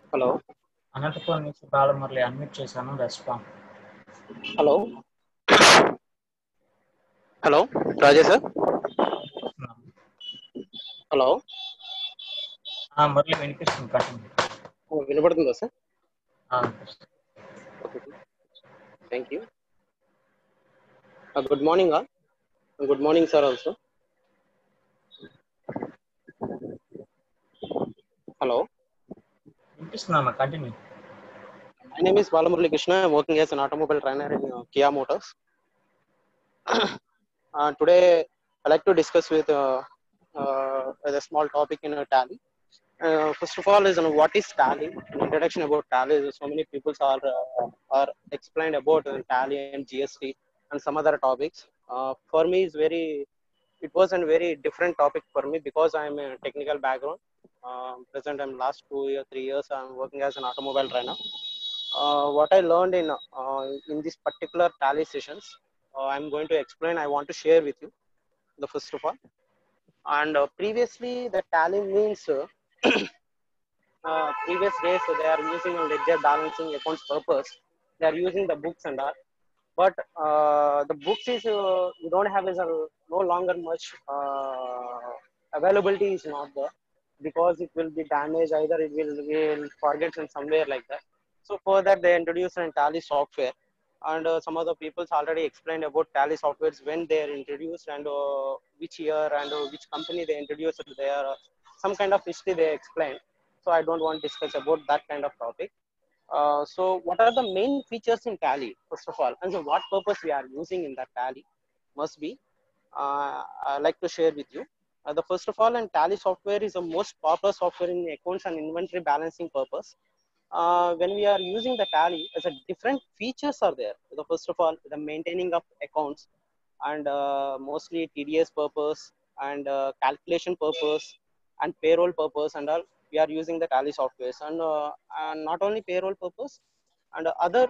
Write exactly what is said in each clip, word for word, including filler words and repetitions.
Hello Anantapuram నుంచి Balamurali unmute చేశాను. Respond. Hello hello Raja sir. Hello Murali వినిపిస్తుంది. కంటిన్యూ. వినపడుతుందా సార్? వినిపిస్తుంది. Okay sir, thank you. Good morning all. Good morning sir also. Hello, వినిపిస్తుందమ్మా, continue. my name is Balamurali Krishna. I'm working as an automobile trainer in uh, Kia Motors. uh, today I like to discuss with uh, uh, a small topic in a tally. Uh, first of all, is uh, what is tally? An introduction about tally. Is so many people are uh, are explained about uh, tally and G S T and some other topics. Uh, for me, is very it was a very different topic for me because I'm a technical background. Uh, present, I'm last two years, three years. I'm working as an automobile trainer. Uh, what I learned in uh, in this particular tally sessions, uh, I'm going to explain. I want to share with you the first of all. And uh, previously, the tally means. Uh, uh, previous days so they are using a ledger balancing accounts purpose. They are using the books and all, but uh, the books is uh, you don't have is a, no longer much uh, availability is not there because it will be damaged, either it will, will forget in somewhere like that. So for that they introduced a tally software, and uh, some of the people already explained about tally softwares when they are introduced and uh, which year and uh, which company they introduced. There uh, some kind of history they explained, so I don't want to discuss about that kind of topic. Uh, so what are the main features in tally first of all, and so what purpose we are using in that tally must be uh, I like to share with you. Uh, the first of all, and tally software is the most popular software in accounts and inventory balancing purpose. Uh, when we are using the tally, as a different features are there. The first of all, the maintaining of accounts and uh, mostly T D S purpose and uh, calculation purpose and payroll purpose and all. We are using the tally softwares, and, uh, and not only payroll purpose and other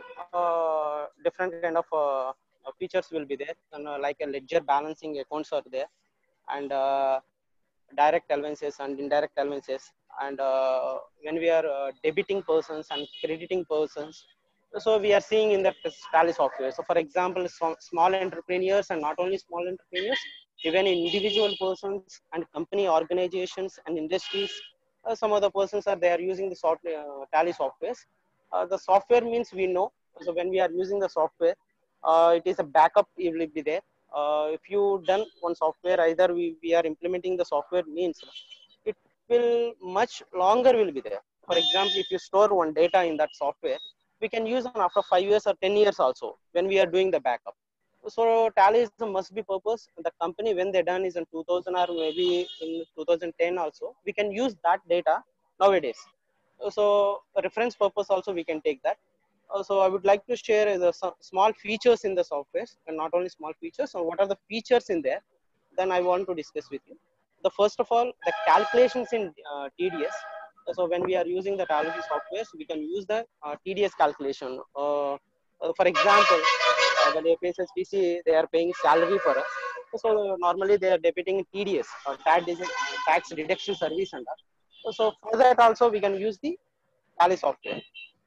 uh, different kind of uh, features will be there, and uh, like a ledger balancing accounts are there, and uh, direct allowances and indirect allowances, and uh, when we are uh, debiting persons and crediting persons, so we are seeing in the tally software. So for example, small entrepreneurs, and not only small entrepreneurs, even individual persons and company organizations and industries, uh, some of the persons are they are using the software, uh, tally softwares. Uh, the software means we know. So when we are using the software, uh, it is a backup, it will be there. Uh, if you done one software, either we, we are implementing the software means it will much longer will be there. For example, if you store one data in that software, we can use on after five years or ten years also when we are doing the backup. So tally is the must be purpose. The company when they done is in two thousand or maybe in two thousand ten also, we can use that data nowadays. So reference purpose also we can take that. Uh, so I would like to share the small features in the software, and not only small features. So what are the features in there? Then I want to discuss with you. The first of all, the calculations in uh, T D S. So when we are using the tally software, we can use the uh, T D S calculation. Uh, uh, for example, uh, the F S S P C, they are paying salary for us. So normally they are debiting T D S, or tax, tax deduction service and all. So for that also we can use the tally software.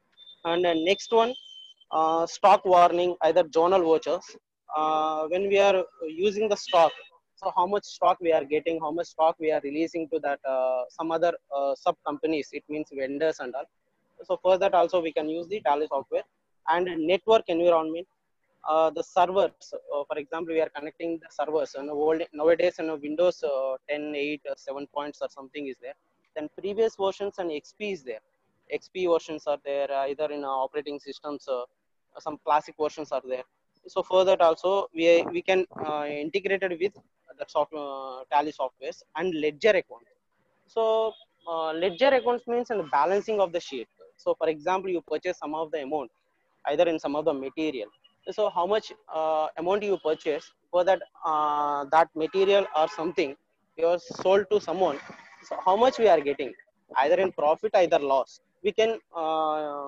And uh, next one, uh, stock warning, either journal vouchers. Uh, when we are using the stock, so how much stock we are getting, how much stock we are releasing to that uh, some other uh, sub companies, it means vendors and all. So for that also we can use the tally software. And network environment, uh, the servers, uh, for example, we are connecting the servers, and old, nowadays you know, windows uh, ten, eight, uh, seven points or something is there. Then previous versions and X P is there. X P versions are there, uh, either in uh, operating systems, uh, some classic versions are there. So for that also we we can uh, integrate it with the soft, uh, tally softwares. And ledger account. So uh, ledger accounts means in the balancing of the sheet. So for example, you purchase some of the amount, either in some of the material. So how much uh, amount you purchase, for that uh, that material or something you are sold to someone, so how much we are getting, either in profit, either loss, we can uh,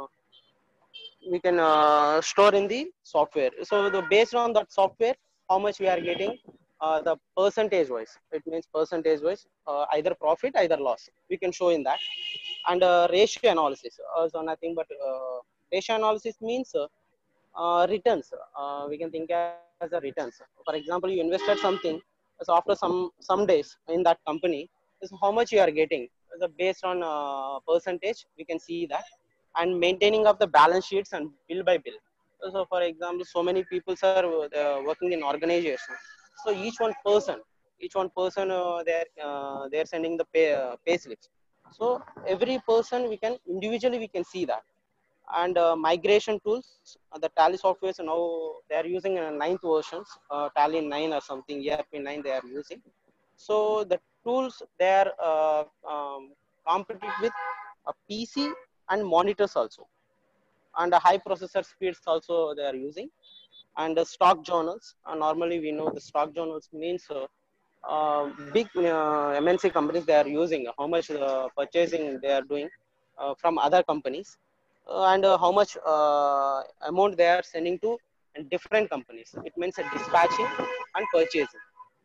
we can uh, store in the software. So the based on that software, how much we are getting, uh, the percentage wise, it means percentage wise, uh, either profit, either loss, we can show in that. and uh, ratio analysis. Uh, so nothing but uh, ratio analysis means uh, uh, returns. Uh, we can think as a returns. For example, you invested something, so after some some days in that company, is how much you are getting. So based on uh, percentage, we can see that, and maintaining of the balance sheets and bill by bill. So, for example, so many people are uh, working in organization. So each one person, each one person, uh, they're uh, they're sending the pay uh, pay slips. So every person we can individually we can see that. And uh, migration tools, uh, the Tally software, so now they are using uh, ninth versions, uh, Tally nine or something, E R P nine they are using. So the tools they are uh, um, competitive with a P C and monitors also, and uh, high processor speeds also they are using. And uh, stock journals, uh, normally we know the stock journals means uh, uh, big uh, M N C companies they are using, how much uh, purchasing they are doing uh, from other companies, uh, and uh, how much uh, amount they are sending to different companies. It means uh, dispatching and purchasing,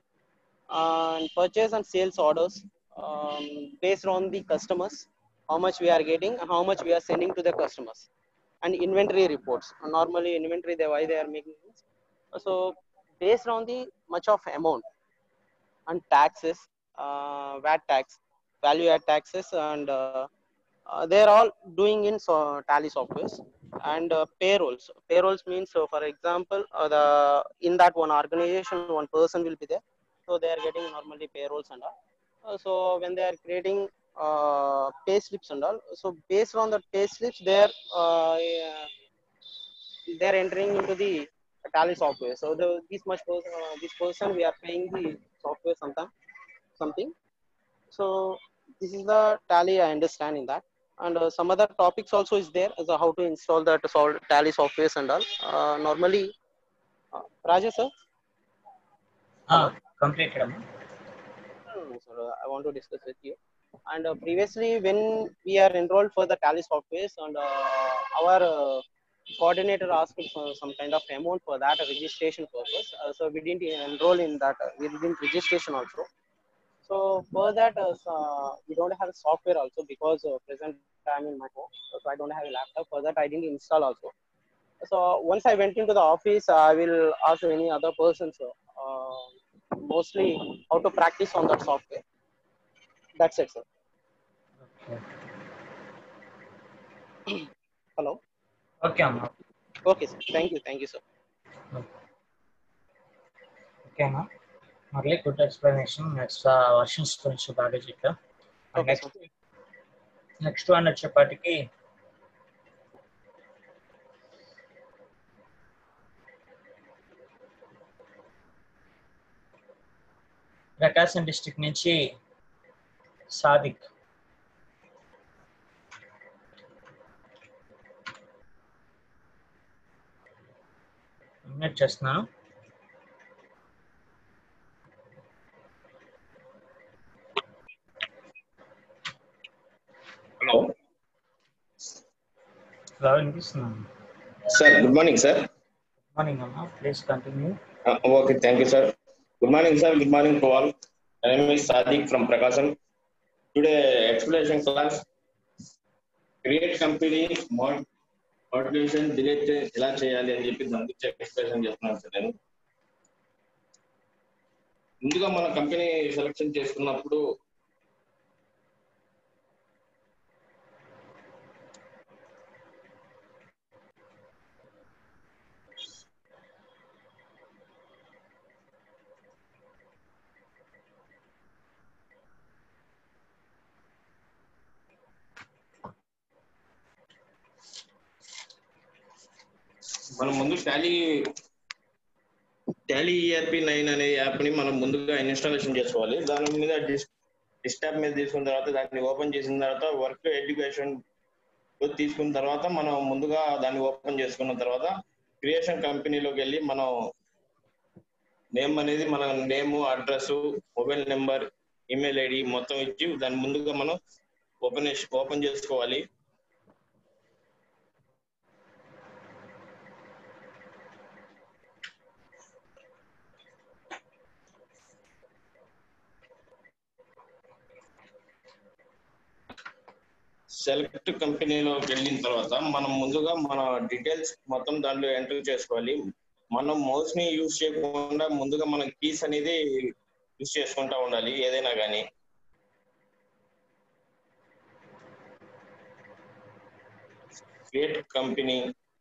and purchase and sales orders, um, based on the customers, how much we are getting, how much we are sending to the customers. And inventory reports, normally inventory they why they are making this. So based on the much of amount, and taxes, uh, V A T tax, value add taxes, and uh, uh, they're all doing in so, Tally softwares. And uh, payrolls. Payrolls means, so for example, uh, the in that one organization, one person will be there, so they are getting normally payrolls and all. Uh, so when they are creating uh, pay slips and all, so based on the pay slips, they're uh, yeah, they're entering into the Tally software. So the this much person, uh, this person we are paying the software sometime something. So this is the Tally I understand in that. And uh, some other topics also is there as a how to install that sol- Tally softwares and all. Uh, normally, uh, Raja sir, Ah, hello. completed అమ్మా. Hmm, so uh, I want to discuss with you. And uh, previously, when we are enrolled for the Tally softwares, and uh, our uh, coordinator asked for some kind of amount for that registration purpose. Uh, so we didn't enroll in that. Uh, we didn't registration also. So for that, uh, so, uh, we don't have software also, because uh, present I'm in my home, so I don't have a laptop. For that, I didn't install also. So once I went into the office, I will ask any other person. So uh, mostly how to practice on that software. That's it, sir. Okay Hello. Okay అమ్మా. Okay, sir. Thank you. Thank you, sir. ఓకేనా, మళ్ళీ good explanation. Next versions గురించి బాగా చెప్పా. Okay, sir. Next next one వచ్చేపాటికి Prakasam district నుంచి Sadiq. Unmute చేస్తున్నాను. Hello hello, వినిపిస్తున్నాను. Sir, good morning sir. Good morning అమ్మా, please continue. Okay, thank you sir. Good morning, sir. Good morning to all. My name is Sadiq from Prakasam. Today, explanation class. Create company mod modification delete ఎలా చేయాలి అని చెప్పి దాని గురించి explanation చేస్తున్నాను sir నేను. ముందుగా మన కంపెనీ సెలెక్షన్ చేసుకున్నప్పుడు మనం ముందు టాలీ టాలీ ఈఆర్పి నైన్ అనే యాప్ ని మనం ముందుగా ఇన్స్టాలేషన్ చేసుకోవాలి. దాని మీద డిస్టాప్ మీద తీసుకున్న తర్వాత దాన్ని ఓపెన్ చేసిన తర్వాత వర్క్ ఎడ్యుకేషన్ తీసుకున్న తర్వాత మనం ముందుగా దాన్ని ఓపెన్ చేసుకున్న తర్వాత క్రియేషన్ కంపెనీలోకి వెళ్ళి మనం నేమ్ అనేది మన name, address, mobile number, email ID మొత్తం ఇచ్చి దాన్ని ముందుగా మనం ఓపెన్ ఓపెన్ చేసుకోవాలి. సెలెక్ట్ కంపెనీలోకి వెళ్ళిన తర్వాత మనం ముందుగా మన డీటెయిల్స్ మొత్తం దాంట్లో ఎంటర్ చేసుకోవాలి. మనం మౌస్ ని యూజ్ చేయకుండా ముందుగా మన కీస్ అనేది యూజ్ చేసుకుంటా ఉండాలి ఏదైనా కానీ. క్రియేట్ కంపెనీ,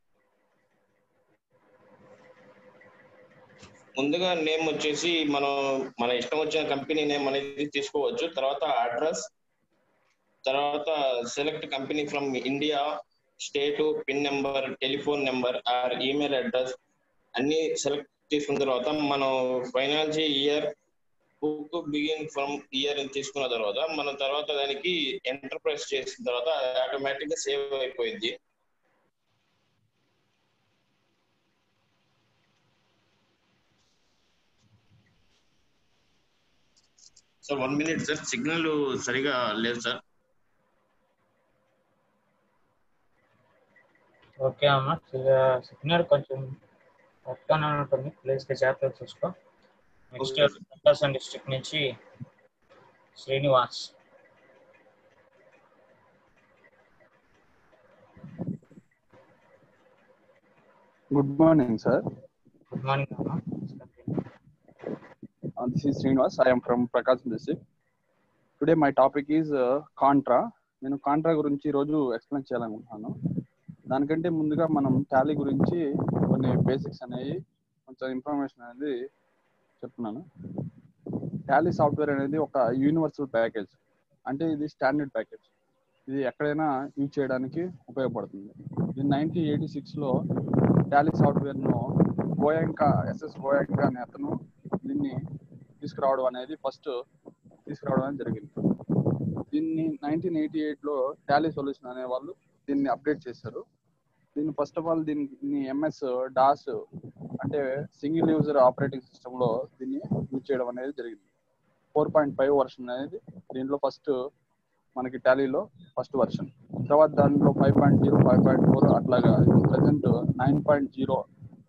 ముందుగా నేమ్ వచ్చేసి మనం మన ఇష్టం వచ్చిన కంపెనీ నేమ్ అనేది తీసుకోవచ్చు. తర్వాత అడ్రస్, తర్వాత select company from India, state, pin number, telephone number or email address అన్ని సెలెక్ట్ చేసుకున్న తర్వాత మనం financial year book begin from year అని తీసుకున్న తర్వాత మనం తర్వాత దానికి ఎంటర్ప్రైజ్ చేసిన తర్వాత ఆటోమేటిక్ గా సేవ్ అయిపోయింది. Sir one minute sir, signal సరిగా లేదు సార్. ఓకే అమ్మా, సిగ్నల్ కొంచెం పక్కన ఉంటుంది, ప్లేస్గా జాగ్రత్తగా చూసుకో. నెక్స్ట్ ప్రకాశం డిస్ట్రిక్ట్ నుంచి Srinivas. Good morning, sir. Good morning, Amma. Uh, this is Srinivas. I am from Prakasam district. Today my topic is uh, Contra. నేను కాంట్రా గురించి ఈరోజు ఎక్స్ప్లెయిన్ చేయాలనుకుంటున్నాను. దానికంటే ముందుగా మనం టాలీ గురించి కొన్ని బేసిక్స్ అనేవి కొంచెం ఇన్ఫర్మేషన్ అనేది చెప్తున్నాను. టాలీ సాఫ్ట్వేర్ అనేది ఒక యూనివర్సల్ ప్యాకేజ్, అంటే ఇది స్టాండర్డ్ ప్యాకేజ్. ఇది ఎక్కడైనా యూజ్ చేయడానికి ఉపయోగపడుతుంది. ఇది నైన్టీన్ ఎయిటీ సిక్స్లో టాలీ సాఫ్ట్వేర్ను గోయంకా ఎస్ఎస్ గోయంకా అనే అతను దీన్ని తీసుకురావడం అనేది ఫస్ట్ తీసుకురావడం అనేది జరిగింది. దీన్ని నైన్టీన్ ఎయిటీ ఎయిట్లో టాలీ సొల్యూషన్ అనే వాళ్ళు దీన్ని అప్డేట్ చేశారు. దీన్ని ఫస్ట్ ఆఫ్ ఆల్ దీన్ని ఎంఎస్ డాస్ అంటే సింగిల్ యూజర్ ఆపరేటింగ్ సిస్టంలో దీన్ని యూజ్ చేయడం అనేది జరిగింది. ఫోర్ పాయింట్ ఫైవ్ వర్షన్ అనేది దీంట్లో ఫస్ట్ మనకి టాలీలో ఫస్ట్ వర్షన్. తర్వాత దాంట్లో five point zero five point four అట్లాగా ప్రజెంట్ నైన్ పాయింట్ జీరో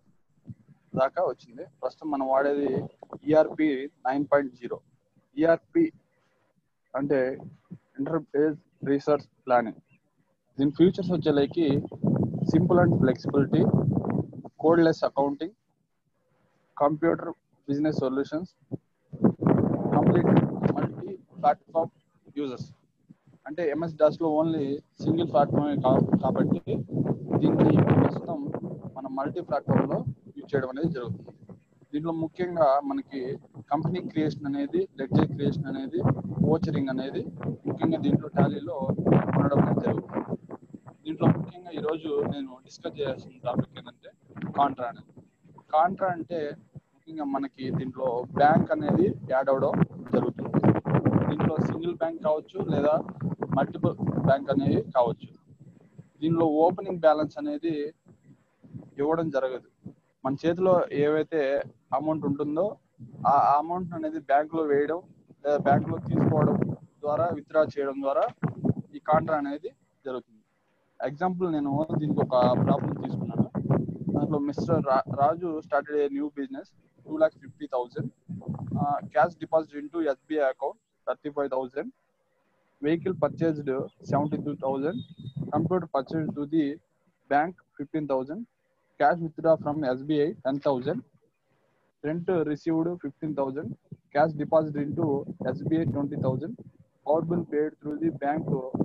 దాకా వచ్చింది. ప్రస్తుతం మనం వాడేది ERP nine point zero. ERP అంటే ఎంటర్ప్రైజ్ రీసెర్చ్ ప్లానింగ్. దీని ఫీచర్స్ వచ్చేలాకి simple and flexibility, codeless accounting, computer business solutions, complete multi platform users. అంటే ఎంఎస్ డాస్ లో ఓన్లీ సింగిల్ ప్లాట్ఫామే కాబట్టి దీన్ని ప్రస్తుతం మనం మల్టీ ప్లాట్ఫామ్ లో యూజ్ చేయడం అనేది జరుగుతుంది. దీంట్లో ముఖ్యంగా మనకి కంపెనీ క్రియేషన్ అనేది, లెడ్జర్ క్రియేషన్ అనేది, ఓచరింగ్ అనేది ముఖ్యంగా దీంట్లో టాలీలో ఉండడం అనేది జరుగుతుంది. దీంట్లో ముఖ్యంగా ఈరోజు నేను డిస్కస్ చేయాల్సిన టాపిక్ ఏంటంటే కాంట్రా అనేది. కాంట్రా అంటే ముఖ్యంగా మనకి దీంట్లో బ్యాంక్ అనేది యాడ్ అవడం జరుగుతుంది. దీంట్లో సింగిల్ బ్యాంక్ కావచ్చు లేదా మల్టిపుల్ బ్యాంక్ అనేది కావచ్చు. దీనిలో ఓపెనింగ్ బ్యాలెన్స్ అనేది ఇవ్వడం జరగదు. మన చేతిలో ఏవైతే అమౌంట్ ఉంటుందో ఆ అమౌంట్ అనేది బ్యాంకులో వేయడం లేదా బ్యాంకులో తీసుకోవడం ద్వారా విత్డ్రా చేయడం ద్వారా ఈ కాంట్రా అనేది జరుగుతుంది. ఎగ్జాంపుల్ నేను దీనికి ఒక ప్రాబ్లం తీసుకున్నాను. దాంట్లో mister Raju started a new business, two lakhs fifty thousand, cash deposit into SBI account thirty five thousand, vehicle purchased seventy two thousand, computer purchase to the bank fifteen thousand, cash withdraw from S B I ten thousand, rent received fifteen thousand, cash deposit into S B I twenty thousand, power bill paid through the bank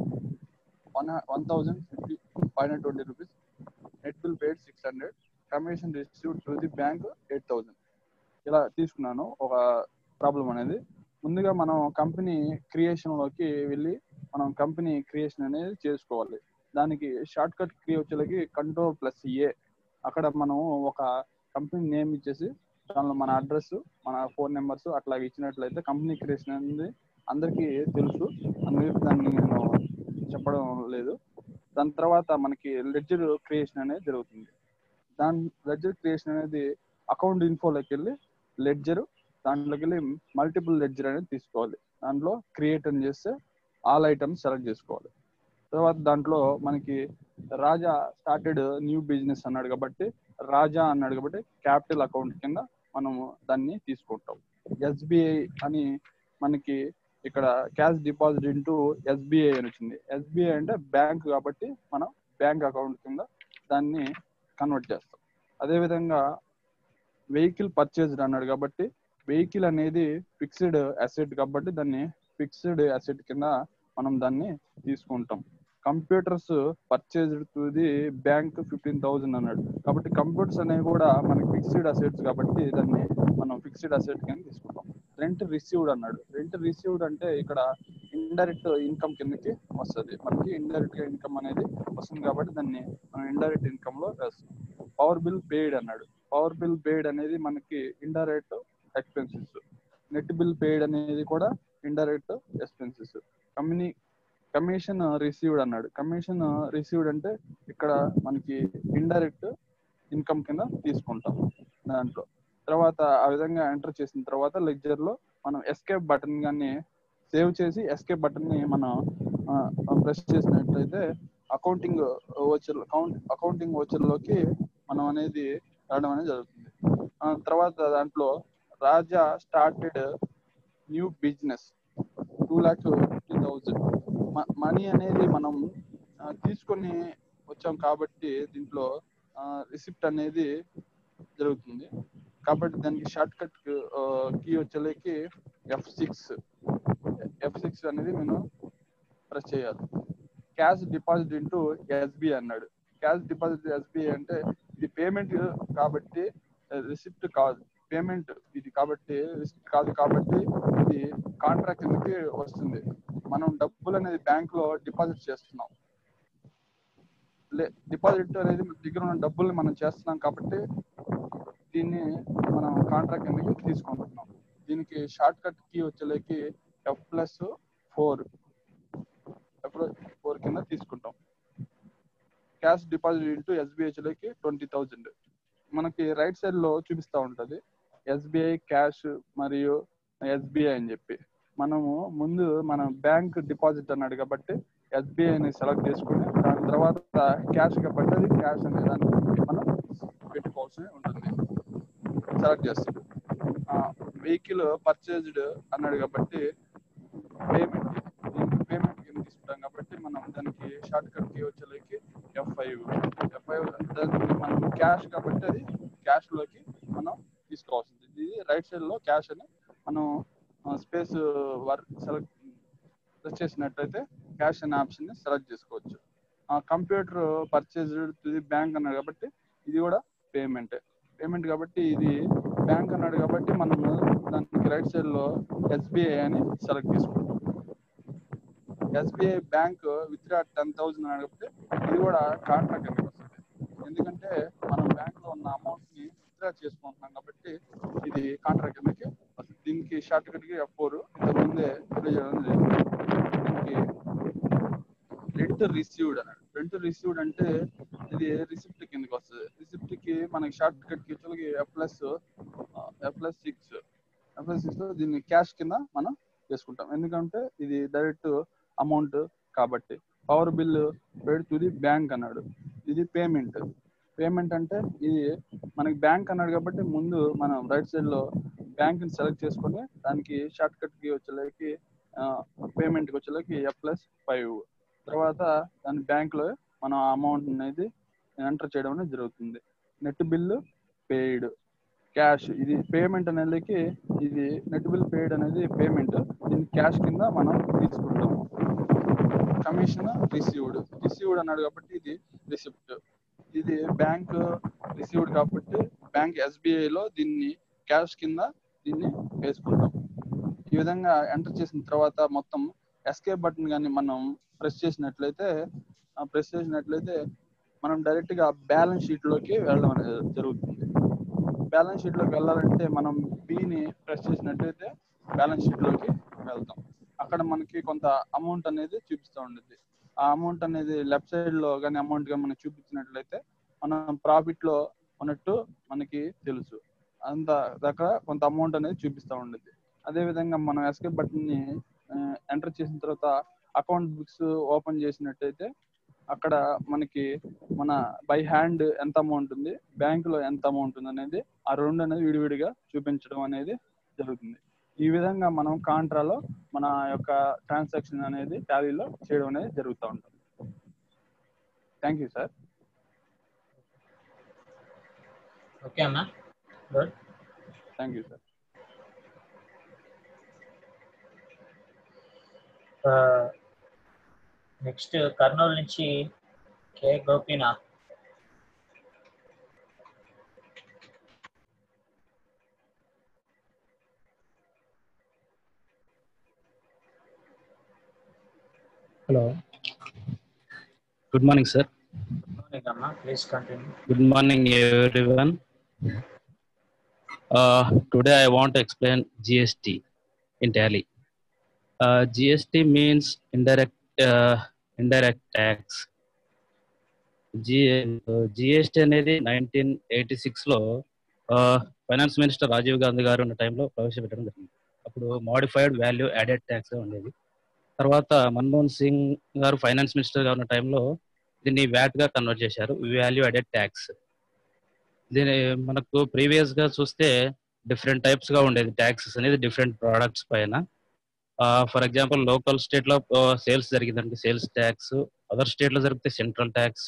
one thousand five hundred twenty rupees, net bill paid six hundred, commission received through the bank eight thousand. ఇలా తీసుకున్నాను ఒక problem అనేది. ముందుగా మనం company క్రియేషన్లోకి వెళ్ళి మనం company creation అనేది చేసుకోవాలి. దానికి షార్ట్ కట్ క్రియ వచ్చేలకి కంట్రోల్ ప్లస్ ఏ. అక్కడ మనం ఒక కంపెనీ నేమ్ ఇచ్చేసి దానిలో మన అడ్రస్, మన ఫోన్ నెంబర్స్ అట్లాగే ఇచ్చినట్లయితే కంపెనీ క్రియేషన్ అనేది అందరికీ తెలుసు, అందుకే దాన్ని నేను చెప్పడం లేదు. దాని తర్వాత మనకి లెడ్జర్ క్రియేషన్ అనేది జరుగుతుంది. దాని లెడ్జర్ క్రియేషన్ అనేది అకౌంట్ ఇన్ఫోలోకి వెళ్ళి లెడ్జర్, దాంట్లోకి వెళ్ళి మల్టిపుల్ లెడ్జర్ అనేది తీసుకోవాలి. దాంట్లో క్రియేట్ అని చేస్తే ఆల్ ఐటమ్స్ సెలెక్ట్ చేసుకోవాలి. తర్వాత దాంట్లో మనకి రాజా స్టార్టెడ్ న్యూ బిజినెస్ అన్నాడు కాబట్టి రాజా అన్నాడు కాబట్టి క్యాపిటల్ అకౌంట్ కింద మనము దాన్ని తీసుకుంటాం. ఎస్బీఐ అని మనకి ఇక్కడ క్యాష్ డిపాజిట్ ఇంటూ ఎస్బీఐ అని వచ్చింది. ఎస్బీఐ అంటే బ్యాంక్ కాబట్టి మనం బ్యాంక్ అకౌంట్ కింద దాన్ని కన్వర్ట్ చేస్తాం. అదేవిధంగా వెహికల్ పర్చేజ్డ్ అన్నాడు కాబట్టి వెహికల్ అనేది ఫిక్స్డ్ అసెట్ కాబట్టి దాన్ని ఫిక్స్డ్ అసెట్ కింద మనం దాన్ని తీసుకుంటాం. Computers purchased to the bank fifteen thousand అన్నాడు కాబట్టి కంప్యూటర్స్ అనేవి కూడా మనకి ఫిక్స్డ్ అసెట్స్ కాబట్టి దాన్ని మనం ఫిక్స్డ్ అసెట్ కింద తీసుకుంటాం. రెంట్ రిసీవ్డ్ అన్నాడు. రెంట్ రిసీవ్డ్ అంటే ఇక్కడ ఇండైరెక్ట్ ఇన్కమ్ కిందకి వస్తుంది. మనకి ఇండైరెక్ట్ గా ఇన్కమ్ అనేది వస్తుంది కాబట్టి దాన్ని మనం ఇండైరెక్ట్ ఇన్కమ్ లో వేస్తాం. పవర్ బిల్ పెయిడ్ అన్నాడు. పవర్ బిల్ పెయిడ్ అనేది మనకి indirect expenses. Net bill paid అనేది కూడా ఇండైరెక్ట్ ఎక్స్పెన్సెస్. కమ్యూని కమిషన్ రిసీవ్డ్ అన్నాడు. కమిషన్ రిసీవ్డ్ అంటే ఇక్కడ మనకి ఇండైరెక్ట్ ఇన్కమ్ కింద తీసుకుంటాం దాంట్లో. తర్వాత ఆ విధంగా ఎంటర్ చేసిన తర్వాత లెడ్జర్ లో మనం ఎస్కేప్ బటన్ గాని సేవ్ చేసి ఎస్కేప్ బటన్ ని మనం ప్రెస్ చేసినట్లయితే accounting voucher account accounting voucher లోకి మనం అనేది రావడం అనేది జరుగుతుంది. తర్వాత దాంట్లో Raja started new business two lakhs fifty thousand. Money అనేది మనం తీసుకొని వచ్చాం కాబట్టి దీంట్లో రిసిప్ట్ అనేది జరుగుతుంది కాబట్టి దానికి షార్ట్ కట్ కీ వచ్చేకి ఎఫ్ సిక్స్ ఎఫ్ సిక్స్ అనేది నేను ప్రెస్ చేయాలి. క్యాష్ డిపాజిట్ ఇంటూ ఎస్బీఐ అన్నాడు. క్యాష్ డిపాజిట్ ఎస్బీఐ అంటే ఇది పేమెంట్ కాబట్టి రిసిప్ట్ కాదు. పేమెంట్ ఇది కాబట్టి రిసిప్ట్ కాదు కాబట్టి ఇది కాంట్రాక్ట్ కిందకి వస్తుంది. మనం డబ్బులు అనేది బ్యాంక్ లో డిపాజిట్ చేస్తున్నాం. డిపాజిట్ అనేది దగ్గర ఉన్న డబ్బుల్ని మనం చేస్తున్నాం కాబట్టి దీన్ని మనం కాంట్రాక్ట్ కిందకి తీసుకుంటున్నాం. దీనికి షార్ట్ కట్ కీ వచ్చేకి F plus four F four కింద తీసుకుంటాం. క్యాష్ డిపాజిట్ ఇంటూ ఎస్బీఐలోకి ట్వంటీ థౌజండ్ మనకి రైట్ సైడ్ లో చూపిస్తూ ఉంటది ఎస్బీఐ క్యాష్ మరియు ఎస్బీఐ అని చెప్పి. మనము ముందు మనం బ్యాంక్ డిపాజిట్ అన్నాడు కాబట్టి ఎస్బీఐని సెలెక్ట్ చేసుకుని దాని తర్వాత క్యాష్ కాబట్టి అది క్యాష్ అనే దాన్ని మనం పెట్టుకోవాల్సి ఉంటుంది. సెలెక్ట్ చేస్తాడు. వెహికల్ పర్చేజ్డ్ అన్నాడు కాబట్టి పేమెంట్ పేమెంట్ కింద తీసుకుంటాం కాబట్టి మనం దానికి షార్ట్ కట్ కి వచ్చేకి ఎఫ్ ఫైవ్ ఎఫ్ ఫైవ్ దానికి మనం క్యాష్ కాబట్టి అది క్యాష్ లోకి మనం తీసుకోవాల్సింది. ఇది రైట్ సైడ్ లో క్యాష్ అని మనం స్పేస్ వర్క్ సెలెక్ట్ ప్రెస్ చేసినట్టయితే క్యాష్ అనే ఆప్షన్ ని సెలెక్ట్ చేసుకోవచ్చు. Computer purchased to the bank అన్నాడు కాబట్టి ఇది కూడా పేమెంట్ పేమెంట్ కాబట్టి ఇది బ్యాంక్ అన్నాడు కాబట్టి మనం దానికి రైట్ సైడ్ లో ఎస్బీఐ అని సెలెక్ట్ చేసుకుంటాం. SBI bank withdraw ten thousand అన్నాడు కాబట్టి ఇది కూడా కాంట్రాక్ట్ కిందకి వస్తుంది. ఎందుకంటే మనం బ్యాంక్ లో ఉన్న అమౌంట్ ని విత్డ్రా చేసుకుంటున్నాం కాబట్టి ఇది కాంట్రాక్ట్ కిందకి వస్తుంది. దీనికి షార్ట్ కట్ కి ఎఫ్ ఫోర్ ఇంతకుముందే తెలియజేయడం జరిగింది. దీనికి రెంట్ రిసీవ్డ్ అన్నాడు. రెంట్ రిసీవ్డ్ అంటే ఇది రిసిప్ట్ కిందకి వస్తుంది. రిసిప్ట్ కి మనకి షార్ట్ కట్ కి వచ్చి F plus F plus six F plus six దీన్ని క్యాష్ కింద మనం చేసుకుంటాం. ఎందుకంటే ఇది డైరెక్ట్ అమౌంట్ కాబట్టి. Power bill paid to the bank అన్నాడు. ఇది పేమెంట్ పేమెంట్ అంటే ఇది మనకి బ్యాంక్ అన్నాడు కాబట్టి ముందు మనం రైట్ సైడ్ లో బ్యాంక్ ని సెలెక్ట్ చేసుకొని దానికి షార్ట్ కట్ కి వచ్చేకి పేమెంట్ కి వచ్చేకి ఎఫ్ ప్లస్ ఫైవ్ తర్వాత దాని బ్యాంక్ లో మనం అమౌంట్ అనేది ఎంటర్ చేయడం అనేది జరుగుతుంది. నెట్ బిల్ పెయిడ్ క్యాష్ ఇది పేమెంట్ అనేది ఇది నెట్ బిల్ పెయిడ్ అనేది పేమెంట్ దీన్ని క్యాష్ కింద మనం తీసుకుంటాము. కమిషన్ రిసీవ్డ్ రిసీవ్డ్ అన్నాడు కాబట్టి ఇది రిసిప్ట్. ఇది బ్యాంక్ రిసీవ్డ్ కాబట్టి బ్యాంక్ ఎస్బీఐ లో దీన్ని క్యాష్ కింద దీన్ని వేసుకుంటాం. ఈ విధంగా ఎంటర్ చేసిన తర్వాత మొత్తం ఎస్కేప్ బటన్ కానీ మనం ప్రెస్ చేసినట్లయితే ప్రెస్ చేసినట్లయితే మనం డైరెక్ట్ గా బ్యాలెన్స్ షీట్ లోకి వెళ్ళడం అనేది జరుగుతుంది. బ్యాలెన్స్ షీట్ లోకి వెళ్ళాలంటే మనం బిని ప్రెస్ చేసినట్లయితే బ్యాలెన్స్ షీట్ లోకి వెళ్తాం. అక్కడ మనకి కొంత అమౌంట్ అనేది చూపిస్తూ ఉంటుంది. ఆ అమౌంట్ అనేది లెఫ్ట్ సైడ్ లో కానీ అమౌంట్ గా మనం చూపించినట్లయితే మనం ప్రాఫిట్ లో ఉన్నట్టు మనకి తెలుసు. అంత దాకా కొంత అమౌంట్ అనేది చూపిస్తూ ఉంటుంది. అదే విధంగా మనం ఎస్కేప్ బటన్ ని ఎంటర్ చేసిన తర్వాత అకౌంట్ బుక్స్ ఓపెన్ చేసినట్టయితే అక్కడ మనకి మన బై హ్యాండ్ ఎంత అమౌంట్ ఉంది, బ్యాంక్ లో ఎంత అమౌంట్ ఉంది అనేది ఆ రెండు అనేది విడివిడిగా చూపించడం అనేది జరుగుతుంది. ఈ విధంగా మనం కాంట్రాలో మన యొక్క ట్రాన్సాక్షన్ అనేది టాలీలో చేయడం అనేది జరుగుతూ ఉంటుంది. Thank you sir. ఓకే అన్న, good. Thank you sir. Next Kurnool నుంచి K Gopinath. Hello. Good morning, sir. Good morning, Amma. Please continue. Good morning, everyone. Uh, today I want to explain G S T in Tally. Uh, G S T means indirect uh, indirect tax. G, uh, G S T అనేది nineteen eighty six లో finance minister Rajiv Gandhi garu ఉన్న టైంలో ప్రవేశపెట్టడం జరిగింది. అప్పుడు modified value added tax ఉండేది. తర్వాత మన్మోహన్ సింగ్ గారు ఫైనాన్స్ మినిస్టర్ గా ఉన్న టైంలో దీన్ని వ్యాట్ గా కన్వర్ట్ చేశారు, వాల్యూ యాడెడ్ ట్యాక్స్. దీని మనకు ప్రీవియస్ గా చూస్తే డిఫరెంట్ టైప్స్ గా ఉండేది ట్యాక్సెస్ అనేది డిఫరెంట్ ప్రోడక్ట్స్ పైన. ఫర్ ఎగ్జాంపుల్ లోకల్ స్టేట్ లో సేల్స్ జరిగిందంటే సేల్స్ ట్యాక్స్, అదర్ స్టేట్ లో జరిగితే సెంట్రల్ ట్యాక్స్,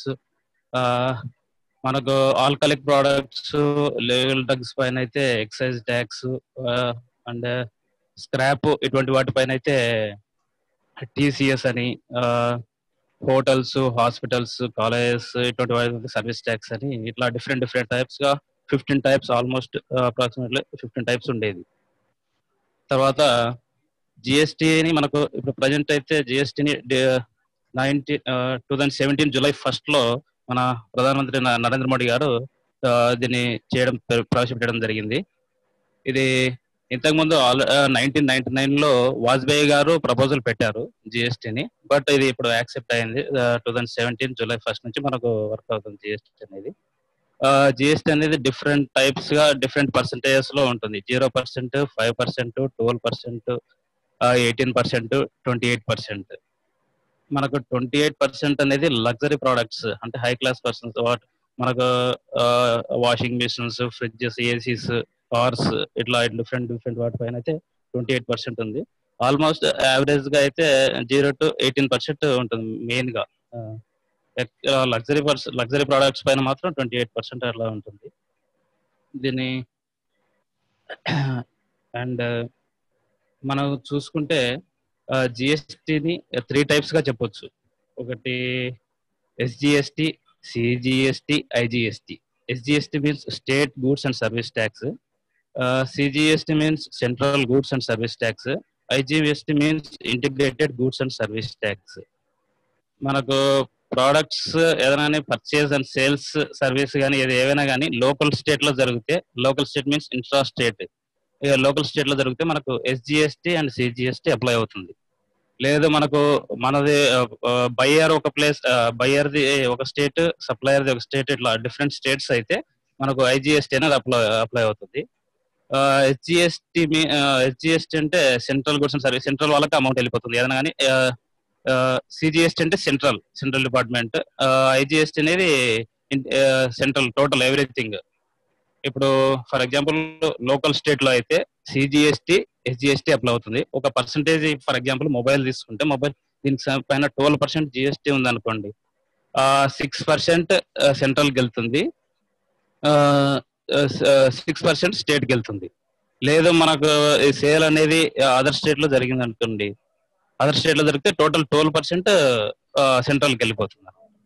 మనకు ఆల్కహాలిక్ ప్రోడక్ట్స్ లీగల్ డ్రగ్స్ పైన అయితే ఎక్సైజ్ ట్యాక్స్, అండ్ స్క్రాప్ ఇటువంటి వాటి పైన అయితే టీసీఎస్ అని, హోటల్స్, హాస్పిటల్స్, కాలేజెస్ ఇటువంటి వాటి సర్వీస్ ట్యాక్స్ అని, ఇట్లా డిఫరెంట్ డిఫరెంట్ టైప్స్ గా fifteen types almost approximately fifteen types ఉండేది. తర్వాత జిఎస్టీని మనకు ఇప్పుడు ప్రజెంట్ అయితే జిఎస్టీని nineteen two thousand seventeen July first లో మన ప్రధానమంత్రి నరేంద్ర మోడీ గారు దీన్ని చేయడం ప్రవేశపెట్టడం జరిగింది. ఇది ఇంతకుముందు నైన్టీన్ నైన్టీ నైన్ లో వాజ్పేయి గారు ప్రపోజల్ పెట్టారు జిఎస్టీని, బట్ ఇది ఇప్పుడు యాక్సెప్ట్ అయింది. Two thousand seventeen July first నుంచి మనకు వర్క్ అవుతుంది జిఎస్టీ అనేది. జిఎస్టీ అనేది డిఫరెంట్ టైప్స్ గా డిఫరెంట్ పర్సెంటేజెస్ లో ఉంటుంది. Zero percent, five percent, twelve percent, eighteen percent, twenty eight percent. మనకు ట్వంటీ ఎయిట్ పర్సెంట్ అనేది లగ్జరీ ప్రోడక్ట్స్ అంటే హై క్లాస్ పర్సన్స్, వాట్ మనకు washing machines, fridges, ACs, cars ఇట్లా డిఫరెంట్ డిఫరెంట్ వాటి పైన అయితే ట్వంటీ ఎయిట్ పర్సెంట్ ఉంది. ఆల్మోస్ట్ యావరేజ్ గా అయితే జీరో టు ఎయిటీన్ పర్సెంట్ ఉంటుంది మెయిన్ గా. లగ్జరీ పర్సన్ లగ్జరీ ప్రోడక్ట్స్ పైన మాత్రం ట్వంటీ ఎయిట్ పర్సెంట్ అట్లా ఉంటుంది దీన్ని. అండ్ మనం చూసుకుంటే జిఎస్టిని త్రీ టైప్స్ గా చెప్పొచ్చు. ఒకటి SGST, CGST, IGST. SGST means state goods and service tax, CGST means central goods and service tax, IGST means integrated goods and service tax. మనకు ప్రోడక్ట్స్ ఏదైనా పర్చేజ్ అండ్ సేల్స్ సర్వీస్ కానీ ఏది ఏవైనా కానీ local state లో జరిగితే, local state means intra state, local state లో జరిగితే మనకు ఎస్జిఎస్టి అండ్ సిజిఎస్టి అప్లై అవుతుంది. లేదు మనకు మనది బయ్యర్ ఒక ప్లేస్, బయ్యర్ది ఒక స్టేట్, సప్లయర్ది ఒక స్టేట్, ఇట్లా డిఫరెంట్ స్టేట్స్ అయితే మనకు ఐజిఎస్టి అనేది అప్లై అప్లై అవుతుంది. హెచ్జిఎస్టి మీ హెచ్జిఎస్టి అంటే central goods and service, central వాళ్ళకి అమౌంట్ వెళ్ళిపోతుంది ఏదైనా కానీ. సిజిఎస్టి అంటే సెంట్రల్ సెంట్రల్ డిపార్ట్మెంట్. ఐజిఎస్టి అనేది సెంట్రల్ టోటల్ ఎవ్రీథింగ్. ఇప్పుడు ఫర్ ఎగ్జాంపుల్ లోకల్ స్టేట్ లో అయితే సిజిఎస్టి, ఎస్జిఎస్టి అప్లై అవుతుంది. ఒక పర్సంటేజ్ ఫర్ ఎగ్జాంపుల్ మొబైల్ తీసుకుంటే మొబైల్ దీనికి పైన ట్వెల్వ్ పర్సెంట్ జిఎస్టి ఉంది అనుకోండి, సిక్స్ పర్సెంట్ సెంట్రల్కి వెళ్తుంది, సిక్స్ పర్సెంట్ స్టేట్కి వెళ్తుంది. లేదు మనకు సేల్ అనేది అదర్ స్టేట్ లో జరిగింది అనుకోండి, అదర్ స్టేట్ లో జరిగితే టోటల్ ట్వెల్వ్ పర్సెంట్ సెంట్రల్కి వెళ్ళిపోతుంది.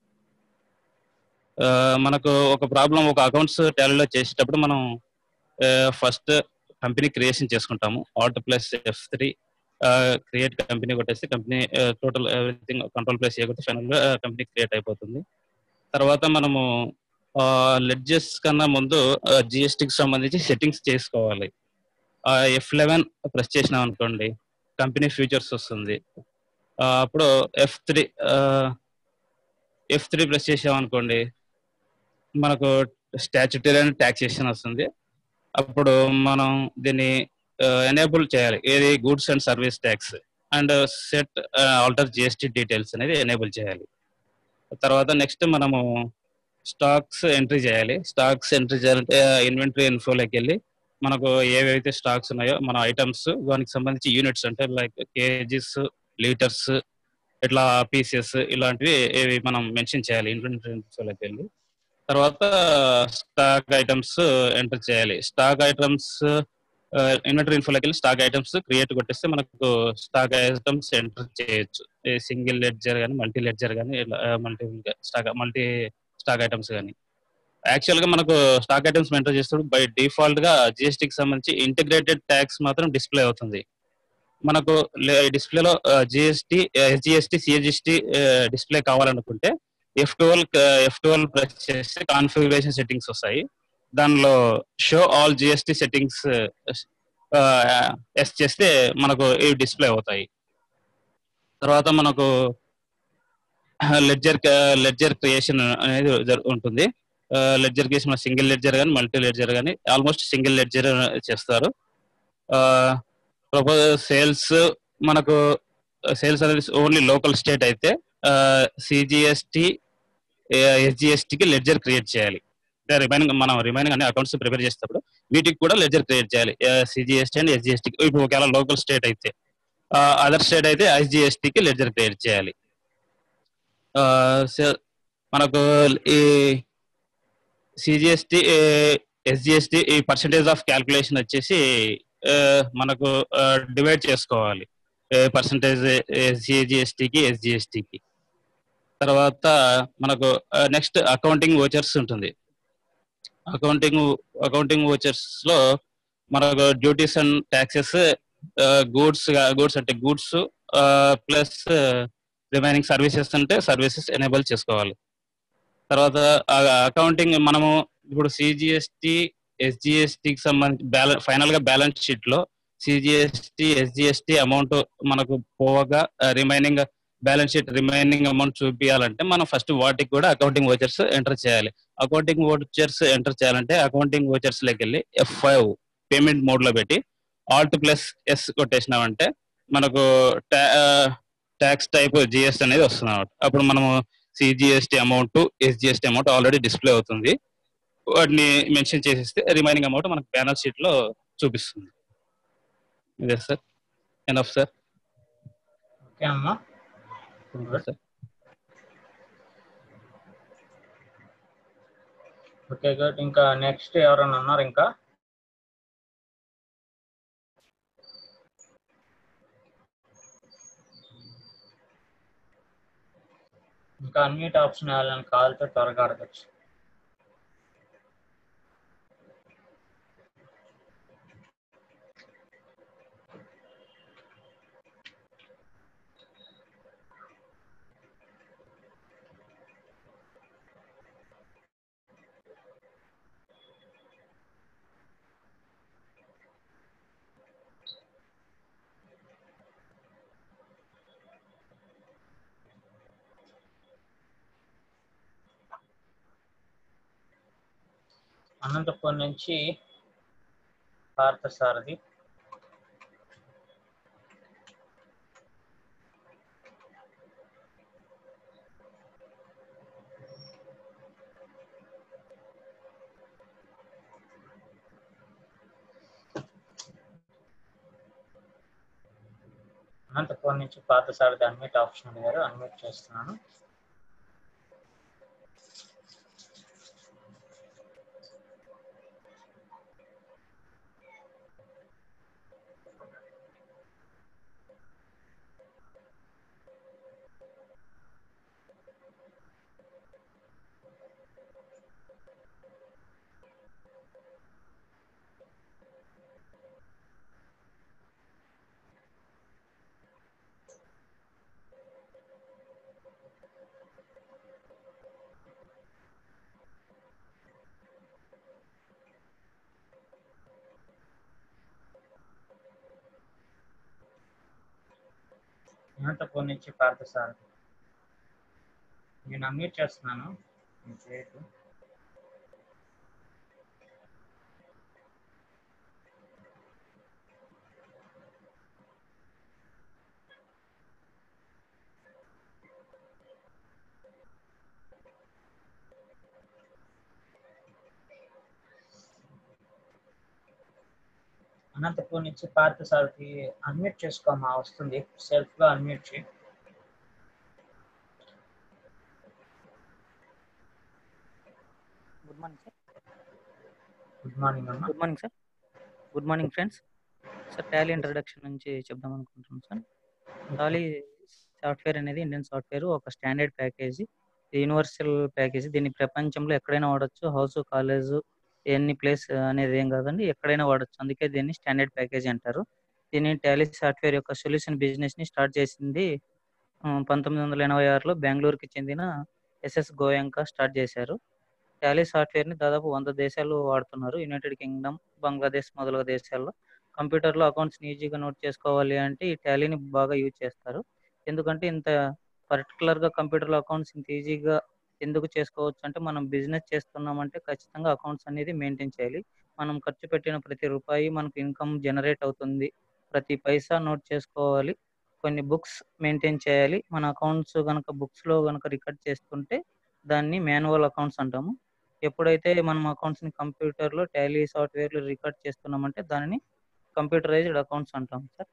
మనకు ఒక ప్రాబ్లం, ఒక అకౌంట్స్ టాలీలో చేసేటప్పుడు మనం ఫస్ట్ కంపెనీ క్రియేషన్ చేసుకుంటాము. Alt plus F three create company కొట్టేస్తే company total everything control plus చేయకపోతే ఫైనల్ గా కంపెనీ క్రియేట్ అయిపోతుంది. తర్వాత మనము లెడ్జెస్ కన్నా ముందు జిఎస్టీకి సంబంధించి సెట్టింగ్స్ చేసుకోవాలి. ఎఫ్ లెవెన్ ప్రెస్ చేసినాం అనుకోండి కంపెనీ ఫ్యూచర్స్ వస్తుంది. అప్పుడు F three F three press చేసాం అనుకోండి మనకు స్టాచ్యుటరీ ట్యాక్సేషన్ వస్తుంది. అప్పుడు మనం దీన్ని ఎనేబుల్ చేయాలి, ఏది goods and service tax and set alter GST details అనేది ఎనేబుల్ చేయాలి. తర్వాత నెక్స్ట్ మనము స్టాక్స్ ఎంట్రీ చేయాలి. స్టాక్స్ ఎంట్రీ చేయాలంటే ఇన్వెంటరీ ఇన్ఫోలోకి వెళ్ళి మనకు ఏవైతే స్టాక్స్ ఉన్నాయో మన ఐటమ్స్ దానికి సంబంధించి యూనిట్స్ అంటే లైక్ కేజీస్, లీటర్స్, ఇట్లా పీసెస్ ఇలాంటివి ఏవి మనం మెన్షన్ చేయాలి ఇన్వెంటరీలోకి వెళ్ళి. తర్వాత స్టాక్ ఐటమ్స్ ఎంటర్ చేయాలి. స్టాక్ ఐటమ్స్ ఇన్వెంటరీ ఇన్ఫోలోకి వెళ్ళి స్టాక్ ఐటమ్స్ క్రియేట్ కొట్టేస్తే మనకు స్టాక్ ఐటమ్స్ ఎంటర్ చేయొచ్చు. సింగిల్ లెడ్జర్ కానీ మల్టీ లెడ్జర్ కానీ multi stock multi stock items కానీ. యాక్చువల్ గా మనకు స్టాక్ ఐటమ్స్ ఎంటర్ చేస్తున్నప్పుడు బై డిఫాల్ట్ గా జిఎస్టీకి సంబంధించి ఇంటిగ్రేటెడ్ ట్యాక్స్ మాత్రం డిస్ప్లే అవుతుంది. మనకు డిస్ప్లేలో జిఎస్టీ, ఎస్జిఎస్టీ, సిజిఎస్టీ డిస్ప్లే కావాలనుకుంటే F twelve F twelve press చేస్తే కాన్ఫిగరేషన్ సెట్టింగ్స్ వస్తాయి. దానిలో show all GST settings yes చేస్తే మనకు ఇవి డిస్ప్లే అవుతాయి. తర్వాత మనకు లెడ్జర్ లెడ్జర్ క్రియేషన్ అనేది ఉంటుంది. లెడ్జర్ క్రియేషన్ సింగిల్ లెడ్జర్ కానీ మల్టీ లెడ్జర్ కానీ ఆల్మోస్ట్ సింగిల్ లెడ్జర్ చేస్తారు. ప్రపోజ్ సేల్స్ మనకు సేల్స్ అనేది ఓన్లీ లోకల్ స్టేట్ అయితే సిజిఎస్టీ, ఎస్జిఎస్టీకి లెడ్జర్ క్రియేట్ చేయాలి. రిమైనింగ్ మనం రిమైనింగ్ అన్ని అకౌంట్స్ ప్రిపేర్ చేసేటప్పుడు వీటికి కూడా లెడ్జర్ క్రియేట్ చేయాలి. సిజిఎస్టీ అండ్ ఎస్జిఎస్టీకి ఇప్పుడు ఒకవేళ లోకల్ స్టేట్ అయితే, అదర్ స్టేట్ అయితే ఎస్జిఎస్టీకి లెడ్జర్ క్రియేట్ చేయాలి. మనకు ఈ సిజిఎస్టీ, ఎస్జిఎస్టీ ఈ పర్సంటేజ్ ఆఫ్ క్యాల్కులేషన్ వచ్చేసి మనకు డివైడ్ చేసుకోవాలి పర్సంటేజ్ సిజిఎస్టీకి, ఎస్జిఎస్టీకి. తర్వాత మనకు నెక్స్ట్ అకౌంటింగ్ వోచర్స్ ఉంటుంది. అకౌంటింగ్ అకౌంటింగ్ వోచర్స్ లో మనకు duties and taxes, goods goods అంటే గూడ్స్ ప్లస్ రిమైనింగ్ సర్వీసెస్ అంటే సర్వీసెస్ ఎనేబుల్ చేసుకోవాలి. తర్వాత అకౌంటింగ్ మనము ఇప్పుడు సిజిఎస్టీ, ఎస్జిఎస్టీకి సంబంధించి బ్యాలెన్స్ ఫైనల్ గా బ్యాలెన్స్ షీట్ లో సిజిఎస్టీ, ఎస్జిఎస్టీ అమౌంట్ మనకు పోగా remaining balance sheet remaining amount చూపించాలంటే మనం ఫస్ట్ వాటికి కూడా అకౌంటింగ్ వోచర్స్ ఎంటర్ చేయాలి. అకౌంటింగ్ వోచర్స్ ఎంటర్ చేయాలంటే అకౌంటింగ్ వోచర్స్ లోకి వెళ్ళి ఎఫ్ ఫైవ్ పేమెంట్ మోడ్ లో పెట్టి ఆల్ట్ ప్లస్ ఎస్ కొట్టేసినామంటే మనకు ట్యాక్స్ టైప్ జిఎస్టీ అనేది వస్తుంది అన్నమాట. అప్పుడు మనము CGST amount, SGST amount already display అవుతుంది. వాటిని మెన్షన్ చేసేస్తే రిమైనింగ్ అమౌంట్ మనకు బ్యాలెన్స్ షీట్ లో చూపిస్తుంది. ఇదే సార్. Enough sir. ఓకే అమ్మా. Sir okay good. ఇంకా నెక్స్ట్ ఎవరైనా ఉన్నారు? ఇంకా ఇంకా అన్మ్యూట్ ఆప్షన్ వాళ్ళని కాల్తో త్వరగా అడగచ్చు. అనంతపురం నుంచి పార్థసారథి. అనంతపురం నుంచి పార్థసారథి అన్మ్యూట్ ఆప్షన్ అడిగారు, అన్మ్యూట్ చేస్తున్నాను. అనంతపురం నుంచి పార్థసారథి నేను అన్మ్యూట్ చేస్తున్నాను. అనంతపూర్ నుంచి పార్థ సారథి అన్మ్యూట్ చేసుకోమా, వస్తుంది సెల్ఫ్ గా అన్మ్యూట్ చేయి. Good morning sir. Good morning అమ్మా. Good morning sir. Good morning friends. Sir Tally introduction నుంచి చెప్దాం అనుకుంటున్నాం సార్. టాలీ సాఫ్ట్వేర్ అనేది ఇండియన్ సాఫ్ట్వేర్, ఒక స్టాండర్డ్ ప్యాకేజీ, యూనివర్సల్ ప్యాకేజీ. దీన్ని ప్రపంచంలో ఎక్కడైనా వాడచ్చు. హౌస్, కాలేజ్, ఎన్ని ప్లేస్ అనేది ఏం కాదండి, ఎక్కడైనా వాడచ్చు. అందుకే దీన్ని స్టాండర్డ్ ప్యాకేజీ అంటారు. దీన్ని టాలీ సాఫ్ట్వేర్ యొక్క సొల్యూషన్ బిజినెస్ ని స్టార్ట్ చేసింది పంతొమ్మిది వందల ఎనభై ఆరులో బెంగళూరుకి చెందిన ఎస్ఎస్ గోయంకా స్టార్ట్ చేశారు. టాలీ సాఫ్ట్వేర్ ని దాదాపు వంద దేశాలు వాడుతున్నారు. యునైటెడ్ కింగ్డమ్, బంగ్లాదేశ్ మొదలగు దేశాల్లో కంప్యూటర్లో అకౌంట్స్ ఈజీగా నోట్ చేసుకోవాలి అంటే ఈ టాలీని బాగా యూజ్ చేస్తారు. ఎందుకంటే ఇంత పర్టికులర్ గా కంప్యూటర్లో అకౌంట్స్ ఇంత ఈజీగా ఎందుకు చేసుకోవచ్చు అంటే, మనం బిజినెస్ చేస్తున్నామంటే ఖచ్చితంగా అకౌంట్స్ అనేది మెయింటైన్ చేయాలి. మనం ఖర్చు పెట్టిన ప్రతి రూపాయి మనకు ఇన్కమ్ జనరేట్ అవుతుంది. ప్రతి పైసా నోట్ చేసుకోవాలి. కొన్ని బుక్స్ మెయింటైన్ చేయాలి. మన అకౌంట్స్ కనుక బుక్స్ లో కనుక రికార్డ్ చేస్తుంటే దాన్ని మాన్యువల్ అకౌంట్స్ అంటాము. ఎప్పుడైతే మనం అకౌంట్స్ ని కంప్యూటర్ లో టాలీ సాఫ్ట్వేర్ లో రికార్డ్ చేస్తున్నామంటే దానిని కంప్యూటరైజ్డ్ అకౌంట్స్ అంటాం sir.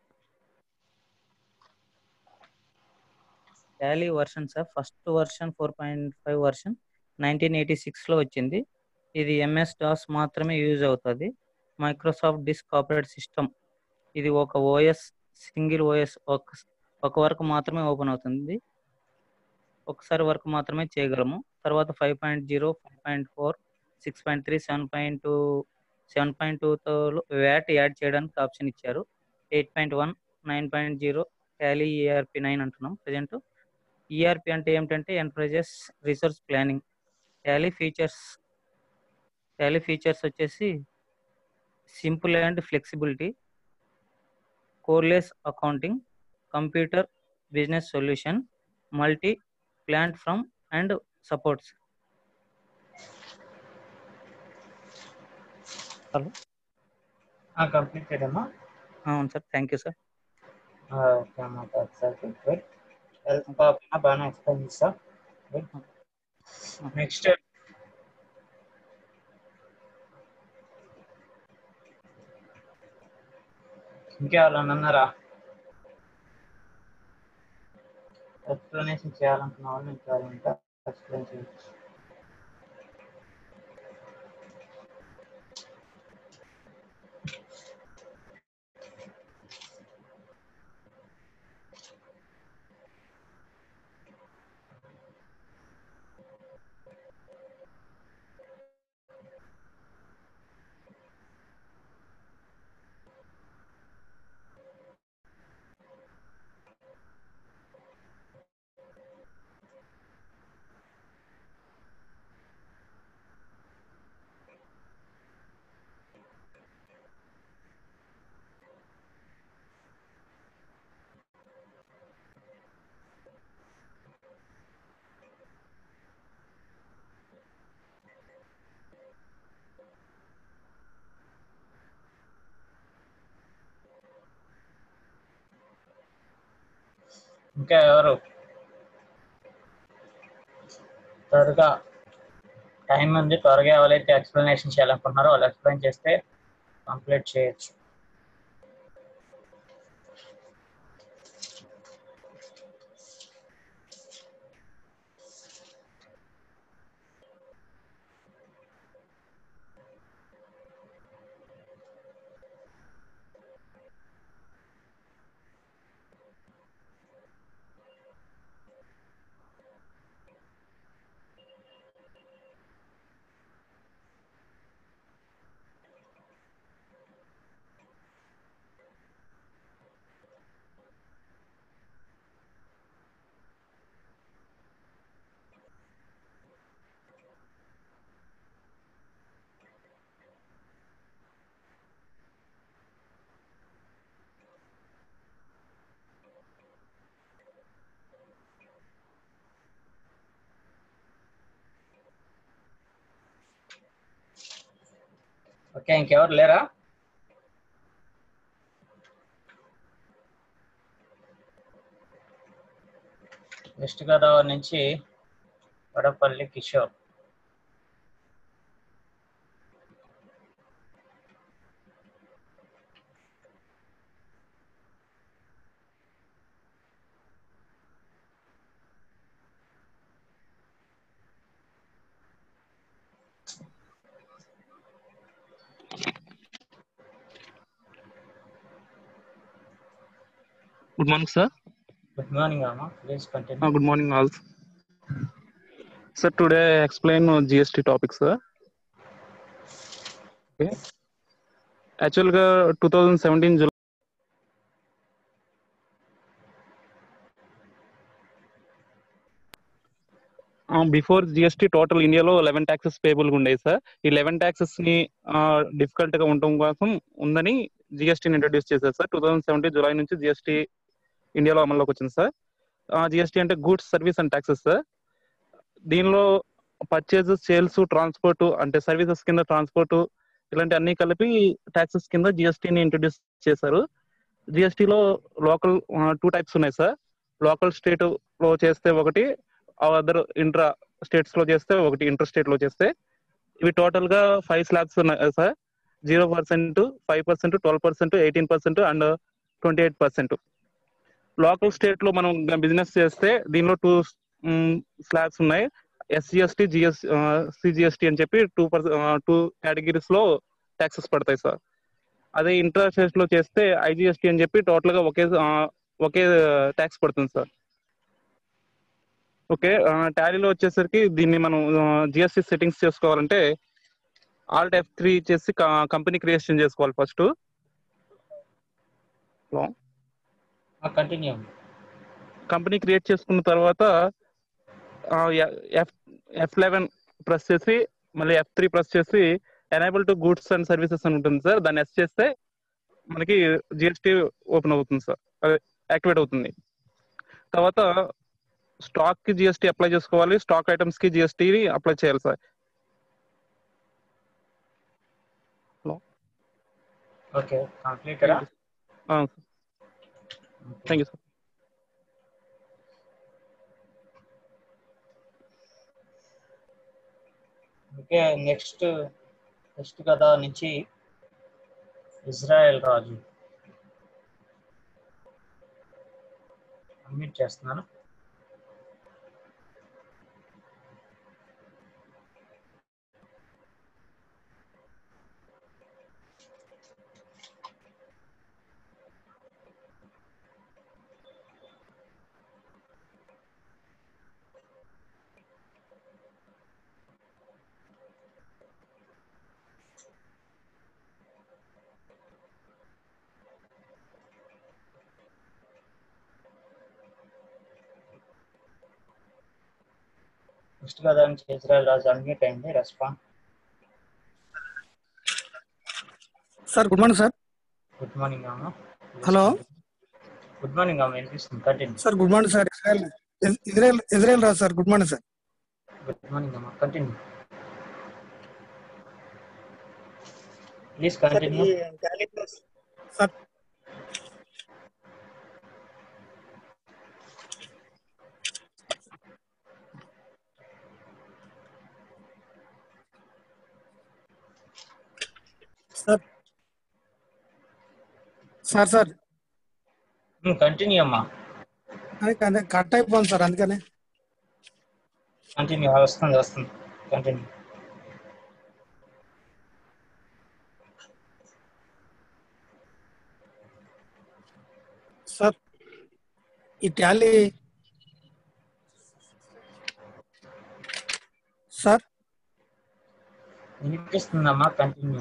Tally version sir, first version four point five version nineteen eighty six లో వచ్చింది. ఇది ఎంఎస్ డాస్ మాత్రమే యూజ్ అవుతుంది. మైక్రోసాఫ్ట్ డిస్క్ ఆపరేట్ సిస్టమ్, ఇది ఒక ఓఎస్, సింగిల్ ఓఎస్, ఒక ఒక వరకు మాత్రమే ఓపెన్ అవుతుంది, ఒకసారి వర్క్ మాత్రమే చేయగలము. తర్వాత five point zero, five point four, six point three, seven point two seven point టూతో వ్యాట్ యాడ్ చేయడానికి ఆప్షన్ ఇచ్చారు. Eight point one, nine point zero Tally ERP nine అంటున్నాం ప్రజెంట్. ఈఆర్పి అంటే ఏమిటంటే enterprises resource planning. Tally features Tally features వచ్చేసి simple and flexibility, coreless accounting, computer business solution, multi platform and supports. Hello, completed అమ్మా. అవును sir, thank you sir. Okay అమ్మా, sir good. Health బాగా బాగానే explain చేస్తా. Next ఇంకేవాళ్ళని అన్నారా? Explanation చేయాలనుకున్న వాళ్ళు ఇంకా ఎక్స్ప్లెయిన్ చేయొచ్చు. ఇంకా ఎవరు త్వరగా, టైం ఉంది, త్వరగా ఎవరైతే ఎక్స్ప్లెనేషన్ చేయాలనుకుంటున్నారో వాళ్ళు ఎక్స్ప్లెయిన్ చేస్తే కంప్లీట్ చేయొచ్చు. ఓకే, ఇంకెవరు లేరా? వెస్ట్ గోదావరి నుంచి Vadapalli Kishore. Good morning, sir. Good morning, Amma. Please continue. Uh, good morning, all. Sir, today I explain uh, G S T topic, sir. Okay. Actually, uh, twenty seventeen July. Before GST total ఇండియాలో eleven taxes payable ఉండేది sir. ఈ eleven taxes ని difficult గా ఉండటం కోసం ఉందని జిఎస్టీని introduce చేశారు sir. Two thousand seventeen July నుంచి జిఎస్టీ ఇండియాలో అమల్లోకి వచ్చింది సార్. జిఎస్టీ అంటే goods service and taxes sir. దీనిలో పర్చేజ్, సేల్స్, ట్రాన్స్పోర్ట్ అంటే సర్వీసెస్ కింద ట్రాన్స్పోర్ట్ ఇలాంటి అన్ని కలిపి ట్యాక్సెస్ కింద జిఎస్టీని ఇంట్రడ్యూస్ చేశారు. జిఎస్టీలో లోకల్ టూ టైప్స్ ఉన్నాయి సార్. లోకల్ స్టేట్ లో చేస్తే ఒకటి, అదర్ ఇంట్రా స్టేట్స్ లో చేస్తే ఒకటి, ఇంటర్ స్టేట్ లో చేస్తే. ఇవి టోటల్ గా ఫైవ్ స్లాబ్స్ ఉన్నాయి sir. Zero percent, five percent, twelve percent, eighteen percent and twenty eight percent. Local state లో మనం బిజినెస్ చేస్తే దీనిలో టూ స్లాబ్స్ ఉన్నాయి. ఎస్జిఎస్టీ, జిఎస్ సిజిఎస్టీ అని చెప్పి టూ పర్సెంట్ టూ కేటగిరీస్ లో ట్యాక్సెస్ పడతాయి సార్. అదే ఇంటర్ స్టేట్ లో చేస్తే ఐజిఎస్టీ అని చెప్పి టోటల్ గా ఒకే ఒకే ట్యాక్స్ పడుతుంది సార్. ఓకే, టాలీలో వచ్చేసరికి దీన్ని మనం జిఎస్టీ సెట్టింగ్స్ చేసుకోవాలంటే ఆల్ట్ ఎఫ్ త్రీ చేసి కంపెనీ క్రియేషన్ చేసుకోవాలి ఫస్ట్. కంటిన్యూ. కంపెనీ క్రియేట్ చేసుకున్న తర్వాత ఎఫ్ ఎఫ్ లెవెన్ ప్రెస్ చేసి మళ్ళీ ఎఫ్ త్రీ ప్రెస్ చేసి enable to goods and services అని ఉంటుంది సార్. దాన్ని ఎస్ చేస్తే మనకి జిఎస్టీ ఓపెన్ అవుతుంది సార్, అదే యాక్టివేట్ అవుతుంది. తర్వాత స్టాక్ కి జిఎస్టీ అప్లై చేసుకోవాలి, స్టాక్ ఐటమ్స్ కి జిఎస్టీ అప్లై చేయాలి సార్. హలో, ఓకే, కంప్లీటెడా? Thank you sir. Okay, next next కథ నుంచి ఇజ్రాయెల్ రాజు. అన్మ్యూట్ చేస్తున్నాను. నెక్స్ట్ కథ నుంచి ఇజ్రాయెల్ రాజు అన్మ్యూట్ అయింది. Respond. Sir good morning sir. Good morning అమ్మ. హలో, గుడ్ మార్నింగ్ అమ్మ. వినిపిస్తుంది, continue. Sir good morning sir. Israel Israel Israel Raju sir. Good morning sir. Good morning అమ్మ, continue please, continue. Sir sir sir sir continue అమ్మా. అదే cut అయిపోయింది sir, అందుకనే. Continue, వస్తుంది వస్తుంది, కంటిన్యూ. సార్ ఈ టాలీ సార్ వినిపిస్తుందమ్మా, కంటిన్యూ.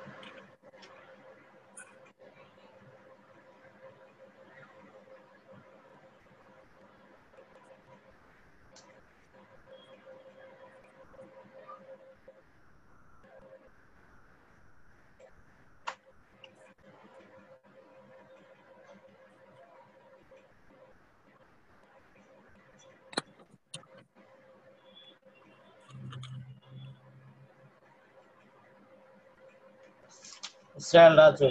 ఇజ్రాయెల్ రాజు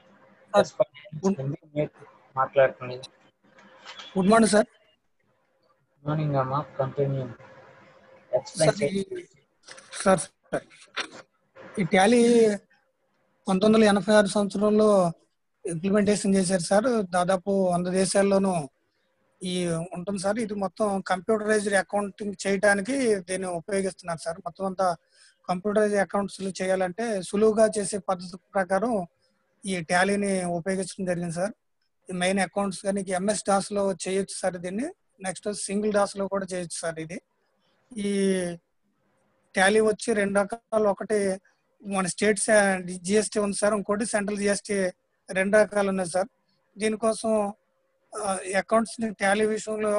మాట్లాడుతుంది. Good morning sir. Good morning అమ్మా, కంటిన్యూ. సార్ సార్ ఈ టాలీ పంతొమ్మిది వందల ఎనభై ఆరు సంవత్సరంలో ఇంప్లిమెంటేషన్ చేశారు సార్. దాదాపు వంద దేశాల్లోనూ ఈ ఉంటుంది సార్. ఇది మొత్తం కంప్యూటరైజ్డ్ అకౌంటింగ్ చేయడానికి దీన్ని ఉపయోగిస్తున్నారు సార్. మొత్తం అంతా కంప్యూటరైజ్ అకౌంట్స్ చేయాలంటే సులువుగా చేసే పద్ధతి ప్రకారం ఈ టాలీని ఉపయోగించడం జరిగింది సార్. మెయిన్ అకౌంట్స్ కానీ ఎంఎస్ డాస్ లో చేయొచ్చు సార్ దీన్ని. నెక్స్ట్ సింగిల్ డాస్ లో కూడా చేయొచ్చు సార్ ఇది. ఈ టాలీ వచ్చి రెండు రకాలు, ఒకటి మన స్టేట్ జిఎస్టీ ఉంది సార్, ఇంకోటి సెంట్రల్ జిఎస్టీ, రెండు రకాలు ఉన్నాయి సార్. దీనికోసం అకౌంట్స్ ని టాలీ విషయంలో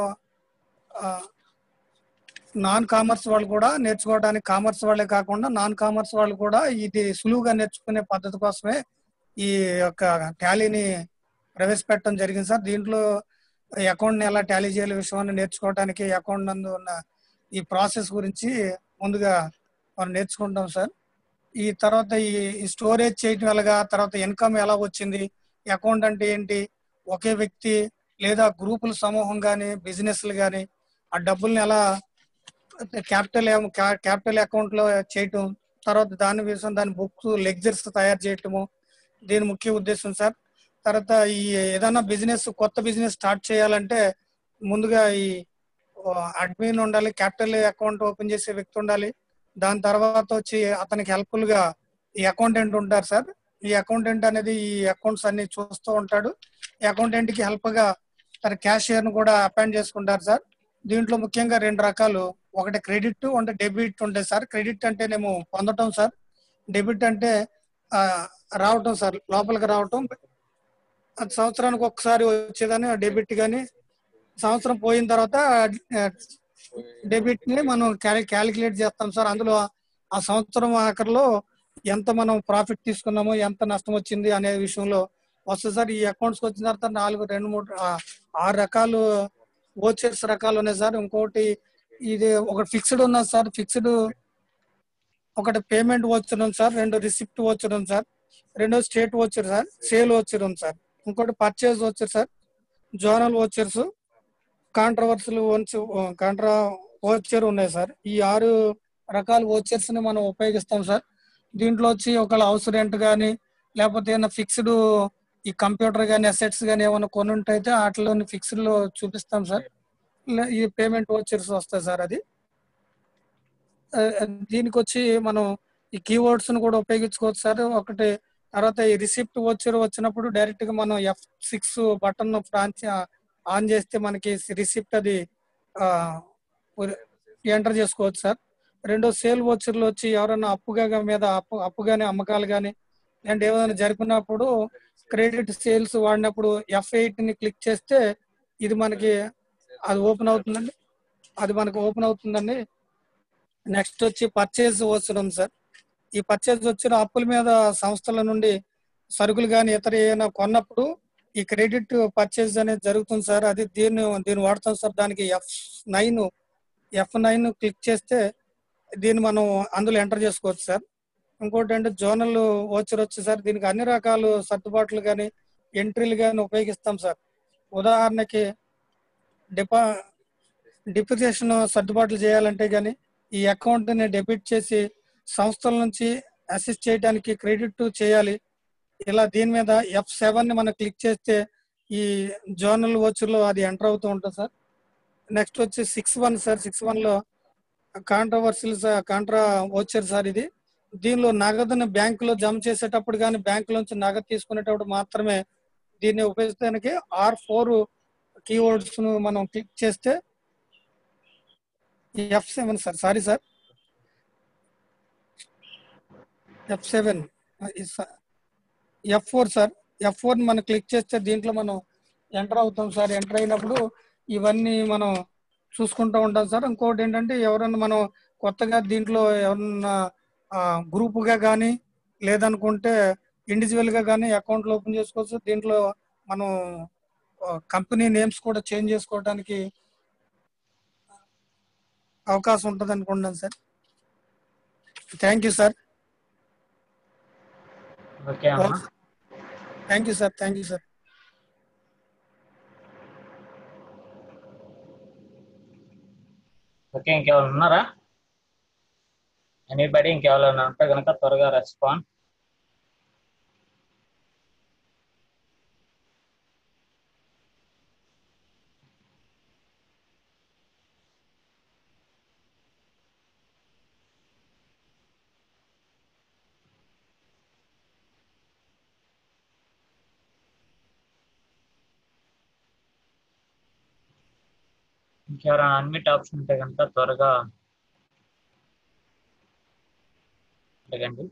నాన్ కామర్స్ వాళ్ళు కూడా నేర్చుకోవడానికి, కామర్స్ వాళ్ళే కాకుండా నాన్ కామర్స్ వాళ్ళు కూడా ఇది సులువుగా నేర్చుకునే పద్ధతి కోసమే ఈ యొక్క టాలీని ప్రవేశపెట్టడం జరిగింది సార్. దీంట్లో అకౌంట్ని ఎలా టాలీ చేయాలి విషయాన్ని నేర్చుకోవడానికి, అకౌంట్ నందు ఉన్న ఈ ప్రాసెస్ గురించి ముందుగా మనం నేర్చుకుంటాం సార్. ఈ తర్వాత ఈ స్టోరేజ్ చేయటం ఎలాగా, తర్వాత ఇన్కమ్ ఎలా వచ్చింది, అకౌంట్ అంటే ఏంటి, ఒకే వ్యక్తి లేదా గ్రూపుల సమూహం కానీ బిజినెస్లు కానీ ఆ డబ్బుల్ని ఎలా క్యాపిటల్ క్యాపిటల్ అకౌంట్ లో చేయటం, తర్వాత దాని విషయం దాని బుక్స్ లెక్చర్స్ తయారు చేయటము దీని ముఖ్య ఉద్దేశం సార్. తర్వాత ఈ ఏదైనా బిజినెస్ కొత్త బిజినెస్ స్టార్ట్ చేయాలంటే ముందుగా ఈ అడ్మిన్ ఉండాలి, క్యాపిటల్ అకౌంట్ ఓపెన్ చేసే వ్యక్తి ఉండాలి. దాని తర్వాత వచ్చి అతనికి హెల్ప్ఫుల్ గా ఈ అకౌంటెంట్ ఉంటారు సార్. ఈ అకౌంటెంట్ అనేది ఈ అకౌంట్స్ అన్ని చూస్తూ ఉంటాడు. ఈ అకౌంటెంట్ కి హెల్ప్ గా తన క్యాషియర్ ను కూడా అపాయింట్ చేసుకుంటారు సార్. దీంట్లో ముఖ్యంగా రెండు రకాలు, ఒకటి క్రెడిట్, ఒకటి డెబిట్ ఉంటాయి సార్. క్రెడిట్ అంటేనేమో పొందటం సార్, డెబిట్ అంటే రావటం సార్, లోపలికి రావటం. అది సంవత్సరానికి ఒకసారి వచ్చేదని డెబిట్ కానీ, సంవత్సరం పోయిన తర్వాత డెబిట్ ని మనం క్యాలిక్యులేట్ చేస్తాం సార్. అందులో ఆ సంవత్సరం ఆఖరిలో ఎంత మనం ప్రాఫిట్ తీసుకున్నామో, ఎంత నష్టం వచ్చింది అనే విషయంలో వస్తుంది సార్. ఈ అకౌంట్స్కి వచ్చిన తర్వాత నాలుగు రెండు మూడు ఆరు రకాలు ఓచర్స్ రకాలు ఉన్నాయి సార్. ఇంకోటి ఇది ఒకటి ఫిక్స్డ్ ఉన్నది సార్, ఫిక్స్డ్ ఒకటి పేమెంట్ ఓచర్ ఉంది సార్, రెండు రిసిప్ట్ ఓచర్ ఉంది సార్, రెండో state voucher sir, sale voucher ఉంది సార్, ఇంకోటి purchase voucher sir, journal vouchers, controversial contra voucher ఉన్నాయి సార్. ఈ ఆరు రకాల ఓచర్స్ ని మనం ఉపయోగిస్తాం సార్. దీంట్లో వచ్చి ఒకవేళ హౌస్ రెంట్ కానీ లేకపోతే ఏమైనా ఫిక్స్డ్ ఈ కంప్యూటర్ కానీ అసెట్స్ కానీ ఏమైనా కొన్ని ఉంటైతే వాటిలోని ఫిక్స్డ్ లో చూపిస్తాం సార్. ఈ పేమెంట్ ఓచర్స్ వస్తాయి సార్. అది దీనికి వచ్చి మనం ఈ కీవర్డ్స్ ను కూడా ఉపయోగించుకోవచ్చు సార్. ఒకటి తర్వాత ఈ రిసిప్ట్ ఓచర్ వచ్చినప్పుడు డైరెక్ట్ గా మనం ఎఫ్ సిక్స్ బటన్ ఫ్రాంచ్ ఆన్ చేస్తే మనకి రిసిప్ట్ అది ఎంటర్ చేసుకోవచ్చు సార్. రెండో సేల్ ఓచర్లు వచ్చి ఎవరైనా అప్పుగా మీద అప్పు అప్పు కానీ అమ్మకాలు కానీ అంటే ఏమైనా జరిపినప్పుడు క్రెడిట్ సేల్స్ వాడినప్పుడు ఎఫ్ ఎయిట్ ని క్లిక్ చేస్తే ఇది మనకి అది ఓపెన్ అవుతుందండి, అది మనకు ఓపెన్ అవుతుందండి. నెక్స్ట్ వచ్చి పర్చేజ్ ఓచర్ ఉంది సార్. ఈ పర్చేజ్ వచ్చిన అప్పుల మీద సంస్థల నుండి సరుకులు కానీ ఇతర ఏమైనా కొన్నప్పుడు ఈ క్రెడిట్ పర్చేజ్ అనేది జరుగుతుంది సార్. అది దీన్ని దీన్ని వాడతాం సార్. దానికి F nine F nine click చేస్తే దీన్ని మనం అందులో ఎంటర్ చేసుకోవచ్చు సార్. ఇంకోటి అంటే జోనల్ ఓచర్ వచ్చి సార్, దీనికి అన్ని రకాల సర్దుబాట్లు కానీ ఎంట్రీలు కానీ ఉపయోగిస్తాం సార్. ఉదాహరణకి డిపా డిప్రిసియేషన్ సర్దుబాట్లు చేయాలంటే కానీ ఈ అకౌంట్ని డెబిట్ చేసి సంస్థల నుంచి అసిస్ట్ చేయడానికి క్రెడిట్ చేయాలి. ఇలా దీని మీద ఎఫ్ సెవెన్ ని మనం క్లిక్ చేస్తే ఈ జోనల్ ఓచర్ లో అది ఎంటర్ అవుతూ ఉంటుంది సార్. నెక్స్ట్ వచ్చి six one sir. Six one లో కాంట్రవర్సీలు కాంట్రా ఓచర్ సార్. ఇది దీనిలో నగదుని బ్యాంకులో జమ చేసేటప్పుడు కానీ బ్యాంకులోంచి నగదు తీసుకునేటప్పుడు మాత్రమే దీన్ని ఉపయోగించడానికి ఆర్ ఫోర్ కీవర్డ్స్ ను మనం క్లిక్ చేస్తే F seven sir sorry sir F seven F four sir. F four ని మనం క్లిక్ చేస్తే దీంట్లో మనం ఎంటర్ అవుతాం సార్. ఎంటర్ అయినప్పుడు ఇవన్నీ మనం చూసుకుంటూ ఉంటాం సార్. ఇంకోటి ఏంటంటే ఎవరన్నా మనం కొత్తగా దీంట్లో ఎవరన్నా గ్రూపుగా కానీ లేదనుకుంటే ఇండివిజువల్ గా కానీ అకౌంట్లు ఓపెన్ చేసుకోవచ్చు. దీంట్లో మనం కంపెనీ నేమ్స్ కూడా చేంజ్ చేసుకోవడానికి అవకాశం ఉంటుంది అనుకుంటున్నాను sir. Thank you sir. Thank you sir. Thank you sir. Okay, ఇంకెవరు ఉన్నారా? ఎనీబడి ఇంకెవరైనా ఉంటే కనుక త్వరగా రెస్పాండ్. ఇంకెవరైనా అన్మిట్ ఆప్షన్ ఉంటే కనుక త్వరగా అడగండి.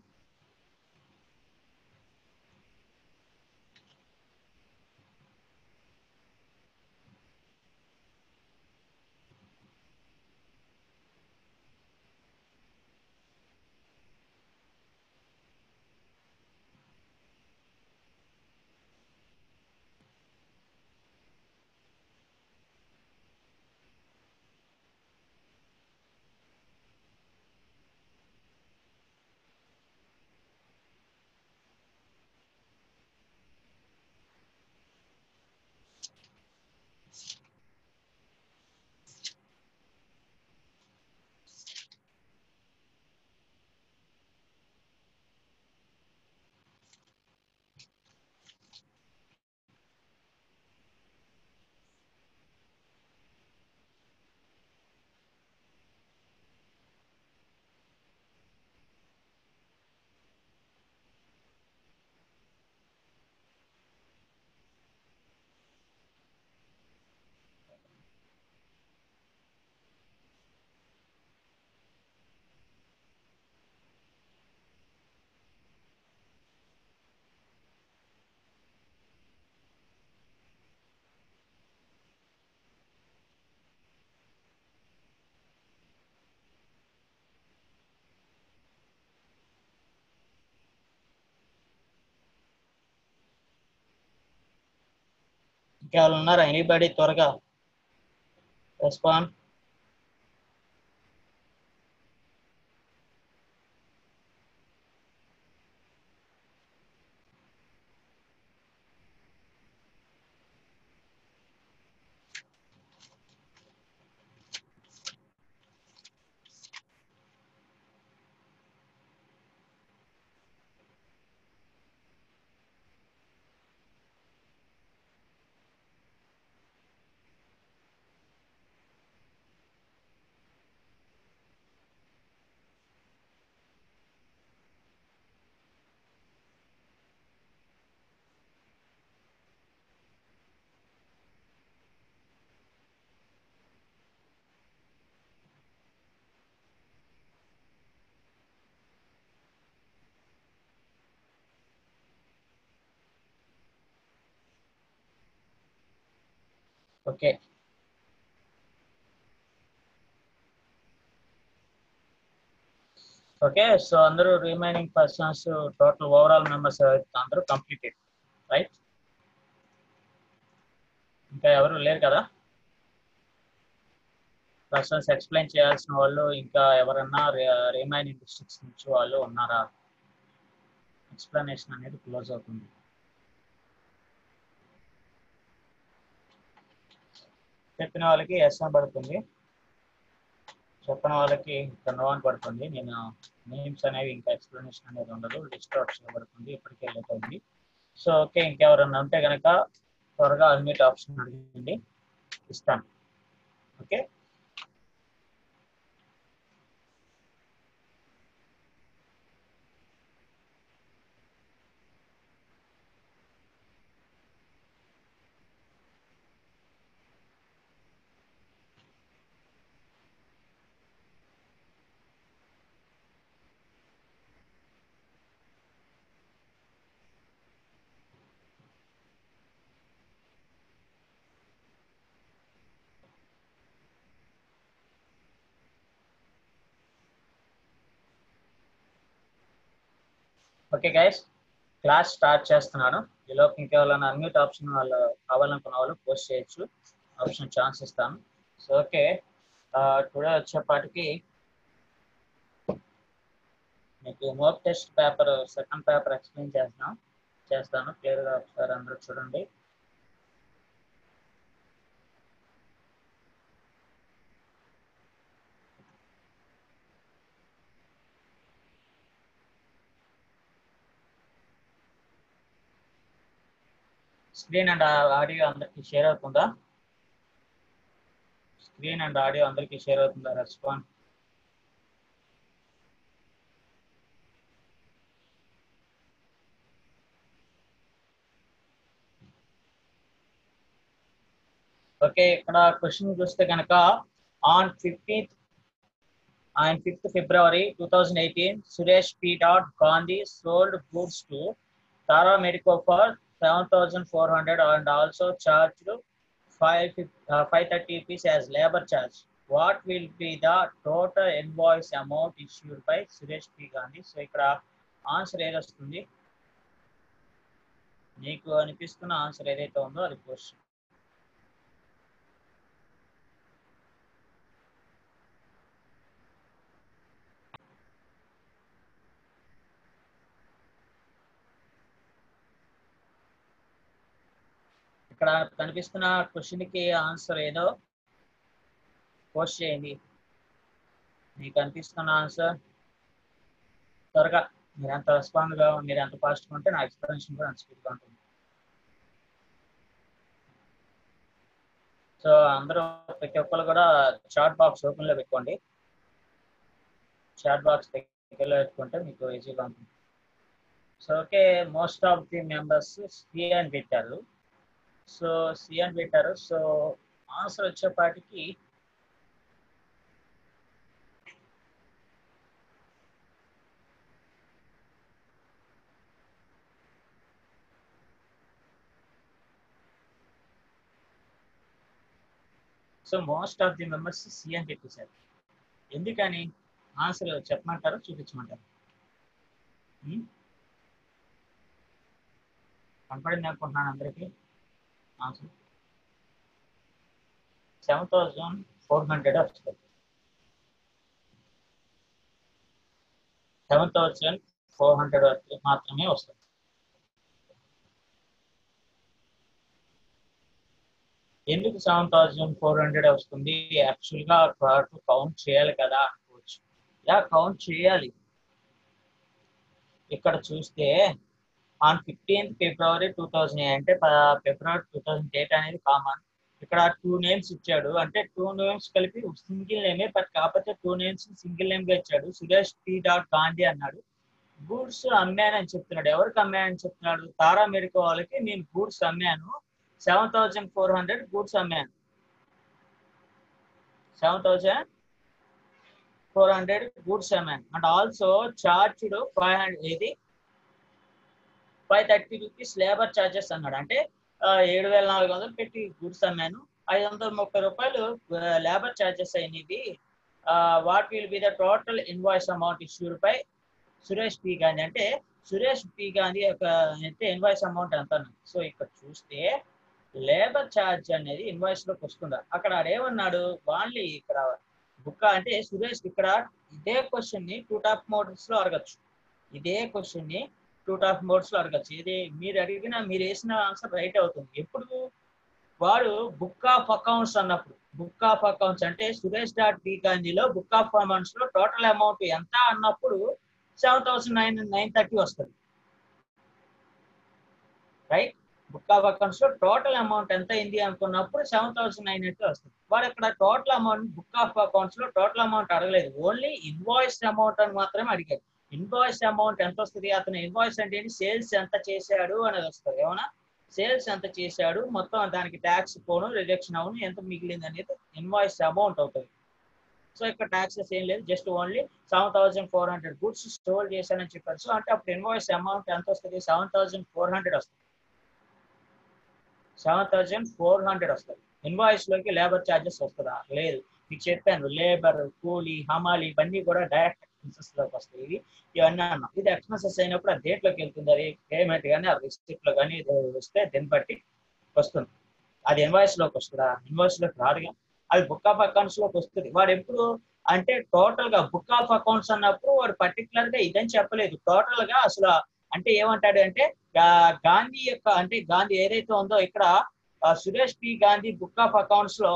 ఇంకెవరు ఉన్నారా? ఎనీబడి త్వరగా రెస్పాండ్. Okay, okay. సో అందరూ remaining persons total overall members అందరూ కంప్లీటెడ్, రైట్? ఇంకా ఎవరు లేరు కదా పర్సన్స్ ఎక్స్ప్లెయిన్ చేయాల్సిన వాళ్ళు? ఇంకా ఎవరన్నా రిమైనింగ్ డిస్ట్రిక్ట్స్ నుంచి వాళ్ళు ఉన్నారా? ఎక్స్ప్లెనేషన్ అనేది క్లోజ్ అవుతుంది. చెప్పిన వాళ్ళకి ఎస్ అని పడుతుంది, చెప్పిన వాళ్ళకి ఇంకా నో అని పడుతుంది. నేను నేమ్స్ అనేవి ఇంకా ఎక్స్ప్లెనేషన్ అనేది ఉండదు, లిస్ట్ అవుట్ చేయబడుతుంది. ఇప్పటికే లేట్ అయింది. సో ఓకే, ఇంకెవరన్నా ఉంటే కనుక త్వరగా అన్మిట్ ఆప్షన్ అడిగింది, ఇస్తాను. Okay, okay guys, class start చేస్తున్నాను. ఈలోపు ఇంకెవరైనా అన్మ్యూట్ ఆప్షన్ వాళ్ళు కావాలనుకున్న వాళ్ళు పోస్ట్ చేయొచ్చు, ఆప్షన్ ఛాన్స్ ఇస్తాను. సో ఓకే, టుడే వచ్చేపాటికి మీకు mock test paper second paper explain చేస్తాను చేస్తాను క్లియర్గా ఒకసారి అందరూ చూడండి. స్క్రీన్ అండ్ ఆడియో అందరికీ షేర్ అవుతుందా? స్క్రీన్ అండ్ ఆడియో అందరికీ షేర్ అవుతుందా? రెస్పాండ్. ఓకే, ఇక్కడ క్వశ్చన్ చూస్తే కనుక on fifteenth on fifth February twenty eighteen, Suresh P. Gandhi sold goods to Tara Medico for seven thousand four hundred and also charged five thirty rupees as labor charge. What will be the total invoice amount issued by Suresh P. Gandhi? So ఇక్కడ answer ఏది వస్తుంది? నీకు అనిపిస్తున్న answer ఏదైతే ఉందో అది question. ఇక్కడ కనిపిస్తున్న question కి ఆన్సర్ ఏదో పోస్ట్ చేయండి. మీకు కనిపిస్తున్న ఆన్సర్ త్వరగా మీరు ఎంత రెస్పాండ్ గా మీరు ఎంత ఫాస్ట్ గా ఉంటే నా ఎక్స్ప్లెనేషన్ కూడా అంత స్పీడ్ గా ఉంటుంది. సో అందరూ ప్రతి ఒక్కరు కూడా చాట్ బాక్స్ ఓపెన్ లో పెట్టుకోండి. చాట్ బాక్స్ దగ్గరలో పెట్టుకుంటే మీకు ఈజీగా ఉంటుంది. So okay, most of the members C అని పెట్టారు. సో సి అని పెట్టారు. సో ఆన్సర్ వచ్చేపాటికి so most of the members C అని పెట్టేశారు. ఎందుకని ఆన్సర్ చెప్పమంటారు, చూపించమంటారు? కనపడింది అనుకుంటున్నాను అందరికి answer. Seven thousand four hundred వస్తుంది. సెవెన్ థౌజండ్ ఫోర్ హండ్రెడ్ మాత్రమే వస్తుంది. ఎందుకు సెవెన్ థౌజండ్ ఫోర్ హండ్రెడ్ వస్తుంది? యాక్చువల్ గా ప్రోడక్ట్ కౌంట్ చేయాలి కదా అనుకోవచ్చు. యా కౌంట్ చేయాలి. ఇక్కడ చూస్తే on fifteenth February two thousand అంటే ఫిబ్రవరి టూ థౌజండ్ ఎయిట్ అనేది కామన్. ఇక్కడ టూ నేమ్స్ ఇచ్చాడు, అంటే టూ నేమ్స్ కలిపి సింగిల్ నేమే, బట్ కాకపోతే టూ నేమ్స్ సింగిల్ నేమ్ గా ఇచ్చాడు. సురేష్ పి డాట్ గాంధీ అన్నాడు. గూడ్స్ అమ్మానని చెప్తున్నాడు. ఎవరికి అమ్మానని చెప్తున్నాడు? తారా మెడికో వాళ్ళకి నేను గూడ్స్ అమ్మాను, seven thousand four hundred goods అమ్మాను. Seven thousand four hundred goods అమ్మాను and also charged five hundred ఇది five thirty rupees labour charges అన్నాడు. అంటే ఏడు వేల నాలుగు వందలు పెట్టి గూడ్స్ అమ్మాను, ఐదు వందల ముప్పై రూపాయలు లేబర్ ఛార్జెస్ అయినవి. What will be the total invoice amount issued by Suresh P Gandhi. అంటే సురేష్ పి గాంధీ యొక్క అయితే ఇన్వాయిస్ అమౌంట్ ఎంత? సో ఇక్కడ చూస్తే లేబర్ ఛార్జ్ అనేది ఇన్వాయిస్ లోకి వస్తుందా? అక్కడ ఏమన్నాడు? వాళ్ళని ఇక్కడ బుక్ అంటే సురేష్ ఇక్కడ ఇదే క్వశ్చన్ ని టూ టాప్ మోడల్స్ లో అడగచ్చు. ఇదే క్వశ్చన్ ని టూ టాప్ మోడ్స్ లో అడగచ్చు. ఇది మీరు అడిగిన మీరు వేసిన ఆన్సర్ రైట్ అవుతుంది. ఎప్పుడు వాడు బుక్ ఆఫ్ అకౌంట్స్ అన్నప్పుడు, బుక్ ఆఫ్ అకౌంట్స్ అంటే సురేష్ డాట్ పి గాంధీలో బుక్ ఆఫ్ అకౌంట్స్ లో టోటల్ అమౌంట్ ఎంత అన్నప్పుడు seven thousand nine nine thirty వస్తుంది. రైట్, బుక్ ఆఫ్ అకౌంట్స్ లో టోటల్ అమౌంట్ ఎంత అయింది అనుకున్నప్పుడు సెవెన్ థౌసండ్ నైన్ ఎయిటీ వస్తుంది. వాడు అక్కడ total amount book of accounts లో టోటల్ అమౌంట్ అడగలేదు, ఓన్లీ ఇన్వాయిస్ అమౌంట్ అని మాత్రమే అడిగాడు. ఇన్వాయిస్ అమౌంట్ ఎంత వస్తుంది? అతను ఇన్వాయిస్ అంటే సేల్స్ ఎంత చేశాడు అనేది వస్తుంది. ఏమన్నా సేల్స్ ఎంత చేశాడు, మొత్తం దానికి ట్యాక్స్ పోను రిడక్షన్ అవును, ఎంత మిగిలింది అనేది ఇన్వాయిస్ అమౌంట్ అవుతుంది. సో ఇక్కడ ట్యాక్సెస్ ఏం లేదు, just only seven thousand four hundred goods store చేశానని చెప్పారు. సో అంటే అప్పుడు ఇన్వాయిస్ అమౌంట్ ఎంత వస్తుంది? సెవెన్ థౌసండ్ ఫోర్ హండ్రెడ్ వస్తుంది. సెవెన్ థౌసండ్ ఫోర్ హండ్రెడ్ వస్తుంది. ఇన్వాయిస్ లోకి లేబర్ ఛార్జెస్ వస్తుందా? లేదు. మీకు చెప్పాను, లేబర్, కూలీ, హమాలి ఇవన్నీ కూడా డైరెక్ట్ ఎక్స్పెన్సెస్ లోకి వస్తాయి. ఇవి ఇవన్నీ అన్నా ఇది ఎక్స్పెన్సెస్ అయినప్పుడు అది డేట్లోకి వెళ్తుంది. అది పేమెంట్ కానీ ఆ రిసిప్ట్ లో కానీ వస్తే దీన్ని బట్టి వస్తుంది. అది ఇన్వాయిస్ లోకి వస్తుందా? ఇన్వాయిస్ లోకి రాదుగా, అది బుక్ ఆఫ్ అకౌంట్స్ లోకి వస్తుంది. వాడు ఎప్పుడు అంటే టోటల్ గా బుక్ ఆఫ్ అకౌంట్స్ అన్నప్పుడు వాడు పర్టికులర్ గా ఇదని చెప్పలేదు. టోటల్ గా అసలు అంటే ఏమంటాడు అంటే గాంధీ యొక్క అంటే గాంధీ ఏదైతే ఉందో ఇక్కడ Suresh P Gandhi book of accounts లో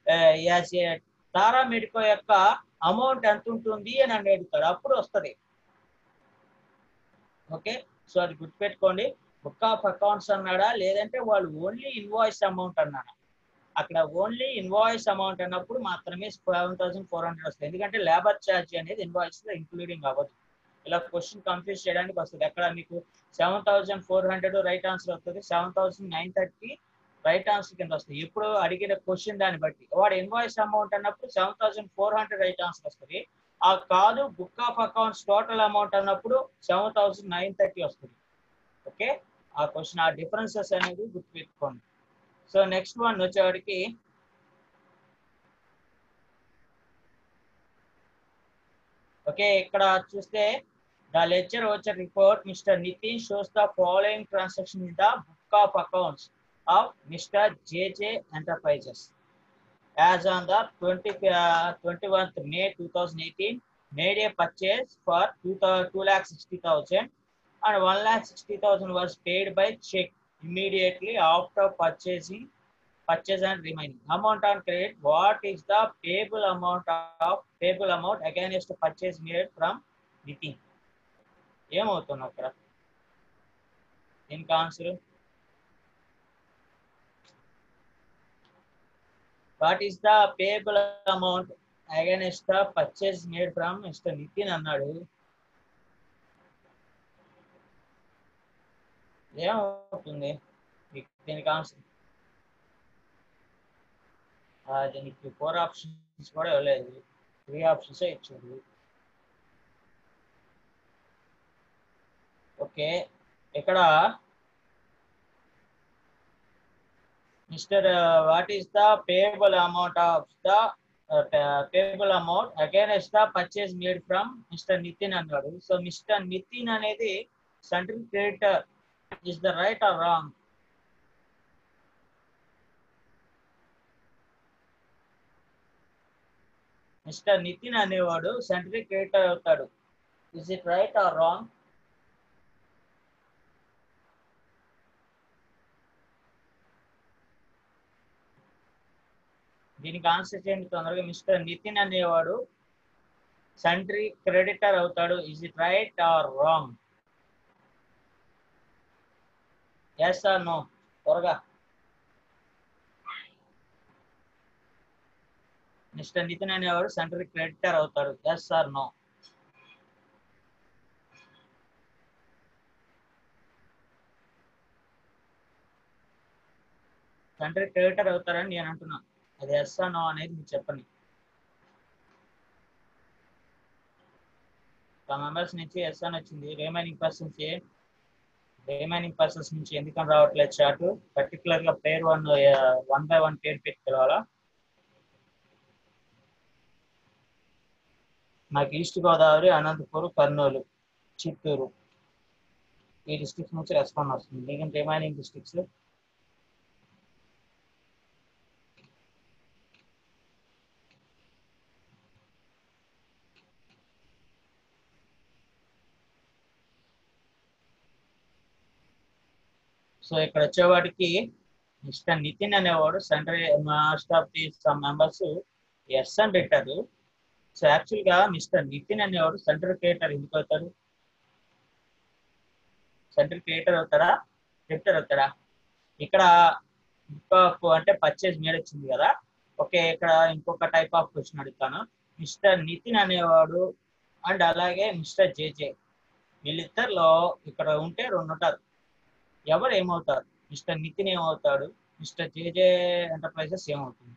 తారా మెడికో యొక్క అమౌంట్ ఎంత ఉంటుంది అని అని అడుగుతాడు, అప్పుడు వస్తుంది. ఓకే, సో అది గుర్తుపెట్టుకోండి. బుక్ ఆఫ్ అకౌంట్స్ అన్నాడా లేదంటే వాళ్ళు ఓన్లీ ఇన్వాయిస్ అమౌంట్ అన్నాడా? అక్కడ ఓన్లీ ఇన్వాయిస్ అమౌంట్ అన్నప్పుడు మాత్రమే సెవెన్ థౌసండ్ ఫోర్ హండ్రెడ్ వస్తుంది. ఎందుకంటే లేబర్ ఛార్జ్ అనేది ఇన్వాయిస్ లో ఇంక్లూడింగ్ అవ్వదు. ఇలా క్వశ్చన్ కన్ఫ్యూజ్ చేయడానికి వస్తుంది. అక్కడ మీకు seven thousand four hundred right answer వస్తుంది. Seven thousand nine thirty right answer కింద వస్తుంది. ఇప్పుడు అడిగిన క్వశ్చన్ దాన్ని బట్టి వాడు ఇన్వాయిస్ అమౌంట్ అన్నప్పుడు seven thousand four hundred right answer వస్తుంది. ఆ కాదు book of accounts total amount అన్నప్పుడు సెవెన్ థౌసండ్ నైన్ థర్టీ వస్తుంది. ఓకే, ఆ క్వశ్చన్ ఆ డిఫరెన్సెస్ అనేది గుర్తుపెట్టుకోండి. సో నెక్స్ట్ వన్ వచ్చేవాడికి ఓకే, ఇక్కడ చూస్తే the ledger voucher report mister Nitin shows the following transaction in the book of accounts of mister JJ enterprises as on the twenty-first May twenty eighteen made a purchase for two lakh sixty thousand and one lakh sixty thousand was paid by check immediately after purchasing purchase and remaining amount on credit. What is the payable amount of payable amount against purchase made from Nitin? ఏమవుతుంది అక్కడ దీనికి answer? What is the payable amount against the purchase made from mister Nitin అన్నాడు. ఏమవుతుంది దీనికి ఆన్సర్? దీనికి four options కూడా ఇవ్వలేదు, త్రీ ఆప్షన్స్ ఇచ్చాడు. ఓకే, ఇక్కడ Mister Uh, what is the payable amount of the uh, payable amount against the purchase made from Mister Nitin అన్నాడు. సో మిస్టర్ నితిన్ అనేది central creditor. Is the right or wrong? Mister Nitin అనేవాడు central creditor అవుతాడు. Is it right or wrong? దీనికి answer చేయండి తొందరగా. Mister Nitin అనేవాడు sundry creditor అవుతాడు. Is it right or wrong? Yes or no? త్వరగా. మిస్టర్ నితిన్ అనేవాడు సెంట్రీ క్రెడిటర్ అవుతాడు. Yes or no? Sundry creditor అవుతారని నేను అంటున్నాను. అది ఎస్ ఆర్ నో అనేది మీరు చెప్పండి. మెంబర్స్ నుంచి ఎస్ అని వచ్చింది. రిమైనింగ్ పర్సన్స్ రిమైనింగ్ పర్సన్స్ నుంచి ఎందుకని రావట్లేదు చార్ట్? పర్టికులర్ గా పేరు వన్ వన్ బై వన్ పేరు పెట్టి పిలవాలా? నాకు ఈస్ట్ గోదావరి, అనంతపూర్, కర్నూలు, చిత్తూరు ఈ డిస్ట్రిక్ట్స్ నుంచి రెస్పాండ్ వస్తుంది. మిగిలిన రిమైనింగ్ డిస్ట్రిక్ట్స్ సో ఇక్కడ వచ్చేవాడికి మిస్టర్ నితిన్ అనేవాడు central most of the some members yes అని పెట్టారు. సో యాక్చువల్ గా మిస్టర్ నితిన్ అనేవాడు సెంట్రల్ క్రియేటర్ ఎందుకు అవుతాడు? సెంట్రల్ క్రియేటర్ అవుతాడా, క్రియేటర్ అవుతాడా? ఇక్కడ అంటే పర్చేజ్ మీద వచ్చింది కదా. ఓకే, ఇక్కడ ఇంకొక టైప్ ఆఫ్ క్వశ్చన్ అడుగుతాను. మిస్టర్ నితిన్ అనేవాడు అండ్ అలాగే మిస్టర్ జేజే వీళ్ళిద్దరిలో ఇక్కడ ఉంటే రెండు ఉంటారు. ఎవరు ఏమవుతారు? మిస్టర్ నితిన్ ఏమవుతాడు, మిస్టర్ జేజే ఎంటర్ప్రైజెస్ ఏమవుతుంది?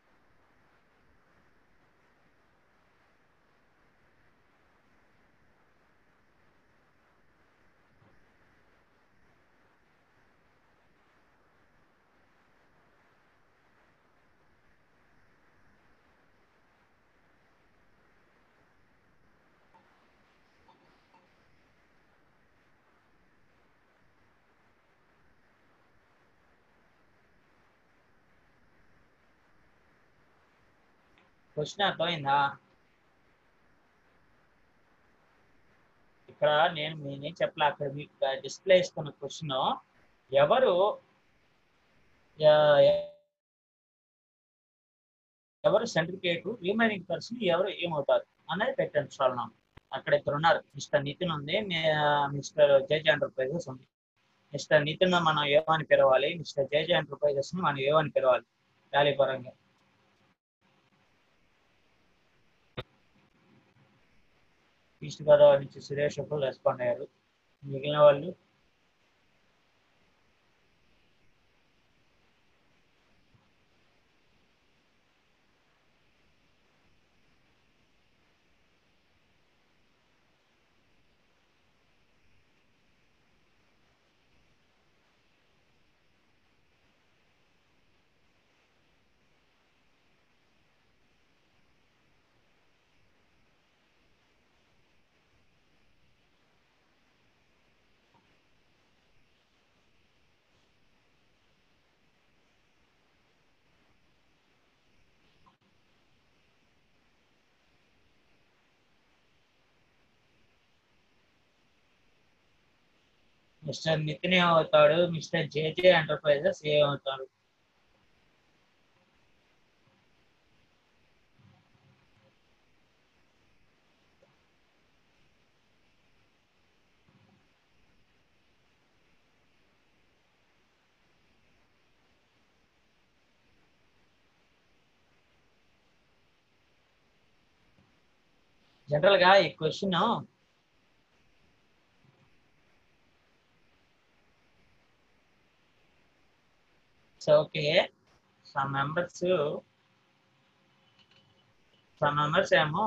క్వశ్చన్ అర్థమైందా? ఇక్కడ నేను నేనేం చెప్పలే, అక్కడ మీకు డిస్ప్లే ఇస్తున్న క్వశ్చన్ ఎవరు ఎవరు సెంట్రికేట్, రిమైనింగ్ పర్సన్ ఎవరు ఏమవుతారు అనేది పెట్టాను. చాలు అక్కడ ఇద్దరు ఉన్నారు. మిస్టర్ నితిన్ ఉంది, మిస్టర్ జేజే ఎంటర్ప్రైజెస్ ఉంది. మిస్టర్ నితిన్ మనం ఏమని పిలవాలి, మిస్టర్ జేజే ఎంటర్ప్రైజెస్ ని మనం ఏమని పిలవాలి టాలీ పరంగా? ఈస్ట్ గోదావరి నుంచి సురేష్ ఒకరు రెస్పాండ్ అయ్యారు. మిగిలిన వాళ్ళు మిస్టర్ నితిన్ ఏమవుతాడు, మిస్టర్ జేజే ఎంటర్ప్రైజెస్ ఏమవుతాడు? జనరల్ గా ఈ question so okay some members some members ఏమో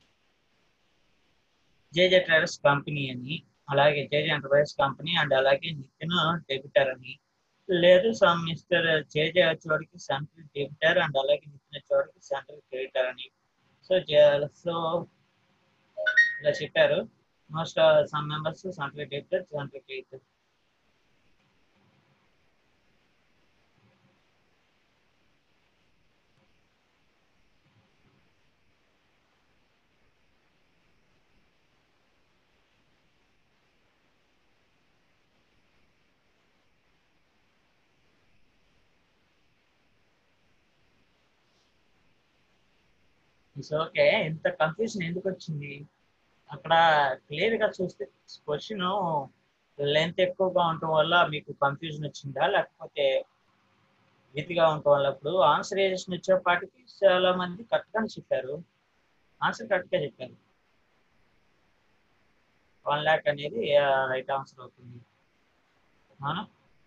జేజే ట్రేడర్స్ కంపెనీ అని, అలాగే జేజే ఎంటర్ప్రైజెస్ కంపెనీ అండ్ అలాగే నితిన్ డెబిటర్ అని, లేదు సమ్ మిస్టర్ జేజే వచ్చేవాడికి సెంట్రల్ డెబిటర్ అండ్ అలాగే నితిన్ వచ్చేవాడికి సెంట్రల్ క్రెడిటర్ అని. సో సో ఇలా చెప్పారు. Most some members central debtor central creditor. It's okay. ఇంత కన్ఫ్యూజన్ ఎందుకు వచ్చింది అక్కడ? క్లియర్ గా చూస్తే క్వశ్చన్ లెంత్ ఎక్కువగా ఉండటం వల్ల మీకు కన్ఫ్యూజన్ వచ్చిందా, లేకపోతే విధిగా ఉండటం వల్ల? ఇప్పుడు ఆన్సర్ ఏజెషన్ వచ్చేపాటికి చాలా మంది కరెక్ట్ గానే చెప్పారు, ఆన్సర్ కరెక్ట్ గా చెప్పారు. వన్ ల్యాక్ అనేది రైట్ ఆన్సర్ అవుతుంది. అవునా,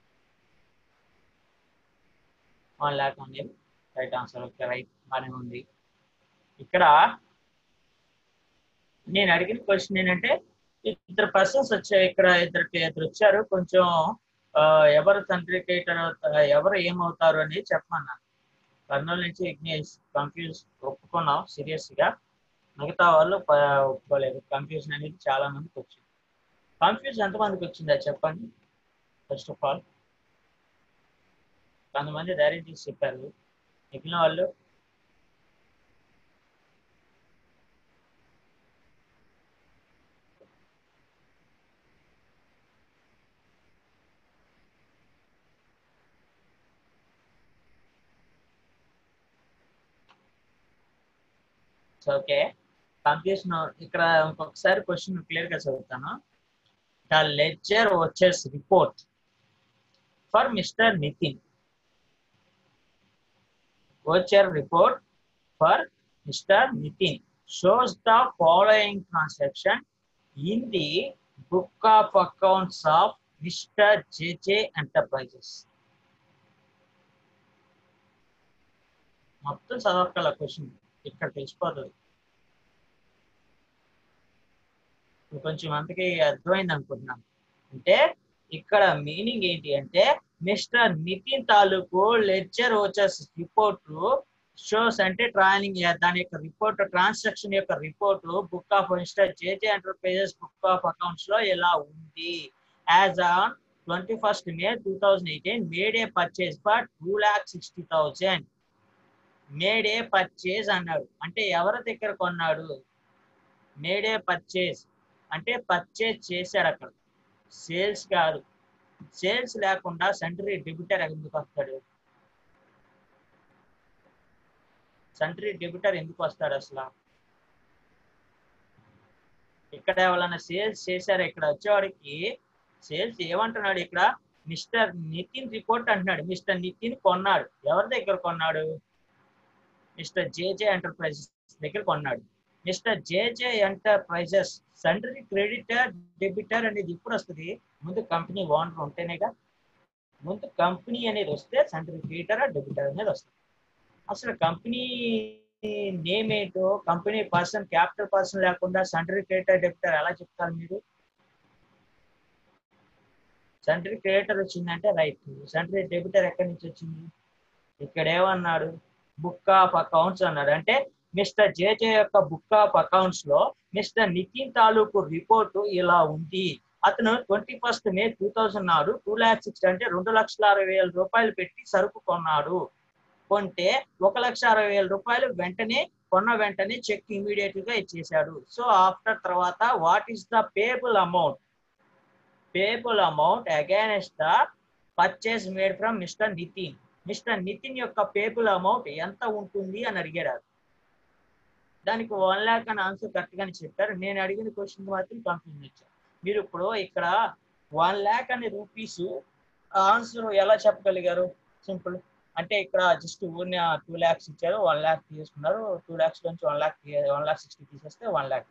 వన్ ల్యాక్ అనేది రైట్ ఆన్సర్. ఓకే రైట్, బాగానే ఉంది. ఇక్కడ నేను అడిగిన క్వశ్చన్ ఏంటంటే ఇద్దరు పర్సన్స్ వచ్చారు, ఇక్కడ ఇద్దరికి ఇద్దరు వచ్చారు, కొంచెం ఎవరు తండ్రి ఎవరు ఏమవుతారు అనేది చెప్పమన్నాను. కర్నూలు నుంచి విఘ్నేష్ కన్ఫ్యూజ్ ఒప్పుకున్నాం సీరియస్ గా, మిగతా వాళ్ళు ఒప్పుకోలేదు. కన్ఫ్యూజన్ అనేది చాలా మందికి వచ్చింది. కన్ఫ్యూజన్ ఎంతమందికి వచ్చిందా చెప్పండి ఫస్ట్ ఆఫ్ ఆల్. కొంతమంది ధైర్యం చేసి చెప్పారు, మిగిలిన వాళ్ళు ఓకే. కన్ఫ్యూజన్ ఇక్కడ ఇంకొకసారి క్వశ్చన్ క్లియర్ గా చదువుతాను. ద లెడ్జర్ వచ్చేస్ report for mister Nitin. Voucher report for mister Nitin shows the following transaction in the book of accounts of mister JJ enterprises. మొత్తం చదవగల క్వశ్చన్ ఇక్కడ తెలిసిపోతుంది. కొంచెం అంతకి అర్థమైంది అనుకుంటున్నాను. అంటే ఇక్కడ మీనింగ్ ఏంటి అంటే మిస్టర్ నితిన్ తాలూకు లెడ్జర్ వచ్చేసి రిపోర్ట్ షోస్ అంటే ట్రాయింగ్ దాని యొక్క రిపోర్ట్ ట్రాన్సాక్షన్ యొక్క report book of mister JJ enterprises book of accounts లో ఎలా ఉంది. As on twenty first May two thousand eighteen made a purchase for two lakh sixty thousand. Made a purchase అన్నాడు అంటే ఎవరి దగ్గర కొన్నాడు? మేడ్ ఏ పర్చేజ్ అంటే పర్చేజ్ చేశాడు. అక్కడ సేల్స్ కాదు. సేల్స్ లేకుండా సెంట్రీ డెబిటర్ ఎందుకు వస్తాడు? సెంట్రీ డెబిటర్ ఎందుకు వస్తాడు అసలు? ఇక్కడ ఎవరైనా సేల్స్ చేశారా? ఇక్కడ వచ్చేవాడికి సేల్స్ ఏమంటున్నాడు? ఇక్కడ మిస్టర్ నితిన్ రిపోర్ట్ అంటున్నాడు. మిస్టర్ నితిన్ కొన్నాడు. ఎవరి దగ్గర కొన్నాడు? మిస్టర్ జేజే ఎంటర్ప్రైజెస్ దగ్గర కొన్నాడు. Mister JJ enterprises sundry creditor debtor అనేది ఇప్పుడు వస్తుంది. ముందు కంపెనీ ఓనర్ ఉంటేనేగా. ముందు కంపెనీ అనేది వస్తే సెంట్రీ క్రెడిటర్ డెబిటర్ అనేది వస్తుంది. అసలు కంపెనీ నేమ్ ఏంటో కంపెనీ పర్సన్ క్యాపిటల్ పర్సన్ లేకుండా సెంట్రీ క్రెడిటర్ డెబిటర్ ఎలా చెప్తారు మీరు? సెంట్రీ క్రెడిటర్ వచ్చిందంటే రైట్. సెంట్రీ డెబిటర్ ఎక్కడి నుంచి వచ్చింది? ఇక్కడ ఏమన్నాడు? బుక్ ఆఫ్ అకౌంట్స్ అన్నాడు. అంటే మిస్టర్ జేజే యొక్క బుక్ ఆఫ్ అకౌంట్స్ లో మిస్టర్ నితిన్ తాలూకు రిపోర్టు ఇలా ఉంది. అతను twenty first May two thousand నాడు టూ ల్యాక్ సిక్స్టీ అంటే రెండు లక్షల అరవై వేల రూపాయలు పెట్టి సరుకు కొన్నాడు. కొంటే ఒక లక్ష అరవై వేల రూపాయలు వెంటనే కొన్న వెంటనే చెక్ ఇమీడియట్ గా ఇచ్చేసాడు. సో ఆఫ్టర్ తర్వాత what is the payable amount? Payable amount against the purchase made from mister Nitin. Mister Nitin యొక్క పేబుల్ అమౌంట్ ఎంత ఉంటుంది అని అడిగాడు. దానికి వన్ ల్యాక్ అని ఆన్సర్ కరెక్ట్ గానే చెప్పారు. నేను అడిగిన క్వశ్చన్ మాత్రం కన్ఫ్యూజన్ వచ్చాను. మీరు ఇప్పుడు ఇక్కడ వన్ ల్యాక్ అనే రూపీస్ ఆన్సర్ ఎలా చెప్పగలిగారు? సింపుల్. అంటే ఇక్కడ జస్ట్ ఊరిని టూ ల్యాక్స్ ఇచ్చారు, వన్ ల్యాక్ తీసుకున్నారు, టూ ల్యాక్స్ నుంచి one lakh one lakh sixty తీసేస్తే వన్ ల్యాక్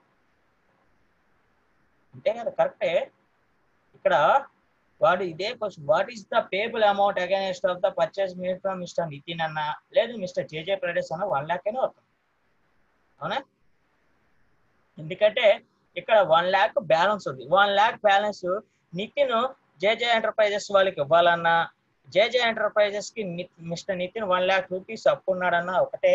అంతే కదా, కరెక్టే. ఇక్కడ వాడు ఇదే question, what is the payable amount against of the purchase made from mister Nitin అన్న లేదు మిస్టర్ జేజే ప్రదేశ్ అన్న వన్ ల్యాక్ అయినా అవుతుంది. అవునా? ఎందుకంటే ఇక్కడ వన్ ల్యాక్ బ్యాలెన్స్ ఉంది. One lakh balance Nitin JJ enterprises వాళ్ళకి ఇవ్వాలన్నా, జేజే ఎంటర్ప్రైజెస్ కి mister Nitin one lakh rupees అప్పు ఉన్నాడన్నా ఒకటే.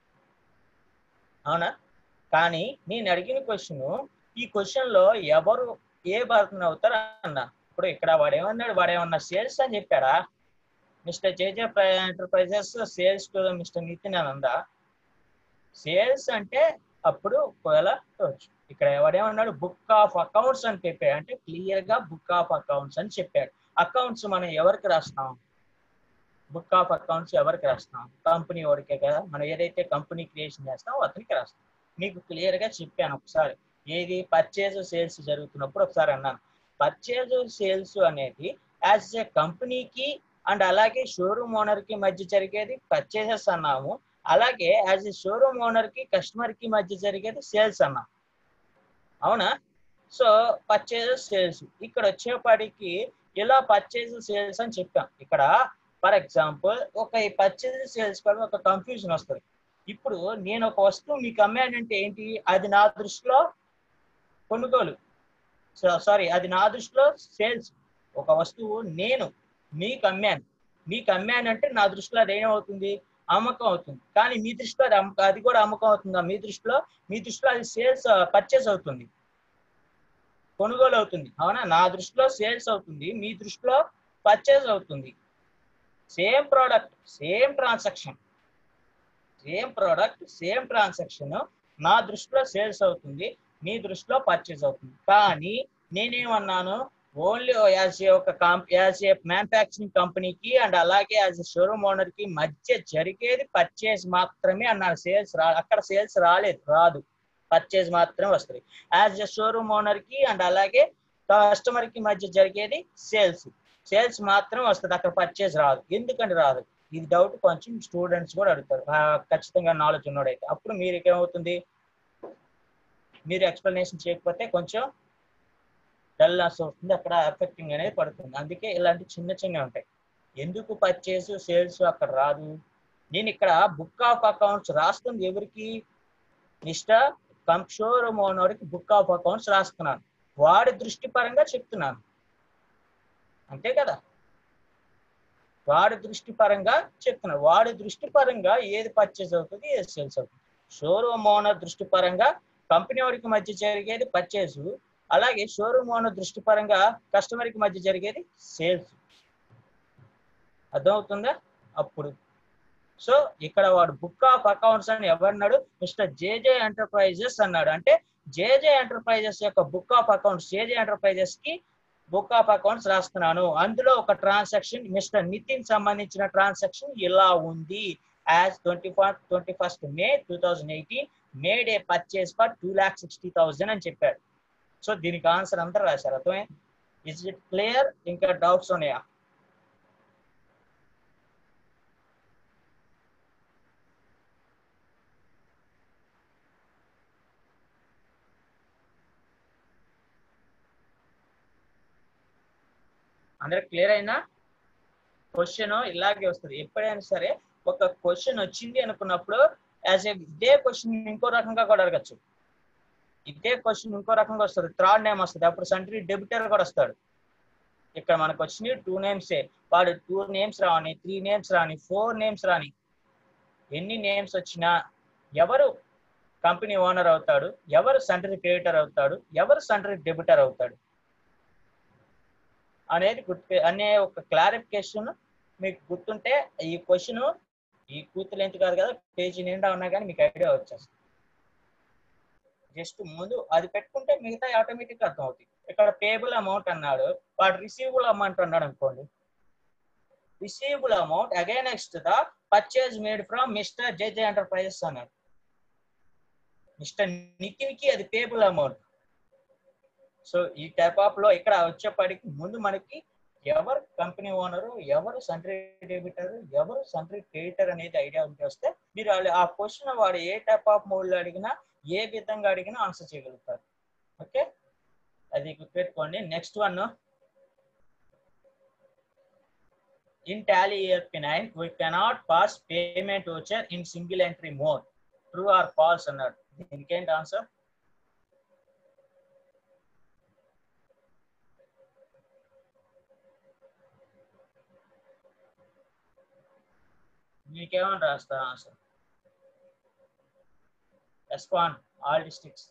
అవునా? కానీ నేను అడిగిన క్వశ్చన్, ఈ క్వశ్చన్ లో ఎవరు ఏ భారత్ అవుతారు అన్న. ఇప్పుడు ఇక్కడ వాడేమన్నాడు, వాడేమన్నా సేల్స్ అని చెప్పాడా? Mister JJ enterprises sales to mister Nitin అని ఉందా? సేల్స్ అంటే అప్పుడు ఒకవేళ ఇక్కడ ఎవడేమన్నాడు, బుక్ ఆఫ్ అకౌంట్స్ అని చెప్పాడు. అంటే క్లియర్ గా బుక్ ఆఫ్ అకౌంట్స్ అని చెప్పాడు. అకౌంట్స్ మనం ఎవరికి రాస్తాం? బుక్ ఆఫ్ అకౌంట్స్ ఎవరికి రాస్తాం? కంపెనీ వాడికే కదా. మనం ఏదైతే కంపెనీ క్రియేషన్ చేస్తామో అతనికి రాస్తాం. మీకు క్లియర్ గా చెప్పాను ఒకసారి, ఏది పర్చేజ్ సేల్స్ జరుగుతున్నప్పుడు ఒకసారి అన్నాను, పర్చేజ్ సేల్స్ అనేది యాజ్ ఏ కంపెనీకి అండ్ అలాగే షోరూమ్ ఓనర్ కి మధ్య జరిగేది పర్చేజెస్ అన్నాము. అలాగే యాజ్ ఏ షోరూమ్ ఓనర్ కి కస్టమర్ కి మధ్య జరిగేది సేల్స్ అన్నాం. అవునా? సో పర్చేజెస్ సేల్స్ ఇక్కడ వచ్చేపాటికి ఇలా పర్చేజ్ సేల్స్ అని చెప్పాం. ఇక్కడ ఫర్ ఎగ్జాంపుల్ ఒక ఈ పర్చేజ్ సేల్స్ పడి ఒక కన్ఫ్యూజన్ వస్తుంది. ఇప్పుడు నేను ఒక వస్తువు మీకు అమ్మానంటే ఏంటి? అది నా దృష్టిలో కొనుగోలు, సారీ అది నా దృష్టిలో సేల్స్. ఒక వస్తువు నేను మీకు అమ్మాను, మీకు అమ్మానంటే నా దృష్టిలో అది ఏమవుతుంది? అమ్మకం అవుతుంది. కానీ మీ దృష్టిలో అది అమ్మకం, అది కూడా అమ్మకం అవుతుందా? మీ దృష్టిలో మీ దృష్టిలో అది సేల్స్ పర్చేస్ అవుతుంది, కొనుగోలు అవుతుంది. అవునా? నా దృష్టిలో సేల్స్ అవుతుంది, మీ దృష్టిలో పర్చేస్ అవుతుంది. Same product same transaction, same product same transaction నా దృష్టిలో సేల్స్ అవుతుంది, మీ దృష్టిలో పర్చేజ్ అవుతుంది. కానీ నేనేమన్నాను, ఓన్లీ యాజ్ ఏ ఒక యాజ్ ఏ మ్యానుఫ్యాక్చరింగ్ కంపెనీకి అండ్ అలాగే యాజ్ ఏ షోరూమ్ ఓనర్ కి మధ్య జరిగేది పర్చేజ్ మాత్రమే అన్నాను. సేల్స్ రా అక్కడ సేల్స్ రాలేదు, రాదు, పర్చేజ్ మాత్రమే వస్తుంది. యాజ్ ఏ షోరూమ్ ఓనర్ కి అండ్ అలాగే కస్టమర్ కి మధ్య జరిగేది సేల్స్, సేల్స్ మాత్రం వస్తుంది, అక్కడ పర్చేజ్ రాదు. ఎందుకంటే రాదు? ఇది డౌట్ కొంచెం స్టూడెంట్స్ కూడా అడుగుతారు, ఖచ్చితంగా నాలెడ్జ్ ఉన్నాడైతే. అప్పుడు మీరు ఏమవుతుంది, మీరు ఎక్స్ప్లెనేషన్ చేయకపోతే కొంచెం డల్నెస్ వస్తుంది, అక్కడ ఎఫెక్టింగ్ అనేది పడుతుంది. అందుకే ఇలాంటి చిన్న చిన్నవి ఉంటాయి. ఎందుకు పర్చేస్ సేల్స్ అక్కడ రాదు? నేను ఇక్కడ బుక్ ఆఫ్ అకౌంట్స్ రాస్తుంది ఎవరికి? మిస్టర్ షోరూమ్ ఓనర్కి బుక్ ఆఫ్ అకౌంట్స్ రాస్తున్నాను, వాడి దృష్టి పరంగా చెప్తున్నాను, అంతే కదా. వాడి దృష్టి పరంగా చెప్తున్నాడు, వాడి దృష్టి పరంగా ఏది పర్చేజ్ అవుతుంది, ఏది సేల్స్ అవుతుంది. షోరూమ్ ఓనర్ దృష్టి పరంగా కంపెనీ వాడికి మధ్య జరిగేది పర్చేజ్, అలాగే షోరూమ్ ఓనర్ దృష్టి పరంగా కస్టమర్ కి మధ్య జరిగేది సేల్స్. అర్థమవుతుందా? అప్పుడు సో ఇక్కడ వాడు బుక్ ఆఫ్ అకౌంట్స్ అని ఎవరన్నాడు? మిస్టర్ జేజే ఎంటర్ప్రైజెస్ అన్నాడు. అంటే జేజే ఎంటర్ప్రైజెస్ యొక్క book of accounts, JJ enterprises కి బుక్ ఆఫ్ అకౌంట్స్ రాస్తున్నాను. అందులో ఒక ట్రాన్సాక్షన్ మిస్టర్ నితిన్ సంబంధించిన ట్రాన్సాక్షన్ ఇలా ఉంది. As twenty first twenty first May two thousand eighteen made a purchase for two lakh sixty thousand అని చెప్పాడు. సో దీనికి ఆన్సర్ అంతా రాశారు. అర్థమే? Is it clear? ఇంకా డౌట్స్ ఉన్నాయా? అందరికి క్లియర్ అయినా? క్వశ్చన్ ఇలాగే వస్తుంది ఎప్పుడైనా సరే. ఒక క్వశ్చన్ వచ్చింది అనుకున్నప్పుడు యాజ్ ఏ ఇదే క్వశ్చన్ ఇంకో రకంగా కూడా అడగచ్చు. ఇదే క్వశ్చన్ ఇంకో రకంగా వస్తుంది, థర్డ్ నేమ్ వస్తుంది, అప్పుడు సంట్రీ డెబిటర్ కూడా వస్తాడు. ఇక్కడ మనకు వచ్చింది టూ నేమ్సే, వాడు టూ నేమ్స్ రాని, త్రీ నేమ్స్ రాని, ఫోర్ నేమ్స్ రాని, ఎన్ని నేమ్స్ వచ్చినా ఎవరు కంపెనీ ఓనర్ అవుతాడు, ఎవరు సంట్రీ క్రెడిటర్ అవుతాడు, ఎవరు సంట్రీ డెబిటర్ అవుతాడు అనేది గుర్తు అనే ఒక క్లారిఫికేషన్ మీకు గుర్తుంటే ఈ క్వశ్చన్ ఈ కూతురు ఎంత కాదు కదా, పేజీ నిండా ఉన్నా కానీ మీకు ఐడియా వచ్చేస్తుంది. జస్ట్ ముందు అది పెట్టుకుంటే మిగతా ఆటోమేటిక్ అర్థం అవుతుంది. ఇక్కడ పేబుల్ అమౌంట్ అన్నాడు, వాడు రిసీవబుల్ అమౌంట్ అన్నాడు అనుకోండి. Receivable amount against the purchase made from mister JJ enterprises అన్నాడు. మిస్టర్ నితిన్ కి అది పేబుల్ అమౌంట్. సో ఈ టైప్ ఆఫ్ లో ఇక్కడ వచ్చేప్పటికి ముందు మనకి ఎవరు కంపెనీ ఓనరు, ఎవరు సంట్రీ డెబిటర్, ఎవరు సంట్రీ క్రెడిటర్ అనేది ఐడియా ఉంటే వస్తే మీరు ఆ క్వశ్చన్ వాడు ఏ టైప్ ఆఫ్ మోడ్ లో అడిగినా ఏ విధంగా అడిగినా ఆన్సర్ చేయగలుగుతారు. ఓకే, అది గుర్తుపెట్టుకోండి. Next one, in Tally E R P nine we cannot pass payment voucher in single entry mode. True or false అన్నాడు. దీనికి ఏంటి ఆన్సర్? మీకేమని రాస్తారు answer? Respond all districts.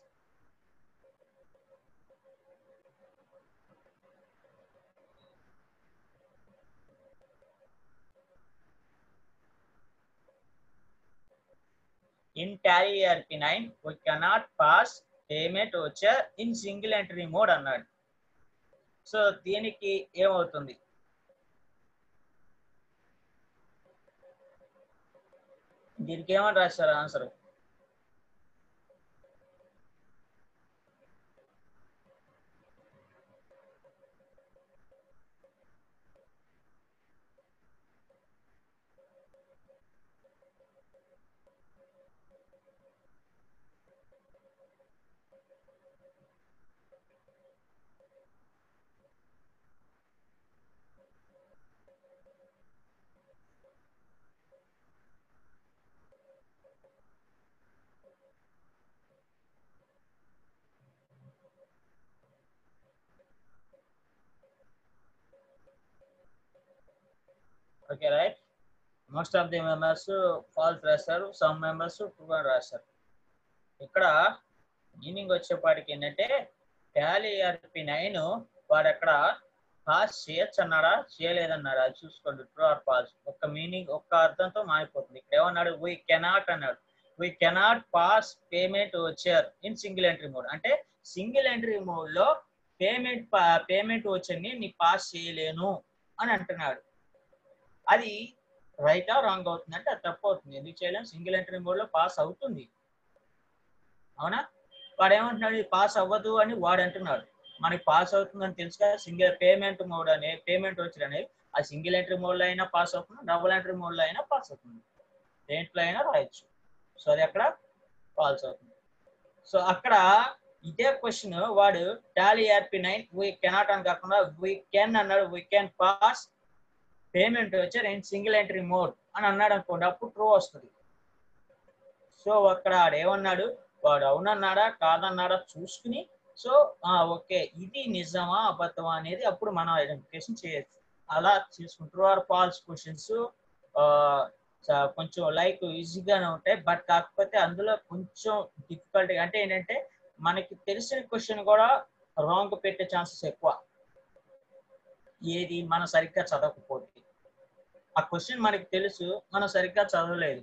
In Tally E R P nine we cannot pass payment voucher in single entry mode అన్నాడు. సో దీనికి ఏమవుతుంది? దీనికి ఏమని రాస్తారు ఆన్సర్? Okay right. Most of the members false రాస్తారు, సమ్ మెంబర్స్ ట్రూ అని రాస్తారు. ఇక్కడ మీనింగ్ వచ్చేపాటికి ఏంటంటే Tally E R P nine వాడు అక్కడ పాస్ చేయొచ్చు అన్నాడా చేయలేదన్నాడా అది చూసుకోండి. ట్రూ ఆర్ ఫాల్స్ ఒక్క మీనింగ్ ఒక్క అర్థంతో మారిపోతుంది. ఇక్కడ ఏమన్నాడు? వీ కెనాట్ అన్నాడు. We cannot pass payment voucher in single entry mode. అంటే సింగిల్ ఎంట్రీ మోడ్ లో పేమెంట్ పేమెంట్ వచ్చని నీ పాస్ చేయలేను అని అంటున్నాడు. అది రైటా రాంగ్ అవుతుంది అంటే అది తప్పు అవుతుంది. ఎందుకు చేయలేము? సింగిల్ ఎంట్రీ మోడ్ లో పాస్ అవుతుంది. అవునా? వాడు ఏమంటున్నాడు? ఇది పాస్ అవ్వదు అని వాడు అంటున్నాడు. మనకి పాస్ అవుతుందని తెలుసు కదా. సింగిల్ పేమెంట్ మోడ్ అనే పేమెంట్ వచ్చి అనేది ఆ సింగిల్ ఎంట్రీ మోడ్ లో అయినా పాస్ అవుతుంది, డబుల్ ఎంట్రీ మోడ్ లో అయినా పాస్ అవుతుంది, దేంట్లో అయినా రాయొచ్చు. సో అది అక్కడ ఫాల్స్ అవుతుంది. సో అక్కడ ఇదే క్వశ్చన్ వాడు Tally E R P nine we cannot అని కాకుండా వీ కెన్ అన్నాడు. We can pass payment voucher in single entry mode అని అన్నాడు అనుకోండి, అప్పుడు ట్రూ వస్తుంది. సో అక్కడ ఆడు ఏమన్నాడు? వాడు అవునన్నాడా కాదన్నాడా చూసుకుని సో ఓకే ఇది నిజమా అబద్ధమా అనేది అప్పుడు మనం ఐడెంటిఫికేషన్ చేయొచ్చు. అలా చేసుకుంటారు. ట్రూ ఆర్ ఫాల్స్ క్వశ్చన్స్ కొంచెం లైక్ ఈజీగానే ఉంటాయి, బట్ కాకపోతే అందులో కొంచెం డిఫికల్ట్ అంటే ఏంటంటే మనకి తెలిసిన క్వశ్చన్ కూడా రాంగ్ పెట్టే ఛాన్సెస్ ఎక్కువ. ఏది మనం సరిగ్గా చదవకపోతే. ఆ క్వశ్చన్ మనకి తెలుసు, మనం సరిగ్గా చదవలేదు.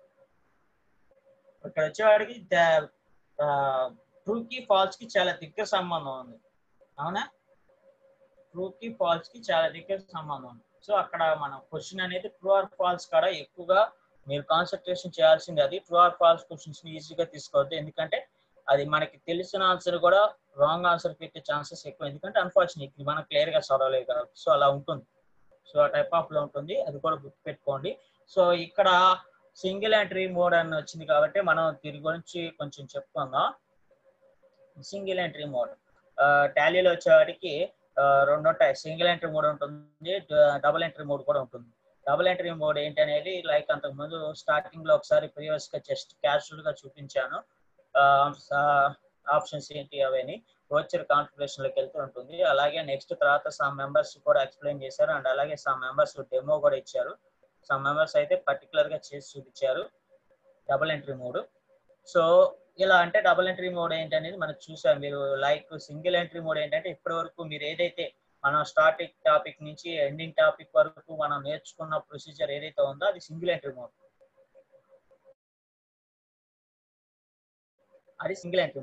ఇక్కడ వచ్చేవాడికి ట్రూ కి ఫాల్స్ కి చాలా దగ్గర సంబంధం ఉంది. అవునా? ట్రూ కి ఫాల్స్ కి చాలా దగ్గర సంబంధం ఉంది. సో అక్కడ మనం క్వశ్చన్ అనేది ట్రూ ఆర్ ఫాల్స్ కాడ ఎక్కువగా మీరు కాన్సన్ట్రేషన్ చేయాల్సింది. అది ట్రూ ఆర్ ఫాల్స్ క్వశ్చన్స్ ఈజీగా తీసుకోవద్దు, ఎందుకంటే అది మనకి తెలిసిన ఆన్సర్ కూడా రాంగ్ ఆన్సర్ పెట్టే ఛాన్సెస్ ఎక్కువ. ఎందుకంటే అన్ఫార్చునేట్లీ మనం క్లియర్ గా చదవలేదు కాబట్టి. సో అలా ఉంటుంది. సో ఆ టైప్ ఆఫ్ లో ఉంటుంది, అది కూడా గుర్తుపెట్టుకోండి. సో ఇక్కడ సింగిల్ ఎంట్రీ మోడ్ అని వచ్చింది కాబట్టి మనం దీని గురించి కొంచెం చెప్పుకుందాం. సింగిల్ ఎంట్రీ మోడ్ టాలీలో వచ్చేవాడికి రెండు ఉంటాయి. సింగిల్ ఎంట్రీ మోడ్ ఉంటుంది, డబుల్ ఎంట్రీ మోడ్ కూడా ఉంటుంది. డబుల్ ఎంట్రీ మోడ్ ఏంటి అనేది లైక్ అంతకు ముందు స్టార్టింగ్ లో ఒకసారి ప్రీవియస్ గా జస్ట్ క్యాజువల్ గా చూపించాను. ఆప్షన్స్ ఏంటి అవన్నీ వచ్చర్ కాన్ఫిగరేషన్ లోకి వెళ్తూ ఉంటుంది. అలాగే నెక్స్ట్ తర్వాత సమ్ మెంబర్స్ కూడా ఎక్స్ప్లెయిన్ చేశారు, అండ్ అలాగే సమ్ మెంబర్స్ డెమో కూడా ఇచ్చారు. సమ్ మెంబర్స్ అయితే పర్టికులర్ గా చేసి చూపించారు డబుల్ ఎంట్రీ మోడ్. సో ఇలా అంటే డబుల్ ఎంట్రీ మోడ్ ఏంటనేది మనం చూసాం. మీరు లైక్ సింగిల్ ఎంట్రీ మోడ్ ఏంటంటే ఇప్పటి వరకు మీరు ఏదైతే మనం స్టార్టింగ్ టాపిక్ నుంచి ఎండింగ్ టాపిక్ వరకు మనం నేర్చుకున్న ప్రొసీజర్ ఏదైతే ఉందో అది సింగిల్ ఎంట్రీ మోడ్. అది single entry mode.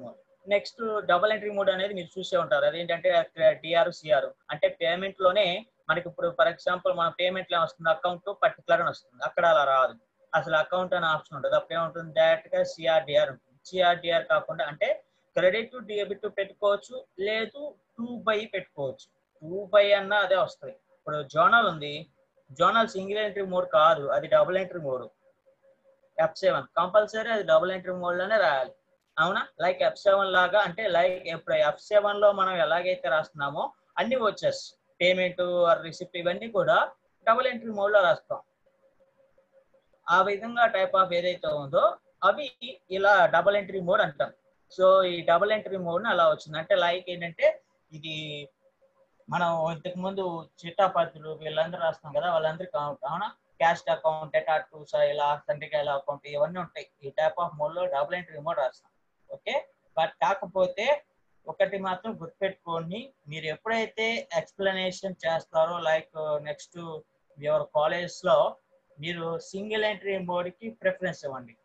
Next double entry mode అనేది మీరు చూసే ఉంటారు. అదేంటంటే డిఆర్ సిఆర్ అంటే పేమెంట్ లోనే మనకి ఇప్పుడు ఫర్ ఎగ్జాంపుల్ మన పేమెంట్ లో వస్తుంది అకౌంట్ పర్టికులర్ అని వస్తుంది, అక్కడ అలా రాదు. అసలు అకౌంట్ అనే ఆప్షన్ ఉంటుంది. అప్పుడు ఏముంటుంది, డైరెక్ట్ గా సిఆర్డిఆర్ ఉంటుంది. సిఆర్డిఆర్ కాకుండా అంటే క్రెడిట్ డెబిట్ పెట్టుకోవచ్చు, లేదు టూ బై పెట్టుకోవచ్చు. టూ బై అన్న అదే వస్తుంది. ఇప్పుడు జోనల్ ఉంది, జోనల్ సింగిల్ ఎంట్రీ మోడ్ కాదు, అది double entry mode. F seven compulsory అది డబుల్ ఎంట్రీ మోడ్ లోనే రాయాలి, అవునా? లైక్ ఎఫ్ సెవెన్ లాగా అంటే లైక్ ఇప్పుడు ఎఫ్ సెవెన్ లో మనం ఎలాగైతే రాస్తున్నామో అన్ని వచ్చేస్ పేమెంట్ రిసిప్ట్ ఇవన్నీ కూడా డబుల్ ఎంట్రీ మోడ్ లో రాస్తాం. ఆ విధంగా టైప్ ఆఫ్ ఏదైతే ఉందో అవి ఇలా డబుల్ ఎంట్రీ మోడ్ అంటాం. సో ఈ డబుల్ ఎంట్రీ మోడ్ అలా వచ్చింది. అంటే లైక్ ఏంటంటే ఇది మనం ఇంతకు ముందు చిట్టాపత్రులు వీళ్ళందరూ రాస్తాం కదా, వాళ్ళందరికీ అవునా క్యాష్ అకౌంట్, డెటాటూస్, ఇలా సంటికాయల అకౌంట్ ఇవన్నీ ఉంటాయి. ఈ టైప్ ఆఫ్ మోడ్ లో డబుల్ ఎంట్రీ మోడ్ రాస్తాం. ఓకే, బట్ కాకపోతే ఒకటి మాత్రం గుర్తుపెట్టుకోండి, మీరు ఎప్పుడైతే ఎక్స్ప్లెనేషన్ చేస్తారో లైక్ నెక్స్ట్ యువర్ కాలేజ్ లో మీరు సింగిల్ ఎంట్రీ మోడ్ కి ప్రిఫరెన్స్ ఇవ్వండి.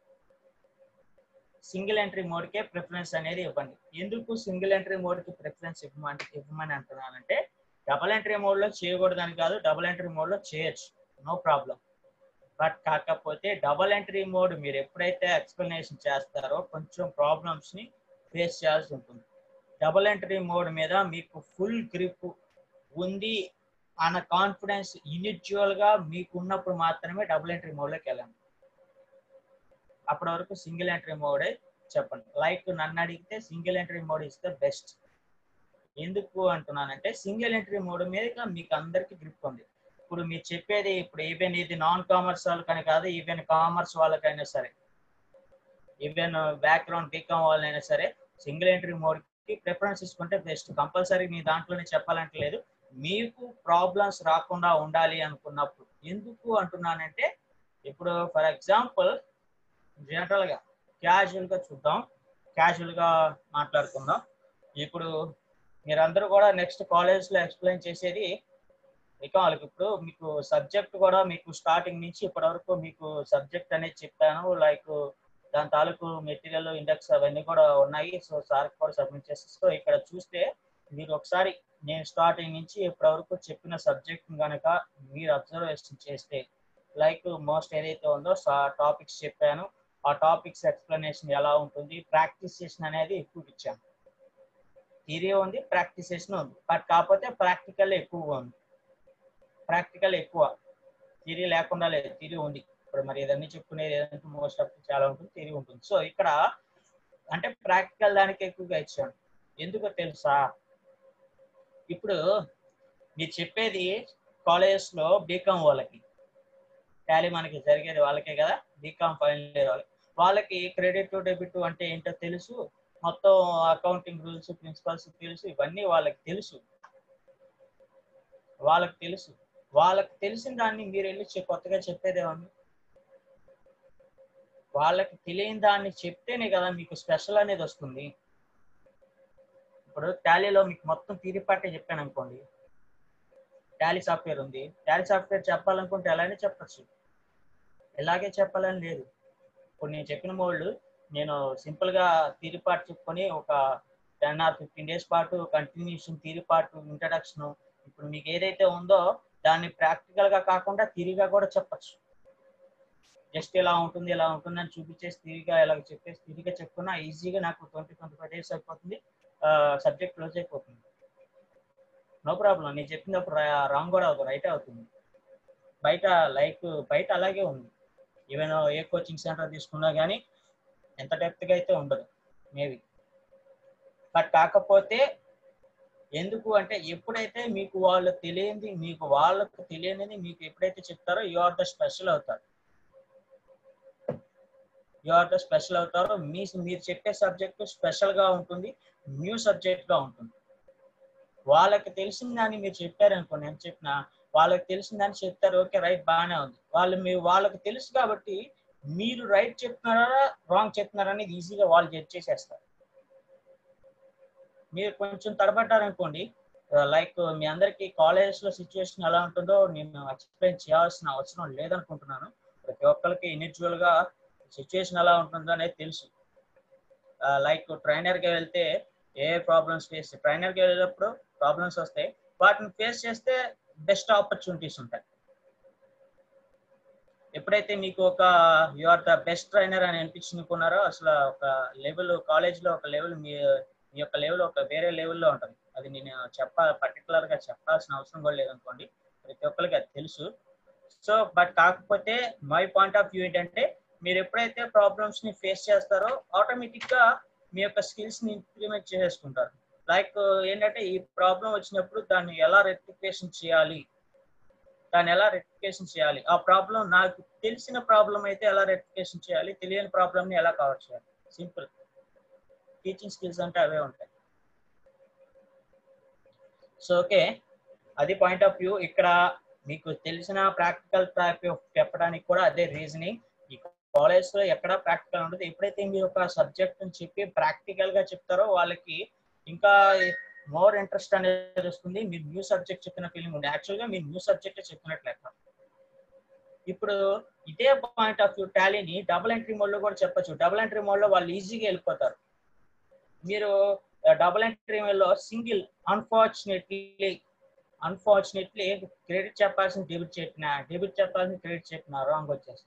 సింగిల్ ఎంట్రీ మోడ్ కే ప్రిఫరెన్స్ అనేది ఇవ్వండి. ఎందుకు సింగిల్ ఎంట్రీ మోడ్ కి ప్రిఫరెన్స్ ఇవ్వమని ఇవ్వమని అంటున్నానంటే డబుల్ ఎంట్రీ మోడ్ లో చేయకూడదని కాదు, డబుల్ ఎంట్రీ మోడ్ లో చేయొచ్చు, నో ప్రాబ్లం. బట్ కాకపోతే డబుల్ ఎంట్రీ మోడ్ మీరు ఎప్పుడైతే ఎక్స్ప్లెనేషన్ చేస్తారో కొంచెం ప్రాబ్లమ్స్ ని ఫేస్ చేయాల్సి ఉంటుంది. డబుల్ ఎంట్రీ మోడ్ మీద మీకు ఫుల్ గ్రిప్ ఉంది అన్న కాన్ఫిడెన్స్ ఇండివిజువల్ గా మీకు ఉన్నప్పుడు మాత్రమే డబుల్ ఎంట్రీ మోడ్ లోకి వెళ్ళండి. అప్పటి వరకు సింగిల్ ఎంట్రీ మోడే చెప్పండి. లైక్ నన్ను అడిగితే single entry mode is the best. ఎందుకు అంటున్నానంటే సింగిల్ ఎంట్రీ మోడ్ మీద మీకు అందరికి గ్రిప్ ఉంది. ఇప్పుడు మీరు చెప్పేది ఇప్పుడు ఈవెన్ ఇది నాన్ కామర్స్ వాళ్ళకని కాదు, ఈవెన్ కామర్స్ వాళ్ళకైనా సరే, ఈవెన్ బ్యాక్గ్రౌండ్ బీకామ్ వాళ్ళైనా సరే సింగిల్ ఎంట్రీ మోడ్ కి ప్రిఫరెన్స్ ఇసుకుంటే బెస్ట్. కంపల్సరీ మీ దాంట్లోనే చెప్పాలంటే లేదు, మీకు ప్రాబ్లమ్స్ రాకుండా ఉండాలి అనుకున్నప్పుడు. ఎందుకు అంటున్నానంటే ఇప్పుడు ఫర్ ఎగ్జాంపుల్ జనరల్ గా క్యాజువల్ గా చూద్దాం, క్యాజువల్ గా మాట్లాడుకుందాం. ఇప్పుడు మీరందరూ కూడా నెక్స్ట్ కాలేజ్ లో ఎక్స్ప్లెయిన్ చేసేది ఇక వాళ్ళకి ఇప్పుడు మీకు సబ్జెక్ట్ కూడా మీకు స్టార్టింగ్ నుంచి ఇప్పటి వరకు మీకు సబ్జెక్ట్ అనేది చెప్పాను. లైక్ దాని తాలూకు మెటీరియల్ ఇండెక్స్ అవన్నీ కూడా ఉన్నాయి. సో సార్ కూడా సబ్మిట్ చేసి, సో ఇక్కడ చూస్తే మీరు ఒకసారి నేను స్టార్టింగ్ నుంచి ఇప్పటి వరకు చెప్పిన సబ్జెక్ట్ కనుక మీరు అబ్జర్వేషన్ చేస్తే లైక్ మోస్ట్ ఏదైతే ఉందో టాపిక్స్ చెప్పాను, ఆ టాపిక్స్ ఎక్స్ప్లెనేషన్ ఎలా ఉంటుంది, ప్రాక్టీసేషన్ అనేది ఎక్కువ ఇచ్చాను. థియరీ ఉంది, ప్రాక్టీసేషన్ ఉంది, బట్ కాకపోతే ప్రాక్టికల్ ఎక్కువగా ఉంది. ప్రాక్టికల్ ఎక్కువ, థియరీ లేకుండా లేదు, థియరీ ఉంది. ఇప్పుడు మరి ఏదన్నీ చెప్పుకునేది ఏదంటే మోస్ట్ ఆఫ్ చాలా ఉంటుంది, థియరీ ఉంటుంది. సో ఇక్కడ అంటే ప్రాక్టికల్ దానికి ఎక్కువగా ఇచ్చాను. ఎందుకో తెలుసా, ఇప్పుడు మీరు చెప్పేది కాలేజెస్ లో బీకామ్ వాళ్ళకి, టాలీ మనకి జరిగేది వాళ్ళకే కదా, బీకామ్ ఫైనల్ ఇయర్ వాళ్ళకి వాళ్ళకి క్రెడిట్ డెబిట్ అంటే ఏంటో తెలుసు, మొత్తం అకౌంటింగ్ రూల్స్ ప్రిన్సిపల్స్ తెలుసు, ఇవన్నీ వాళ్ళకి తెలుసు. వాళ్ళకి తెలుసు వాళ్ళకి తెలిసిన దాన్ని మీరు వెళ్ళి కొత్తగా చెప్పేదేమన్నా? వాళ్ళకి తెలియని దాన్ని చెప్తేనే కదా మీకు స్పెషల్ అనేది వస్తుంది. ఇప్పుడు టాలీలో మీకు మొత్తం థియరీ పార్టే చెప్పాను అనుకోండి, టాలీ సాఫ్ట్వేర్ ఉంది, టాలీ సాఫ్ట్వేర్ చెప్పాలనుకుంటే ఎలానే చెప్పచ్చు, ఎలాగే చెప్పాలని లేదు. ఇప్పుడు నేను చెప్పిన మోళ్ళు నేను సింపుల్ గా థియరీ పార్ట్ చెప్పుకొని ఒక టెన్ ఆర్ ఫిఫ్టీన్ డేస్ పాటు కంటిన్యూషన్ థియరీ పార్ట్ ఇంట్రడక్షన్ ఇప్పుడు మీకు ఏదైతే ఉందో దాన్ని ప్రాక్టికల్ గా కాకుండా థియరీగా కూడా చెప్పచ్చు. జస్ట్ ఇలా ఉంటుంది ఇలా ఉంటుంది అని చూపించేసి థియరీగా ఇలా చెప్పేసి థియరీగా చెప్పుకున్నా ఈజీగా నాకు ట్వంటీ ట్వంటీ ఫైవ్ డేస్ అయిపోతుంది, సబ్జెక్ట్ క్లోజ్ అయిపోతుంది, నో ప్రాబ్లం. నేను చెప్పినప్పుడు రాంగ్ కూడా అవుతుంది, రైట్ అవుతుంది. బయట లైక్ బయట అలాగే ఉంది. ఈవెన్ ఏ కోచింగ్ సెంటర్ తీసుకున్నా కానీ ఎంత డెప్త్గా అయితే ఉండదు మేబీ. బట్ కాకపోతే ఎందుకు అంటే ఎప్పుడైతే మీకు వాళ్ళు తెలియంది మీకు వాళ్ళకు తెలియనిది మీకు ఎప్పుడైతే చెప్తారో యు ఆర్ ద స్పెషల్ అవుతారు, యు ఆర్ ద స్పెషల్ అవుతారు. మీ మీరు చెప్పే సబ్జెక్టు స్పెషల్ గా ఉంటుంది, న్యూ సబ్జెక్ట్ గా ఉంటుంది. వాళ్ళకి తెలిసిన దాన్ని మీరు చెప్పారనుకోండి, నేను చెప్పిన వాళ్ళకి తెలిసిన దాన్ని చెప్తారు, ఓకే రైట్ బాగానే ఉంది. వాళ్ళు మీ వాళ్ళకి తెలుసు కాబట్టి మీరు రైట్ చెప్తున్నారా రాంగ్ చెప్తున్నారా అనేది ఈజీగా వాళ్ళు జడ్జ్ చేసేస్తారు. మీరు కొంచెం తడబడ్డారనుకోండి, లైక్ మీ అందరికీ కాలేజెస్ లో సిచ్యువేషన్ ఎలా ఉంటుందో నేను ఎక్స్ప్లెయిన్ చేయాల్సిన అవసరం లేదనుకుంటున్నాను. ప్రతి ఒక్కరికి ఇండివిజువల్ గా సిచ్యువేషన్ ఎలా ఉంటుందో అనేది తెలుసు. లైక్ ట్రైనర్కి వెళ్తే ఏ ప్రాబ్లమ్స్ ఫేస్ ట్రైనర్కి వెళ్ళేటప్పుడు ప్రాబ్లమ్స్ వస్తాయి, వాటిని ఫేస్ చేస్తే బెస్ట్ ఆపర్చునిటీస్ ఉంటాయి. ఎప్పుడైతే మీకు ఒక you are the best trainer అని అనిపించుకున్నారో అసలు ఒక లెవెల్ కాలేజ్లో ఒక లెవెల్ మీ మీ యొక్క లెవెల్ ఒక వేరే లెవెల్లో ఉంటుంది. అది నేను చెప్ప పర్టికులర్గా చెప్పాల్సిన అవసరం కూడా లేదనుకోండి, ప్రతి ఒక్కరికి అది తెలుసు. సో బట్ కాకపోతే మై పాయింట్ ఆఫ్ వ్యూ ఏంటంటే మీరు ఎప్పుడైతే ప్రాబ్లమ్స్ని ఫేస్ చేస్తారో ఆటోమేటిక్గా మీ యొక్క స్కిల్స్ని ఇంప్లిమెంట్ చేసుకుంటారు. లైక్ ఏంటంటే ఈ ప్రాబ్లం వచ్చినప్పుడు దాన్ని ఎలా రెక్టిఫికేషన్ చేయాలి దాన్ని ఎలా రెక్టిఫికేషన్ చేయాలి ఆ ప్రాబ్లం నాకు తెలిసిన ప్రాబ్లం అయితే ఎలా రెక్టిఫికేషన్ చేయాలి, తెలియని ప్రాబ్లమ్ని ఎలా కవర్ చేయాలి. సింపుల్ టీచింగ్ స్కిల్స్ అంటే అవే ఉంటాయి. సో ఓకే, అది పాయింట్ ఆఫ్ వ్యూ. ఇక్కడ మీకు తెలిసిన ప్రాక్టికల్ టైప్ చెప్పడానికి కూడా అదే రీజనింగ్. ఈ కాలేజ్లో ఎక్కడ ప్రాక్టికల్ ఉండదు. ఎప్పుడైతే మీరు ఒక సబ్జెక్ట్ చెప్పి ప్రాక్టికల్గా చెప్తారో వాళ్ళకి ఇంకా మోర్ ఇంట్రెస్ట్ అనేది వస్తుంది. మీరు న్యూ సబ్జెక్ట్ చెప్పిన ఫీలింగ్ ఉంది. యాక్చువల్గా మీరు న్యూ సబ్జెక్ట్ చెప్పినట్లు లెక్క. ఇప్పుడు ఇదే పాయింట్ ఆఫ్ వ్యూ టాలీని డబుల్ ఎంట్రీ మోడ్లో కూడా చెప్పచ్చు. డబుల్ ఎంట్రీ మోడ్లో వాళ్ళు ఈజీగా వెళ్ళిపోతారు. మీరు డబుల్ ఎంట్రీ మోడ్లో సింగిల్ అన్ఫార్చునేట్లీ అన్ఫార్చునేట్లీ క్రెడిట్ చెప్పాల్సిన డెబిట్ చెప్పిన డెబిట్ చెప్పాల్సిన క్రెడిట్ చెప్పిన రాంగ్ వచ్చేస్తుంది.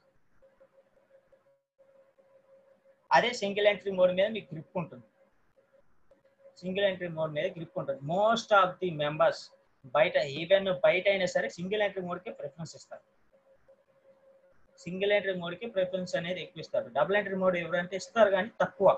అదే సింగిల్ ఎంట్రీ మోడ్ మీద మీకు గ్రిప్ ఉంటుంది. సింగిల్ ఎంట్రీ మోడ్ మీద గ్రిప్ ఉంటుంది. మోస్ట్ ఆఫ్ ది మెంబర్స్ బయట ఈవెన్ బయట అయినా సరే సింగిల్ ఎంట్రీ మోడ్కి ప్రిఫరెన్స్ ఇస్తారు. సింగిల్ ఎంట్రీ మోడ్కి ప్రిఫరెన్స్ అనేది ఎక్కువ ఇస్తారు. డబుల్ ఎంట్రీ మోడ్ ఎవరంటే ఇస్తారు కానీ తక్కువ.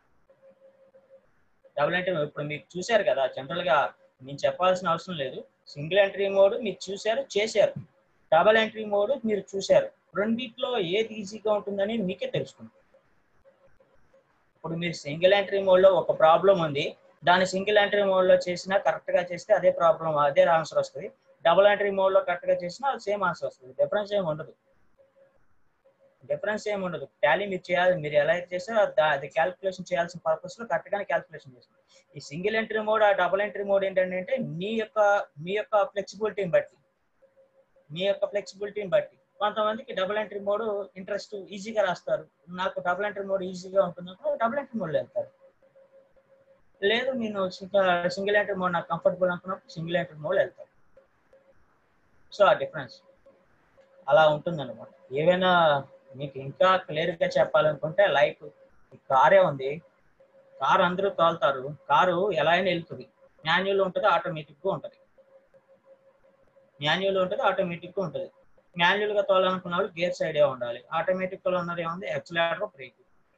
డబుల్ ఎంట్రీ ఇప్పుడు మీరు చూశారు కదా, జనరల్గా నేను చెప్పాల్సిన అవసరం లేదు. సింగిల్ ఎంట్రీ మోడ్ మీరు చూశారు చేశారు, డబుల్ ఎంట్రీ మోడ్ మీరు చూశారు. రెండిట్లో ఏది ఈజీగా ఉంటుందని మీకే తెలుసుకుంటుంది. ఇప్పుడు మీరు సింగిల్ ఎంట్రీ మోడ్లో ఒక ప్రాబ్లం ఉంది, దాన్ని సింగిల్ ఎంట్రీ మోడ్లో చేసినా కరెక్ట్గా చేస్తే అదే ప్రాబ్లం అదే ఆన్సర్ వస్తుంది. డబుల్ ఎంట్రీ మోడ్లో కరెక్ట్గా చేసినా అది సేమ్ ఆన్సర్ వస్తుంది. డిఫరెన్స్ ఏమి ఉండదు. డిఫరెన్స్ ఏమి ఉండదు. టాలీ మీరు చేయాలి, మీరు ఎలా అయితే చేస్తారో అది క్యాల్కులేషన్ చేయాల్సిన పర్పస్లో కరెక్ట్గానే క్యాల్కులేషన్ చేస్తారు. ఈ సింగిల్ ఎంట్రీ మోడ్ ఆ డబుల్ ఎంట్రీ మోడ్ ఏంటంటే మీ యొక్క మీ యొక్క ఫ్లెక్సిబిలిటీని బట్టి మీ యొక్క ఫ్లెక్సిబిలిటీని బట్టి కొంతమందికి డబుల్ ఎంట్రీ మోడ్ ఇంట్రెస్ట్ ఈజీగా రాస్తారు. నాకు డబుల్ ఎంట్రీ మోడ్ ఈజీగా ఉంటుంది, డబుల్ ఎంట్రీ మోడ్లో వెళ్తారు. లేదు నేను సింగిల్ ఎంట్రీ మోడ్ నాకు కంఫర్టబుల్ అనుకున్నప్పుడు సింగిల్ ఎంట్రీ మోడ్ వెళ్తారు. సో ఆ డిఫరెన్స్ అలా ఉంటుంది అనమాట. ఏవైనా మీకు ఇంకా క్లియర్గా చెప్పాలనుకుంటే లైక్ కారే ఉంది, కారు అందరూ తోలుతారు, కారు ఎలా అయినా వెళ్తుంది. మాన్యువల్ ఉంటుంది, ఆటోమేటిక్గా ఉంటుంది. మాన్యువల్ ఉంటుంది, ఆటోమేటిక్గా ఉంటుంది. మాన్యువల్గా తోలాలనుకున్న వాళ్ళు గేర్ సైడే ఉండాలి. ఆటోమేటిక్లో ఉన్నది ఏముంది, యాక్సిలరేటర్, బ్రేక్.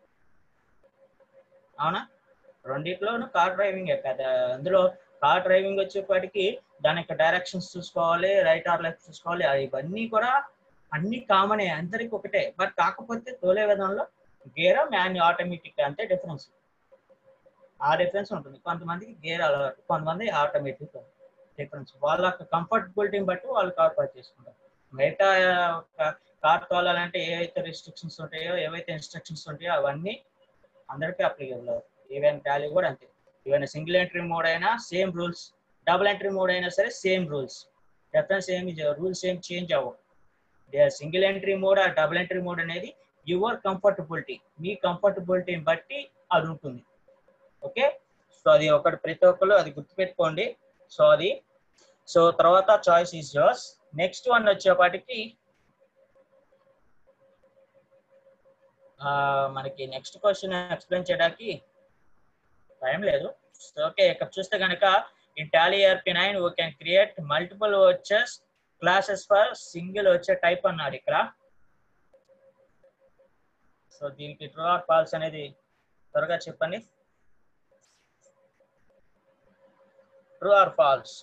అవునా? రెండిట్లోనూ కార్ డ్రైవింగే కదా. అందులో కార్ డ్రైవింగ్ వచ్చేప్పటికి దాని యొక్క డైరెక్షన్స్ చూసుకోవాలి, రైట్ ఆర్ లెఫ్ట్ చూసుకోవాలి. ఇవన్నీ కూడా అన్ని కామనే, అందరికి ఒకటే. బట్ కాకపోతే తోలే విధానంలో గేర్ మాన్యు ఆటోమేటిక్ అంతే డిఫరెన్స్. ఆ డిఫరెన్స్ ఉంటుంది. కొంతమందికి గేర్ అలవాటు, కొంతమంది ఆటోమేటిక్ డిఫరెన్స్. వాళ్ళ కంఫర్టబిలిటీని బట్టి వాళ్ళు కార్ పర్చేస్ చేసుకుంటారు. మిగతా కార్ తోలాలంటే ఏవైతే రిస్ట్రిక్షన్స్ ఉంటాయో ఏవైతే ఇన్స్ట్రక్షన్స్ ఉంటాయో అవన్నీ అందరికీ అప్లికేబుల్ అవుతాయి. ఈవెన్ టాలీ కూడా అంతే. ఈవెన్ సింగిల్ ఎంట్రీ మోడ్ అయినా same rules, double entry mode అయినా సరే సేమ్ రూల్స్. డిఫరెన్స్ ఏమి రూల్స్ ఏం చేంజ్ అవ్వవు. సింగిల్ ఎంట్రీ మోడ్ ఆ డబుల్ ఎంట్రీ మోడ్ అనేది యువర్ కంఫర్టబిలిటీ, మీ కంఫర్టబిలిటీని బట్టి అది ఉంటుంది. ఓకే, సో అది ఒకటి ప్రతి ఒక్కరు అది గుర్తుపెట్టుకోండి. సో అది సో తర్వాత choice is yours. Next one వచ్చేపాటికి మనకి నెక్స్ట్ క్వశ్చన్ ఎక్స్ప్లెయిన్ చేయడానికి టైం లేదు. ఓకే, ఇక్కడ చూస్తే కనుక in Tally ERP nine we can create multiple vouchers classes for single voucher type అన్నాడు ఇక్కడ. సో దీనికి ట్రూ ఆర్ ఫాల్స్ అనేది త్వరగా చెప్పండి. True or false?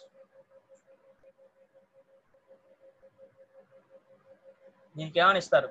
దీనికి ఏమని ఇస్తారు?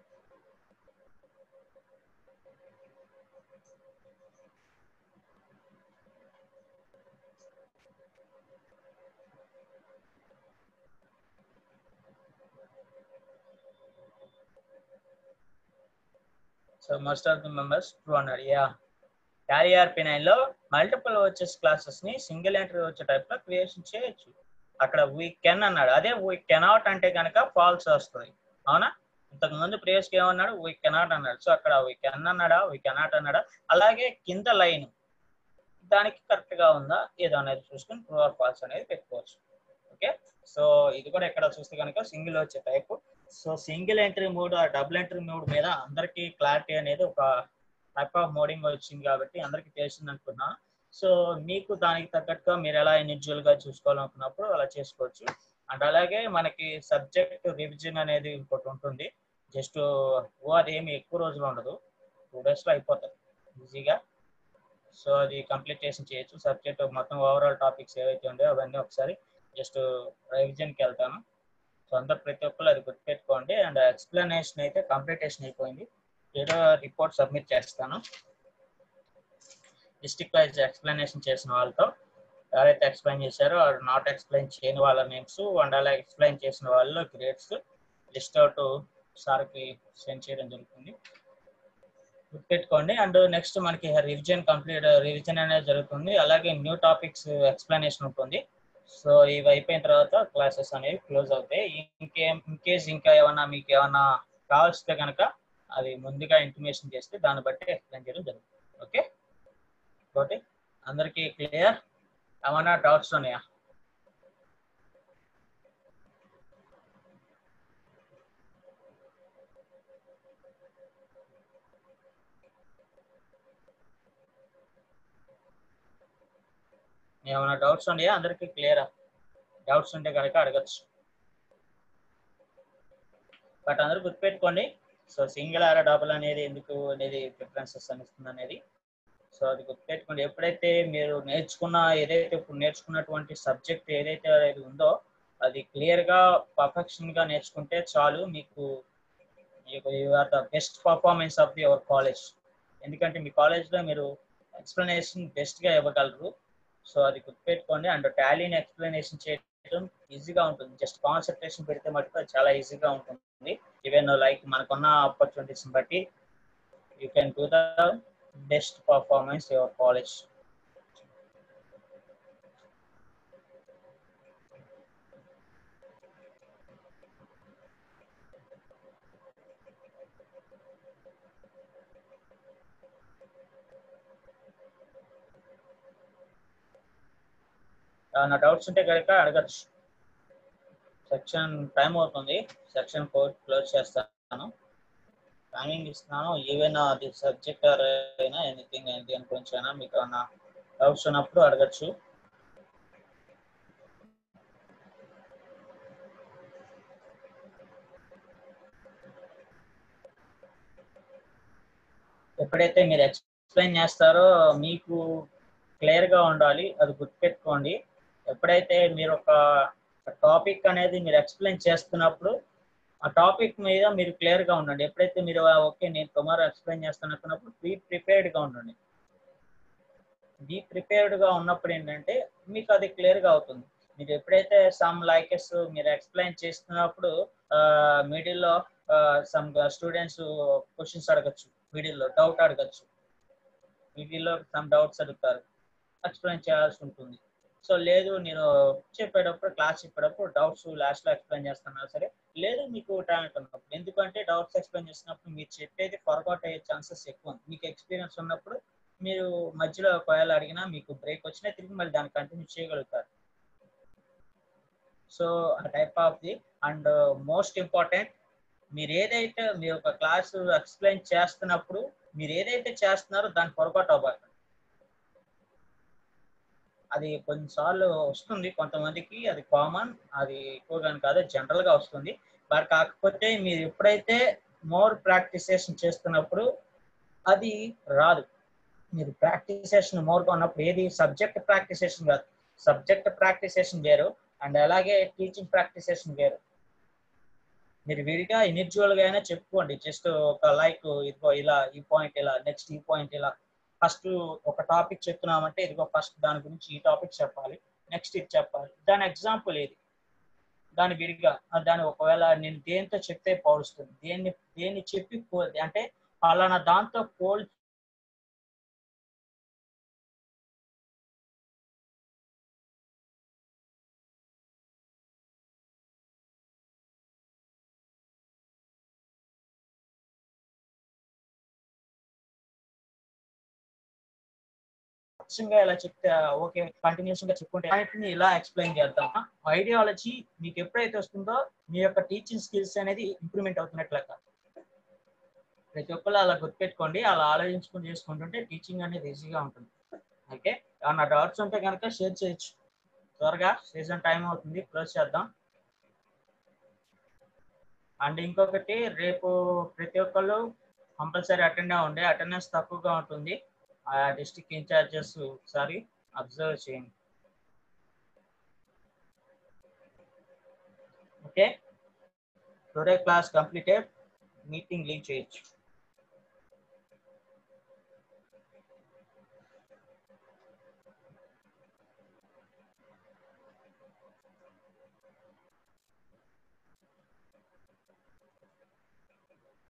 So most of the members true అన్నారు. యా, టాలీ ఈఆర్పి నైన్ లో మల్టిపుల్ వచ్చేస్ క్లాసెస్ ని సింగిల్ ఎంట్రీ వచ్చే టైప్ లో క్రియేషన్ చేయొచ్చు. అక్కడ వీ కెన్ అన్నాడు. అదే వీ కెనాట్ అంటే కనుక ఫాల్స్ వస్తుంది. అవునా? ఇంతకు ముందు ప్రీవియస్ ఏమన్నాడు, వీ కెనాట్ అన్నాడు. సో అక్కడ వీ కెన్ అన్నాడా, వీ కెనాట్ అన్నాడా, అలాగే కింద లైన్ దానికి కరెక్ట్ గా ఉందా ఏదో అనేది చూసుకుని ట్రూ ఆర్ ఫాల్స్ అనేది పెట్టుకోవచ్చు. ఓకే, సో ఇది కూడా ఇక్కడ చూస్తే కనుక single voucher type. So single entry mode ఆ డబుల్ ఎంట్రీ మోడ్ మీద అందరికి క్లారిటీ అనేది ఒక టైప్ ఆఫ్ మోడింగ్ వచ్చింది కాబట్టి అందరికి తెలిసింది అనుకున్నా. సో మీకు దానికి తగ్గట్టుగా మీరు ఎలా ఇండివిజువల్ గా చూసుకోవాలనుకున్నప్పుడు అలా చేసుకోవచ్చు. అండ్ అలాగే మనకి సబ్జెక్ట్ రివిజన్ అనేది ఇంకోటి ఉంటుంది. జస్ట్ ఓ అది ఏమి ఎక్కువ రోజులు ఉండదు, టూ డేస్ లో అయిపోతుంది ఈజీగా. సో అది కంప్లీట్ చేసి చేయొచ్చు. సబ్జెక్ట్ మొత్తం ఓవరాల్ టాపిక్స్ ఏవైతే ఉన్నాయో అవన్నీ ఒకసారి జస్ట్ రివిజన్కి వెళ్తాను. సో అందరు ప్రతి ఒక్కరు అది గుర్తుపెట్టుకోండి. అండ్ ఎక్స్ప్లెనేషన్ అయితే కంప్లీటేషన్ అయిపోయింది. ఏదో రిపోర్ట్ సబ్మిట్ చేస్తాను. డిస్ట్రిక్ట్ వైజ్ ఎక్స్ప్లెనేషన్ చేసిన వాళ్ళతో ఎవరైతే ఎక్స్ప్లెయిన్ చేశారో ఆర్ నాట్ ఎక్స్ప్లెయిన్ చేయని వాళ్ళ నేమ్స్ అండ్ అలా ఎక్స్ప్లెయిన్ చేసిన వాళ్ళు గ్రేడ్స్ లిస్ట్ అవుట్ సార్కి సెండ్ చేయడం జరుగుతుంది. గుర్తుపెట్టుకోండి. అండ్ నెక్స్ట్ మనకి రివిజన్ కంప్లీట్ రివిజన్ అనేది జరుగుతుంది. అలాగే న్యూ టాపిక్స్ ఎక్స్ప్లెనేషన్ ఉంటుంది. సో ఇవి అయిపోయిన తర్వాత క్లాసెస్ అనేవి క్లోజ్ అవుతాయి. ఇంకేం ఇన్ కేస్ ఇంకా ఏమన్నా మీకు ఏమన్నా కావాల్సితే కనుక అది ముందుగా ఇంటిమేషన్ చేస్తే దాన్ని బట్టి ఎక్స్ప్లెయిన్ చేయడం జరుగుతుంది. ఓకే, ఓకే అందరికీ క్లియర్? ఏమన్నా డౌట్స్ ఉన్నాయా? ఏమైనా డౌట్స్ ఉన్నాయా? అందరికీ క్లియరా? డౌట్స్ ఉంటే కనుక అడగచ్చు. బట్ అందరూ గుర్తుపెట్టుకోండి, సో సింగిల్ ఆర్ డబుల్ అనేది ఎందుకు అనేది ప్రిఫరెన్సెస్ అనిస్తుంది అనేది. సో అది గుర్తుపెట్టుకోండి. ఎప్పుడైతే మీరు నేర్చుకున్న ఏదైతే ఇప్పుడు నేర్చుకున్నటువంటి సబ్జెక్ట్ ఏదైతే ఉందో అది క్లియర్గా పర్ఫెక్షన్గా నేర్చుకుంటే చాలు. మీకు మీకు you are the best performance of the your college. ఎందుకంటే మీ కాలేజ్లో మీరు ఎక్స్ప్లెనేషన్ బెస్ట్గా ఇవ్వగలరు. సో అది గుర్తుపెట్టుకోండి. అండ్ టాలీని ఎక్స్ప్లెనేషన్ చేయడం ఈజీగా ఉంటుంది. జస్ట్ కాన్సన్ట్రేషన్ పెడితే మటుకు చాలా ఈజీగా ఉంటుంది. ఈవెన్ లైక్ మనకున్న ఆపర్చునిటీస్ బట్టి you can do the best performance your college. నా డౌట్స్ ఉంటే కనుక అడగచ్చు. సెక్షన్ టైం అవుతుంది, సెక్షన్ ఫోర్ క్లోజ్ చేస్తాను. టైమింగ్ ఇస్తున్నాను. ఈవెన్ అది సబ్జెక్ట్ అయినా ఎనీథింగ్ ఏంటి అని కొంచెం మీకు ఏమైనా డౌట్స్ ఉన్నప్పుడు అడగచ్చు. ఎప్పుడైతే మీరు ఎక్స్ప్లెయిన్ చేస్తారో మీకు క్లియర్గా ఉండాలి, అది గుర్తుపెట్టుకోండి. ఎప్పుడైతే మీరు ఒక టాపిక్ అనేది మీరు ఎక్స్ప్లెయిన్ చేస్తున్నప్పుడు ఆ టాపిక్ మీద మీరు క్లియర్గా ఉండండి. ఎప్పుడైతే మీరు ఓకే నేను టుమారో ఎక్స్ప్లెయిన్ చేస్తాను అనుకున్నప్పుడు బీ ప్రిపేర్డ్గా ఉండండి. బీ ప్రిపేర్డ్గా ఉన్నప్పుడు ఏంటంటే మీకు అది క్లియర్గా అవుతుంది. మీరు ఎప్పుడైతే సమ్ లైకెస్ మీరు ఎక్స్ప్లెయిన్ చేస్తున్నప్పుడు మిడిల్లో సమ్ స్టూడెంట్స్ క్వశ్చన్స్ అడగచ్చు, మిడిల్లో డౌట్ అడగచ్చు, మిడిల్లో సమ్ డౌట్స్ అడుగుతారు, ఎక్స్ప్లెయిన్ చేయాల్సి ఉంటుంది. సో లేదు నేను చెప్పేటప్పుడు క్లాస్ చెప్పేటప్పుడు డౌట్స్ లాస్ట్లో ఎక్స్ప్లెయిన్ చేస్తున్నా సరే, లేదు మీకు టాలెంట్ ఉన్నప్పుడు. ఎందుకంటే డౌట్స్ ఎక్స్ప్లెయిన్ చేసినప్పుడు మీరు చెప్పేది ఫర్గాట్ అయ్యే ఛాన్సెస్ ఎక్కువ. మీకు ఎక్స్పీరియన్స్ ఉన్నప్పుడు మీరు మధ్యలో ఒకవేళ అడిగినా మీకు బ్రేక్ వచ్చినా తిరిగి మళ్ళీ దాన్ని కంటిన్యూ చేయగలుగుతారు. సో ఆ type of the. And most important, మీరు ఏదైతే మీరు ఒక క్లాస్ ఎక్స్ప్లెయిన్ చేస్తున్నప్పుడు మీరు ఏదైతే చేస్తున్నారో దాన్ని ఫర్గాట్ అవ్వకండి. అది కొన్నిసార్లు వస్తుంది కొంతమందికి, అది కామన్, అది ఎక్కువగా కాదు జనరల్గా వస్తుంది. బట్ కాకపోతే మీరు ఎప్పుడైతే మోర్ ప్రాక్టీసేషన్ చేస్తున్నప్పుడు అది రాదు. మీరు ప్రాక్టీసేషన్ మోర్గా ఉన్నప్పుడు ఏది సబ్జెక్ట్ ప్రాక్టీసేషన్ కాదు, సబ్జెక్ట్ ప్రాక్టీసేషన్ వేరు అండ్ అలాగే టీచింగ్ ప్రాక్టీసేషన్ వేరు. మీరు విడిగా ఇండివిజువల్గా అయినా చెప్పుకోండి. జస్ట్ ఒక లైక్ ఇదిగో ఇలా ఈ పాయింట్ ఇలా, నెక్స్ట్ ఈ పాయింట్ ఇలా. ఫస్ట్ ఒక టాపిక్ చెప్తున్నామంటే ఇదిగో ఫస్ట్ దాని గురించి ఈ టాపిక్ చెప్పాలి, నెక్స్ట్ ఇది చెప్పాలి. దాని ఎగ్జాంపుల్ ఏది, దాని విడిగా దాని ఒకవేళ నేను దేంతో చెప్తే పౌరుస్తుంది, దేన్ని దేన్ని చెప్పి అంటే పలానా దాంతో పోల్ మొత్తంగా ఇలా చెప్తే ఓకే కంటిన్యూషన్ గా చెప్పుకుంటే అన్నిటిని ఇలా ఎక్స్ప్లెయిన్ చేద్దాం. ఐడియాలజీ మీకు ఎప్పుడైతే వస్తుందో మీ యొక్క టీచింగ్ స్కిల్స్ అనేది ఇంప్రూవ్మెంట్ అవుతున్నట్లెక్క. ప్రతి ఒక్కళ్ళు అలా గుర్తుపెట్టుకోండి, అలా ఆలోచించుకుని చేసుకుంటుంటే టీచింగ్ అనేది ఈజీగా ఉంటుంది. ఓకే, ఏమన్నా డౌట్స్ ఉంటే కనుక షేర్ చేయొచ్చు. త్వరగా సీజన్ టైం అవుతుంది, క్లోజ్ చేద్దాం. అండ్ ఇంకొకటి, రేపు ప్రతి ఒక్కళ్ళు కంపల్సరీ అటెండ్ అవ్వండి. అటెండెన్స్ తక్కువగా ఉంటుంది. ఆ డిస్ట్రిక్ట్ ఇన్ఛార్జెస్ ఒకసారి అబ్జర్వ్ చేయండి. Okay, today class completed. Meeting leave చేయొచ్చు.